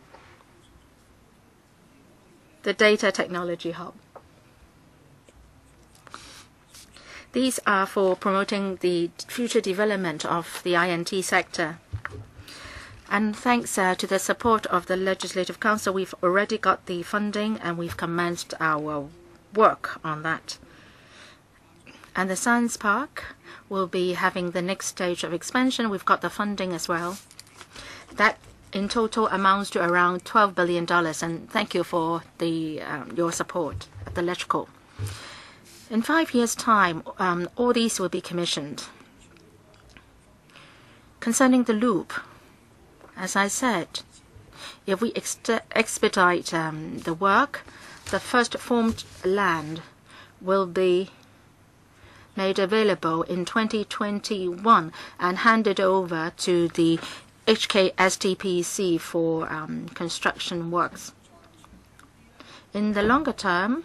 The Data Technology Hub. These are for promoting the future development of the I N T sector. And thanks uh, to the support of the Legislative Council, we've already got the funding and we've commenced our work on that. And the Science Park will be having the next stage of expansion. We've got the funding as well. That in total amounts to around twelve billion dollars, and thank you for the, um, your support at the Electrical. In five years' time, um, all these will be commissioned. Concerning the loop, as I said, if we ex expedite um, the work, the first formed land will be made available in twenty twenty-one and handed over to the H K S T P C for um, construction works. In the longer term,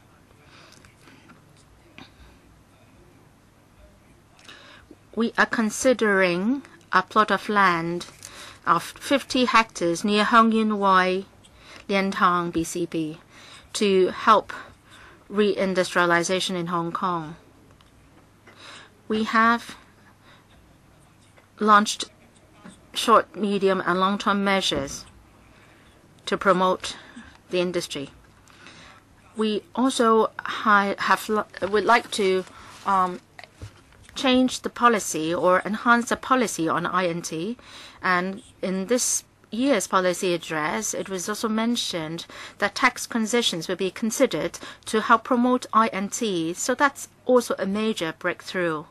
we are considering a plot of land of fifty hectares near Hong Yun Wai, Liantang, B C P, to help reindustrialization in Hong Kong. We have launched short, medium, and long-term measures to promote the industry. We also have would like to um, change the policy or enhance the policy on I N T, and in this year's policy address, it was also mentioned that tax concessions will be considered to help promote I N T. So that's also a major breakthrough.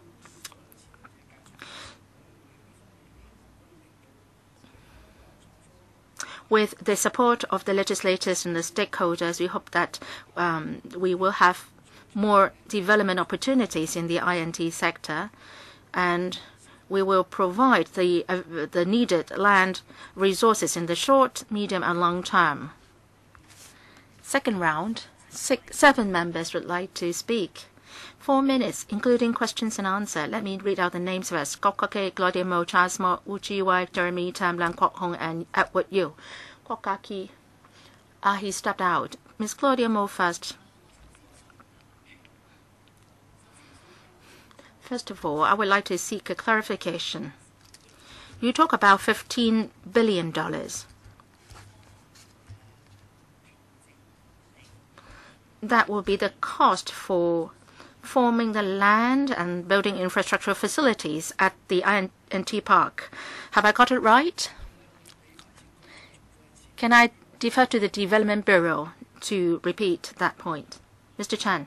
With the support of the legislators and the stakeholders, we hope that um, we will have more development opportunities in the I N T sector, and we will provide the, uh, the needed land resources in the short, medium, and long term. Second round, six, seven members would like to speak. Four minutes, including questions and answer. Let me read out the names first. Kok Kake, Claudia Mo, Charles Mo, Wu Chi Wai, Jeremy Tam, Lan Kwok Hong, and Edward Yu. Kok Kake, ah, he stepped out. Miss Claudia Mo first. First of all, I would like to seek a clarification. You talk about fifteen billion dollars. That will be the cost for forming the land and building infrastructure facilities at the I N T Park. Have I got it right? Can I defer to the Development Bureau to repeat that point? Mister Chan.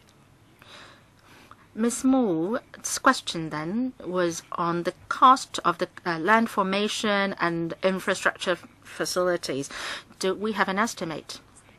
Miz Mo's question then was on the cost of the uh, land formation and infrastructure facilities. Do we have an estimate?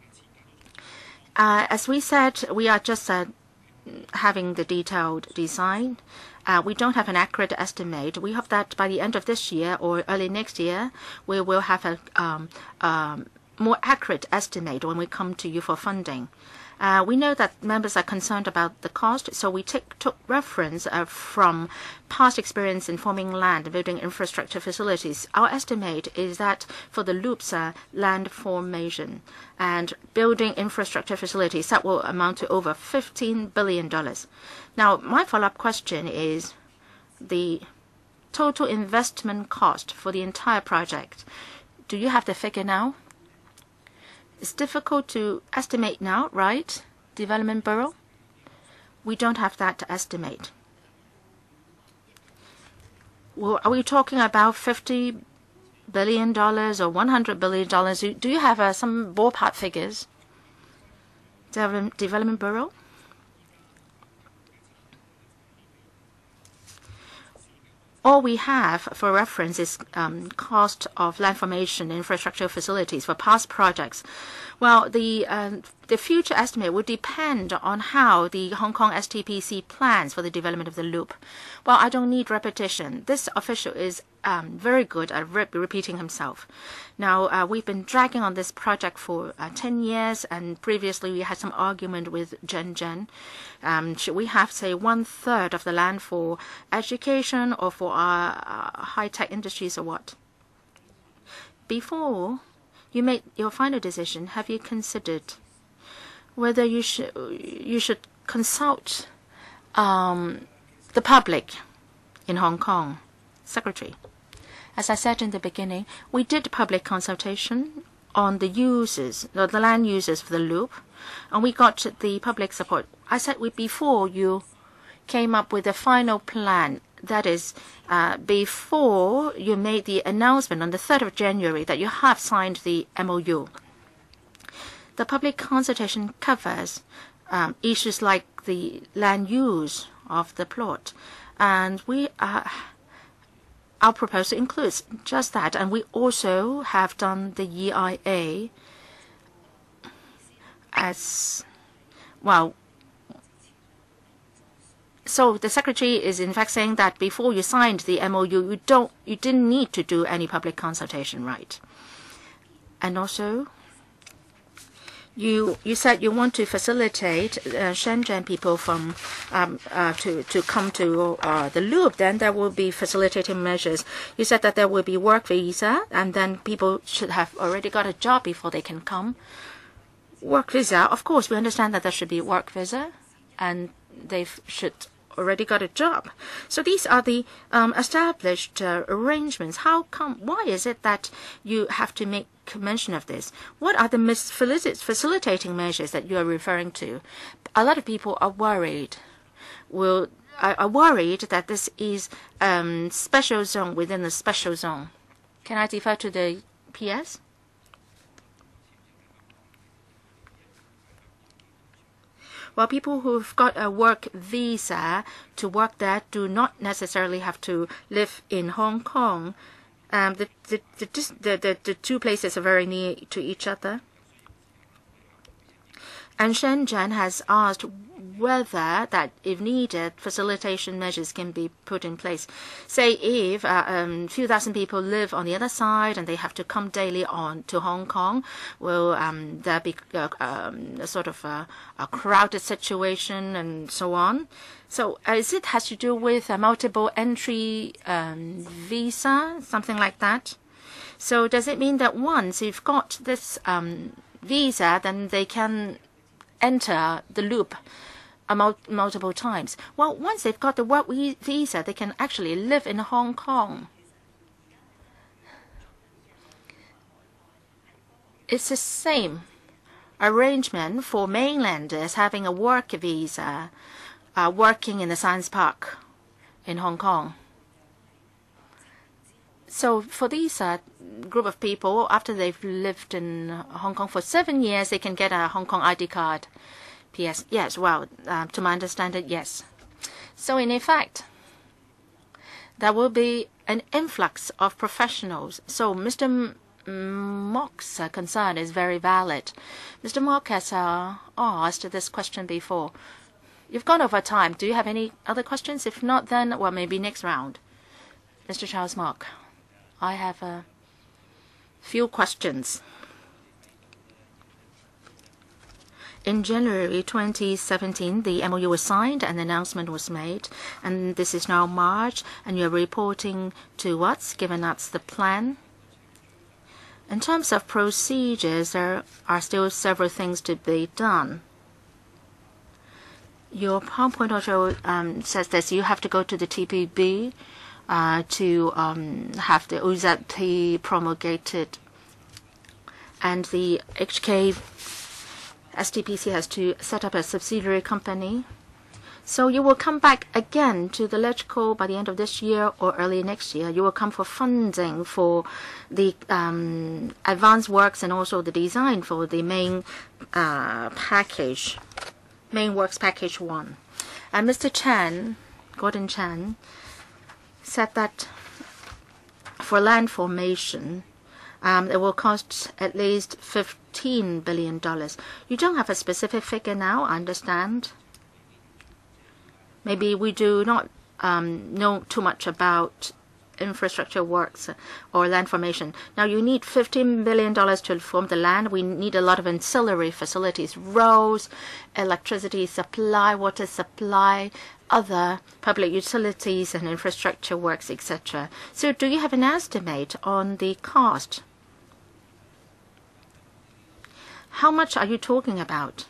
Uh, as we said, we are just uh, having the detailed design. Uh, we don't have an accurate estimate. We hope that by the end of this year or early next year, we will have a um, um, more accurate estimate when we come to you for funding. Uh, we know that members are concerned about the cost, so we take, took reference uh, from past experience in forming land and building infrastructure facilities. Our estimate is that for the loops uh, land formation and building infrastructure facilities, that will amount to over fifteen billion dollars. Now, my follow-up question is the total investment cost for the entire project. Do you have the figure now? It's difficult to estimate now, right, Development Bureau? We don't have that to estimate. Well, are we talking about fifty billion dollars or one hundred billion dollars? Do you have uh, some ballpark figures, Development, Development Bureau? All we have for reference is um, cost of land formation infrastructure facilities for past projects. Well, the uh, the future estimate would depend on how the Hong Kong S T P C plans for the development of the loop. Well, I don't need repetition. This official is um, very good at re repeating himself. Now, uh, we've been dragging on this project for uh, ten years, and previously we had some argument with Shenzhen. Um, should we have, say, one-third of the land for education or for our uh, high-tech industries or what? Before you made your final decision, have you considered whether you should you should consult um, the public in Hong Kong? Secretary. As I said in the beginning, we did public consultation on the users, the land users for the loop, and we got the public support. I said we before you came up with a final plan, that is, uh, before you made the announcement on the third of January that you have signed the M O U. The public consultation covers um, issues like the land use of the plot, and we are. Our proposal includes just that, and we also have done the E I A as well. So the secretary is in fact saying that before you signed the M O U, you don't, you didn't need to do any public consultation, right? And also, you you said you want to facilitate uh, Shenzhen people from um, uh, to to come to uh, the loop. Then there will be facilitating measures. You said that there will be work visa, and then people should have already got a job before they can come. Work visa, of course, we understand that there should be work visa, and they should already got a job. So these are the um, established uh, arrangements. How come? Why is it that you have to make mention of this? What are the facilitating measures that you are referring to? A lot of people are worried. Will are worried that this is um, special zone within the special zone. Can I defer to the P S? Well, people who've got a work visa to work there do not necessarily have to live in Hong Kong. Um, the, the, the, the, the, the two places are very near to each other. And Shenzhen has asked whether that, if needed, facilitation measures can be put in place. Say if a uh, um, few thousand people live on the other side and they have to come daily on to Hong Kong, will um, there be uh, um, a sort of a, a crowded situation and so on? So uh, is it has to do with a multiple entry um, visa, something like that? So does it mean that once you've got this um, visa, then they can enter the loop multiple times? Well, once they've got the work visa, they can actually live in Hong Kong. It's the same arrangement for mainlanders having a work visa, uh, working in the science park in Hong Kong. So for these uh, group of people, after they've lived in Hong Kong for seven years, they can get a Hong Kong I D card. P S. Yes, well, uh, to my understanding, yes. So in effect, there will be an influx of professionals. So Mister Mok's uh, concern is very valid. Mister Mok has uh, asked this question before. You've gone over time. Do you have any other questions? If not, then, well, maybe next round. Mister Charles Mok, I have a few questions. In January twenty seventeen, the M O U was signed, an announcement was made, and this is now March, and you're reporting to us, given that's the plan. In terms of procedures, there are still several things to be done. Your PowerPoint also um, says that you have to go to the T P B uh, to um, have the O Z P promulgated, and the H K S T P C has to set up a subsidiary company. So you will come back again to the electrical by the end of this year or early next year. You will come for funding for the um, advanced works and also the design for the main uh, package, main works package one. And Mister Chan, Gordon Chan, said that for land formation, Um, it will cost at least fifteen billion dollars. You don't have a specific figure now, I understand. Maybe we do not um, know too much about infrastructure works or land formation. Now, you need fifteen billion dollars to form the land. We need a lot of ancillary facilities, roads, electricity supply, water supply, other public utilities and infrastructure works, et cetera. So do you have an estimate on the cost? How much are you talking about?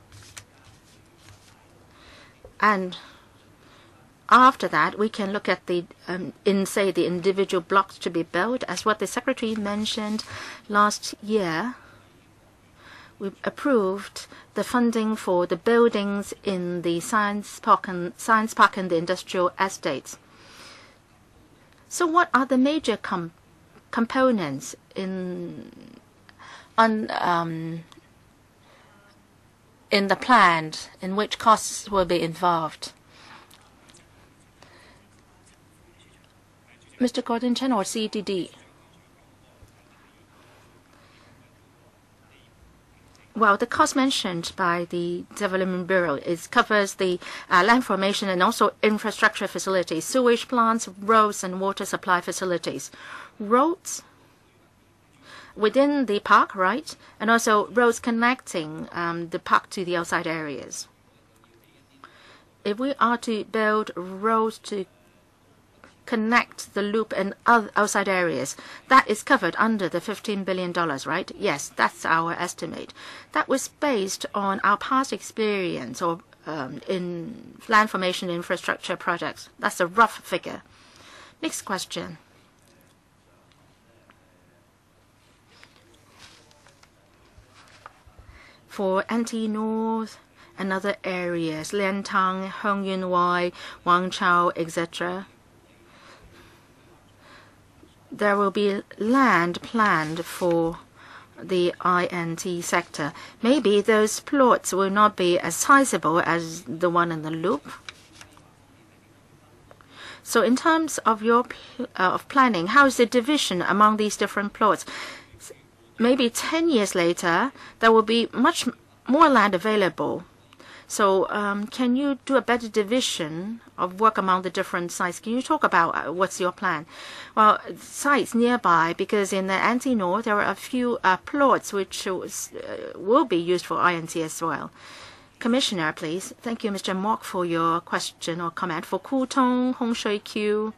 And after that, we can look at the, um, in say, the individual blocks to be built. As what the Secretary mentioned last year, we approved the funding for the buildings in the science park and, science park and the industrial estates. So what are the major com components in on um, in the plan, in which costs will be involved? Mister Gordon Chen or C D D? Well, the cost mentioned by the Development Bureau is covers the uh, land formation and also infrastructure facilities, sewage plants, roads, and water supply facilities. Roads within the park, right? And also roads connecting um, the park to the outside areas. If we are to build roads to connect the loop and other outside areas, that is covered under the fifteen billion dollars, right? Yes, that's our estimate. That was based on our past experience or um, in land formation infrastructure projects. That's a rough figure. Next question. For N T North and other areas, Lantang, Hong Yunwai, Wang Chau, et cetera, there will be land planned for the I N T sector. Maybe those plots will not be as sizable as the one in the loop. So in terms of your uh, of planning, how is the division among these different plots? Maybe ten years later, there will be much more land available. So um, can you do a better division of work among the different sites? Can you talk about uh, what's your plan? Well, sites nearby, because in the N T North, there are a few uh, plots which was, uh, will be used for I N T as well. Commissioner, please. Thank you, Mister Mok, for your question or comment. For Kutong, Hong Shui Q,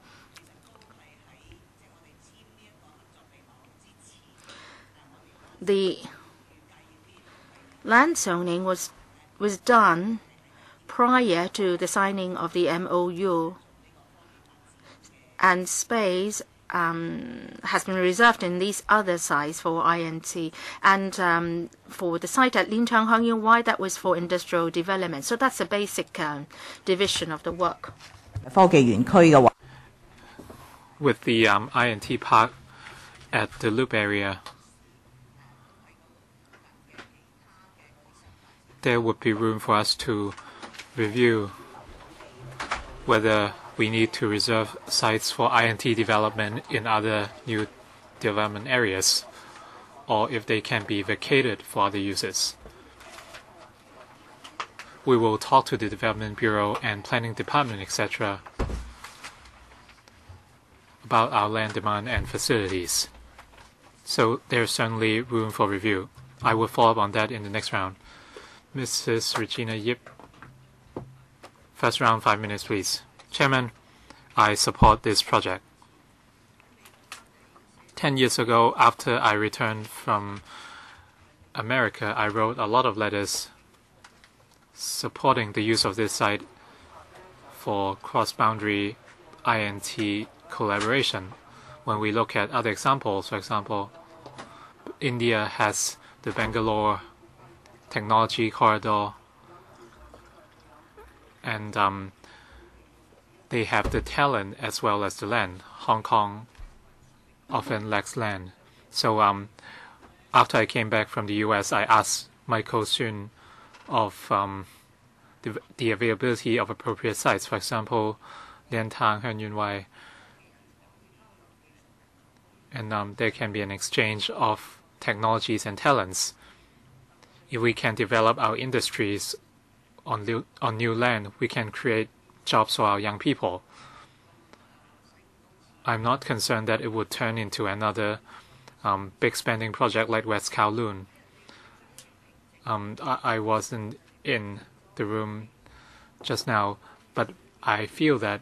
the land zoning was was done prior to the signing of the M O U, and space um, has been reserved in these other sites for I N T, and um, for the site at Lintang Hong Yunwai, that was for industrial development. So that's a basic um, division of the work. With the um, I N T park at the Loop area, there would be room for us to review whether we need to reserve sites for I N T development in other new development areas, or if they can be vacated for other uses. We will talk to the Development Bureau and Planning Department, et cetera, about our land demand and facilities. So there's certainly room for review. I will follow up on that in the next round. Missus Regina Yip. First round, five minutes, please. Chairman, I support this project. Ten years ago, after I returned from America, I wrote a lot of letters supporting the use of this site for cross-boundary I N T collaboration. When we look at other examples, for example, India has the Bangalore Technology Corridor, and um, they have the talent as well as the land. Hong Kong often lacks land. So um, after I came back from the U S, I asked Michael Sun of um, the, the availability of appropriate sites. For example, Lantang, Hon Yunwai, and um, there can be an exchange of technologies and talents. If we can develop our industries on new, on new land, we can create jobs for our young people. I'm not concerned that it would turn into another um, big spending project like West Kowloon. Um, I, I wasn't in the room just now, but I feel that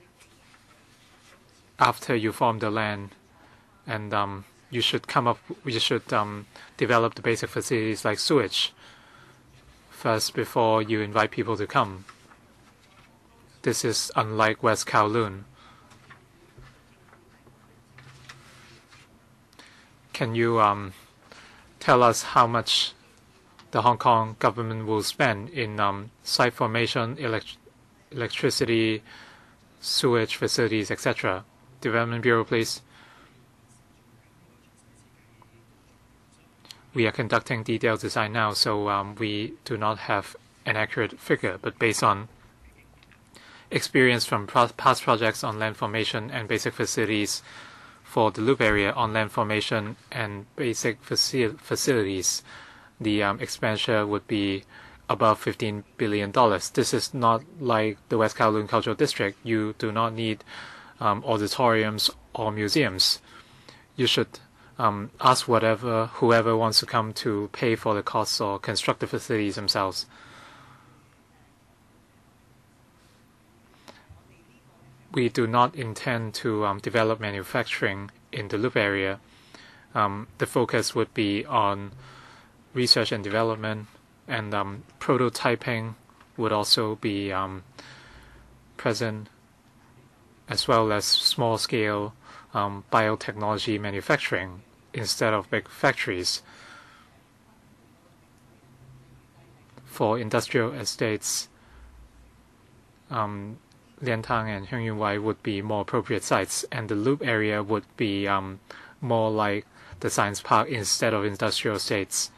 after you form the land, and um, you should come up, you should um, develop the basic facilities like sewage first before you invite people to come. This is unlike West Kowloon. Can you um, tell us how much the Hong Kong government will spend in um, site formation, elect electricity, sewage facilities, et cetera? Development Bureau, please. We are conducting detailed design now, so um, we do not have an accurate figure, but based on experience from pro past projects on land formation and basic facilities for the Loop area on land formation and basic faci facilities, the um, expenditure would be above fifteen billion dollars. This is not like the West Kowloon Cultural District. You do not need um, auditoriums or museums. You should Um, ask whatever, whoever wants to come to pay for the costs or construct the facilities themselves. We do not intend to um, develop manufacturing in the Loop area. Um, the focus would be on research and development and um, prototyping would also be um, present, as well as small-scale um, biotechnology manufacturing instead of big factories. For industrial estates, um, Liantang and Hengyunwai would be more appropriate sites, and the loop area would be um, more like the science park instead of industrial estates.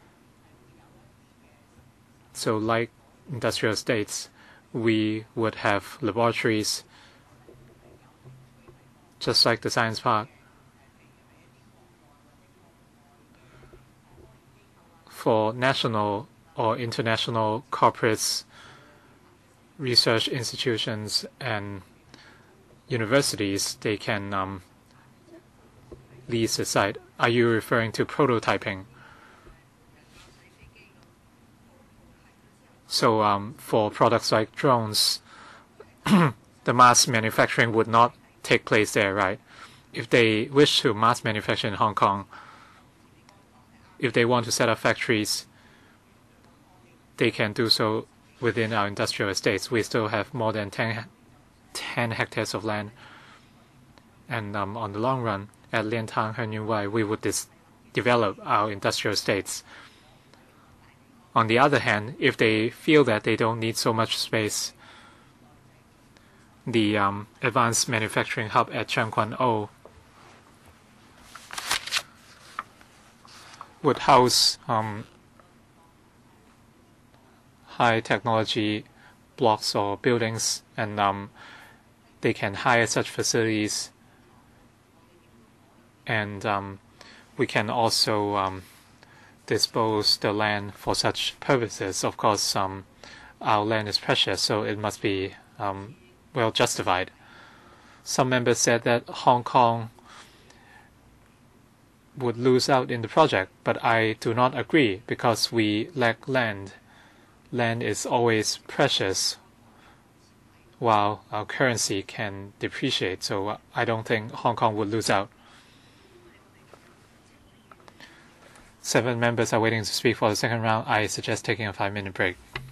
So like industrial estates, we would have laboratories just like the science park. For national or international corporates, research institutions, and universities, they can um, lease the site. Are you referring to prototyping? So um, for products like drones, the mass manufacturing would not take place there, right? If they wish to mass manufacture in Hong Kong, if they want to set up factories, they can do so within our industrial estates. We still have more than ten, ten hectares of land. And um, on the long run, at Liantang, Hengyunwai, we would develop our industrial estates. On the other hand, if they feel that they don't need so much space, the um, advanced manufacturing hub at Tseung Kwan O would house um, high technology blocks or buildings, and um, they can hire such facilities, and um, we can also um, dispose the land for such purposes. Of course, um, our land is precious, so it must be um, well justified. Some members said that Hong Kong would lose out in the project, but I do not agree, because we lack land. Land is always precious, while our currency can depreciate, so I don't think Hong Kong would lose out. Seven members are waiting to speak for the second round. I suggest taking a five-minute break.